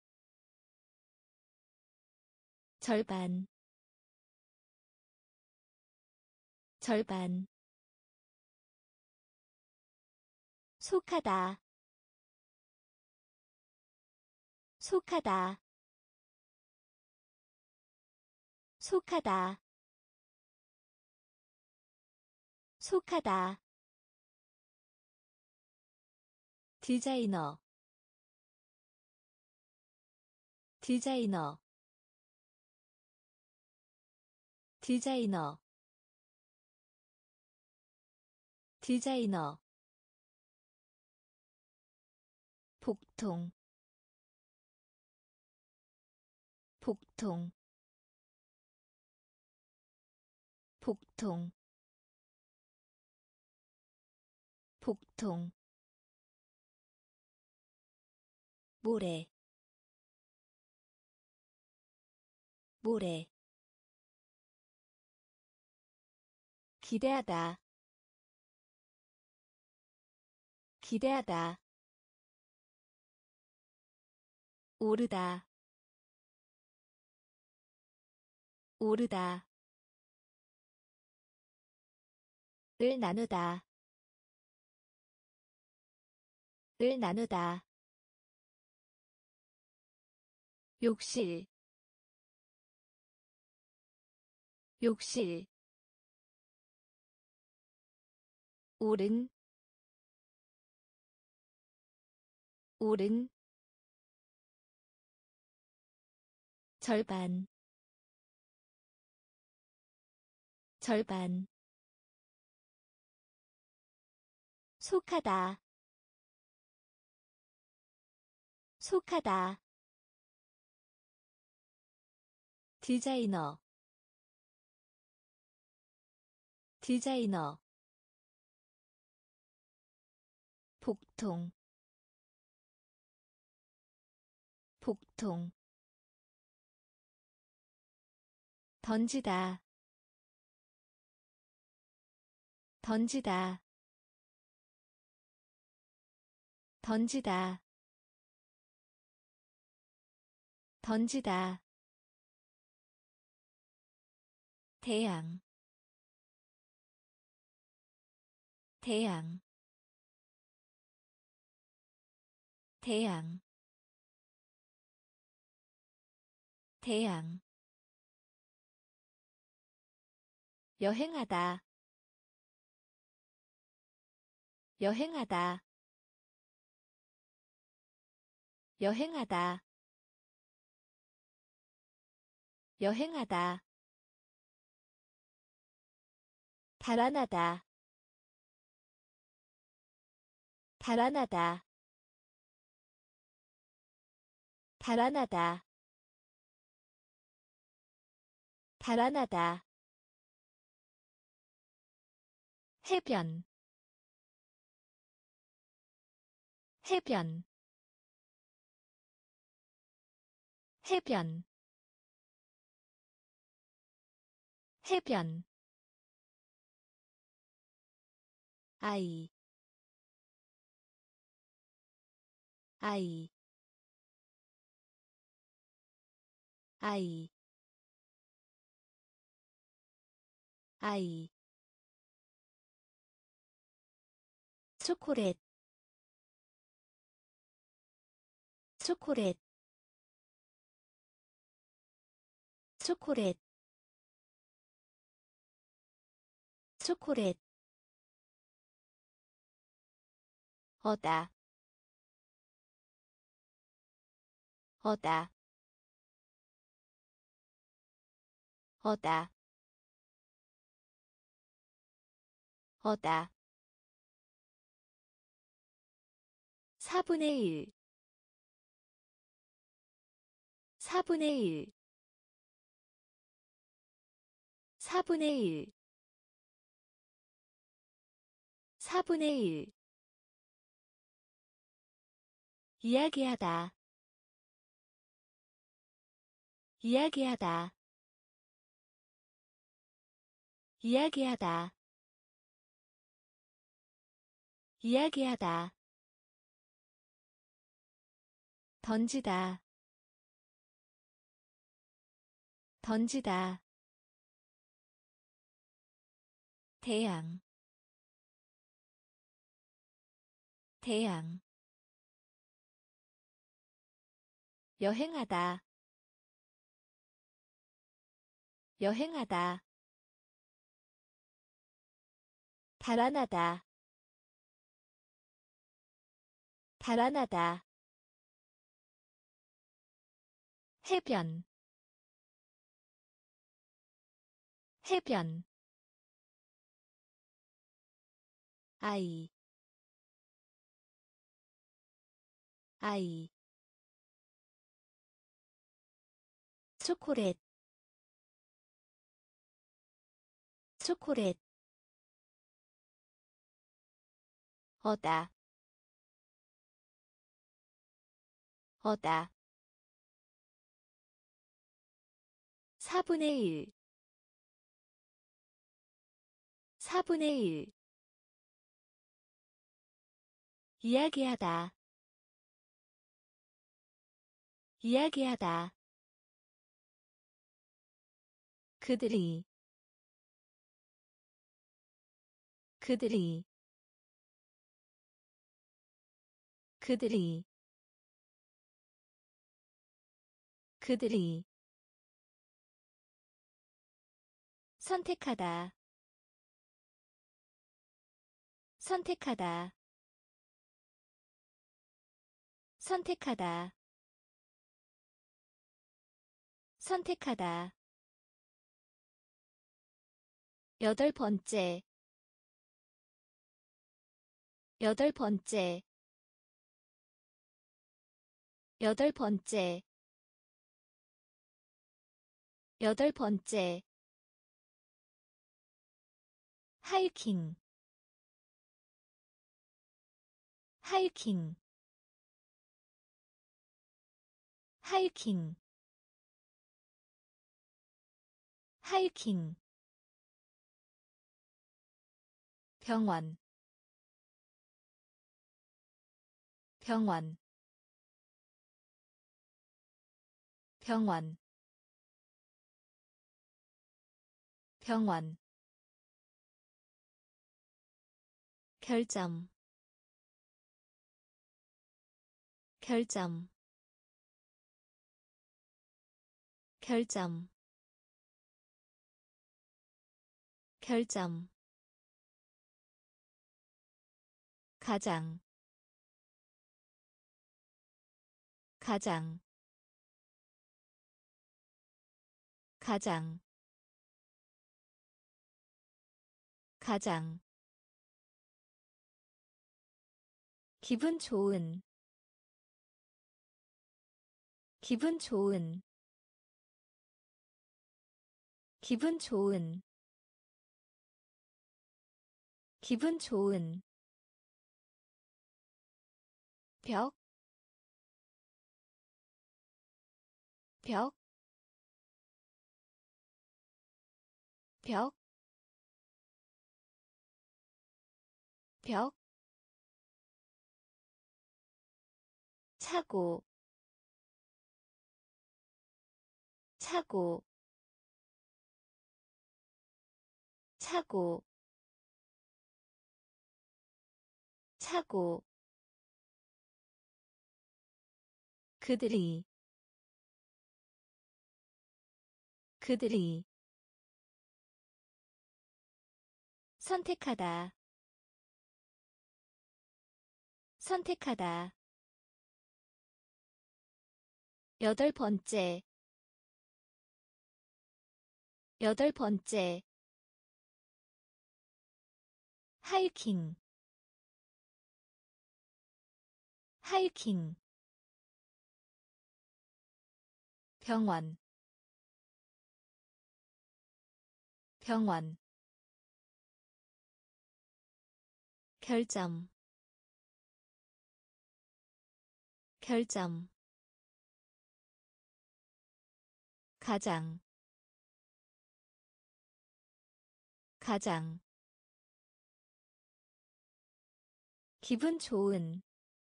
절반 절반 속하다 속하다 속하다 속하다 디자이너 디자이너 디자이너 디자이너 복통 복통 복통 복통 모래 모래 기대하다 기대하다 오르다 오르다 을 나누다 을 나누다 욕실 욕실 오른 오른 절반 절반 속하다 속하다 디자이너 디자이너 복통 복통 던지다 던지다 던지다 던지다 태양 태양 태양 태양 여행하다 여행하다 여행하다 여행하다 달아나다 달아나다 달아나다 달아나다 해변 해변 해변 해변 아이 아이 아이 아이 초콜릿 초콜릿 초콜릿 초콜릿 어다 어다 어다 어다 4분의 1 4분의 1 4분의 1 4분의 1 이야기하다 이야기하다 이야기하다 이야기하다 던지다 던지다 태양 태양 여행하다 여행하다 달아나다 달아나다 해변 해변 아이 아이 초콜릿 초콜릿 어다 어다 4분의 1 4분의 1 이야기하다 이야기하다 그들이 그들이 그들이 그들이 선택하다 선택하다 선택하다 선택하다 8번째 8번째 8번째 8번째 하이킹 하이킹 하이킹 하이킹 병원 병원 병원 병원 결점 결점 결점 결점 가장 가장 가장 가장 기분 좋은 기분 좋은 기분 좋은 기분 좋은 벽, 벽, 벽, 벽, 차고, 차고, 차고, 차고, 그들이 그들이 선택하다 선택하다 여덟 번째 여덟 번째 하이킹 하이킹 병원 병원 결점 결점 가장 가장 기분 좋은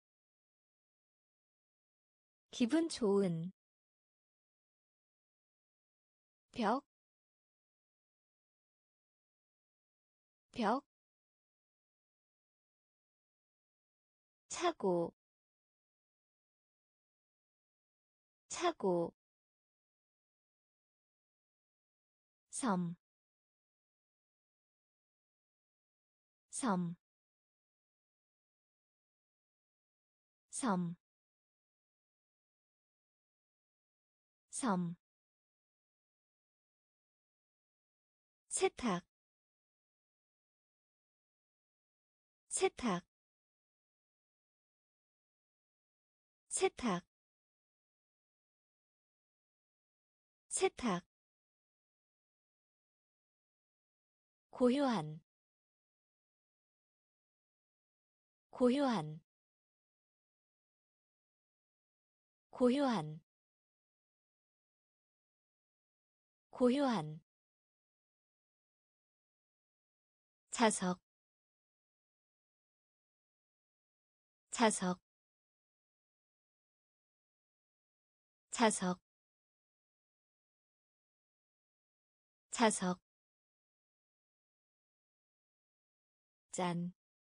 기분 좋은 벽, 벽, 차고, 차고, 섬, 섬, 섬, 섬, 세탁, 세탁, 세탁, 세탁, 고요한, 고요한, 고요한, 고요한, 자석, 자석, 자석, 자석, 짠,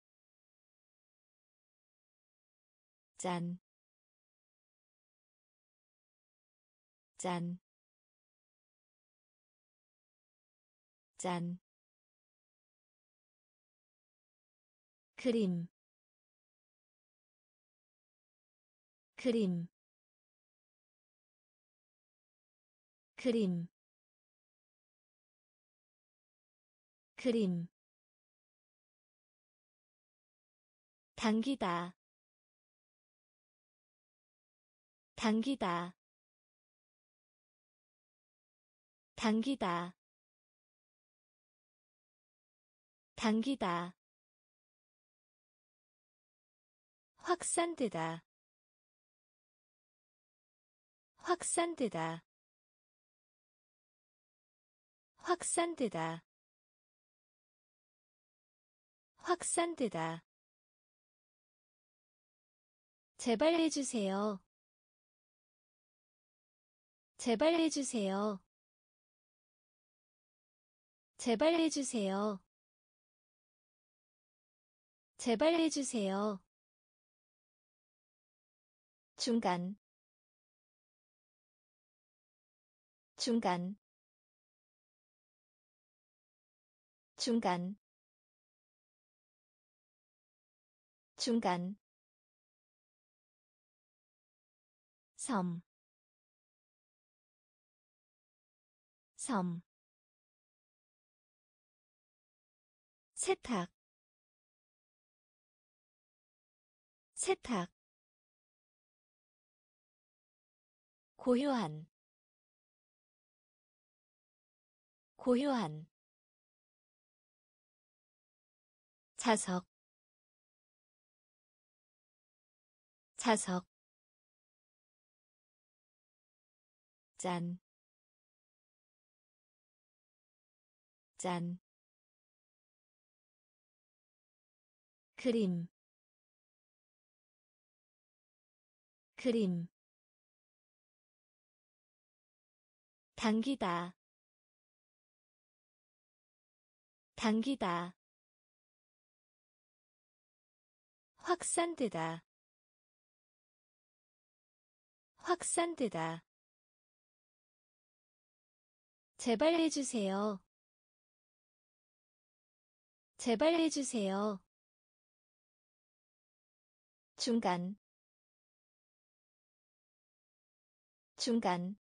짠, 짠, 짠, 그림, 그림, 그림, 그림, 당기다, 당기다, 당기다, 당기다, 확산되다, 확산되다, 확산되다, 확산되다. 제발해주세요, 제발해주세요, 제발해주세요, 제발해주세요. 중간, 중간, 중간, 중간. 섬, 섬. 세탁, 세탁. 고요한, 고요한. 자석, 자석. 짠, 짠. 그림, 그림. 당기다, 당기다. 확산되다, 확산되다. 제발해주세요, 제발해주세요. 중간, 중간.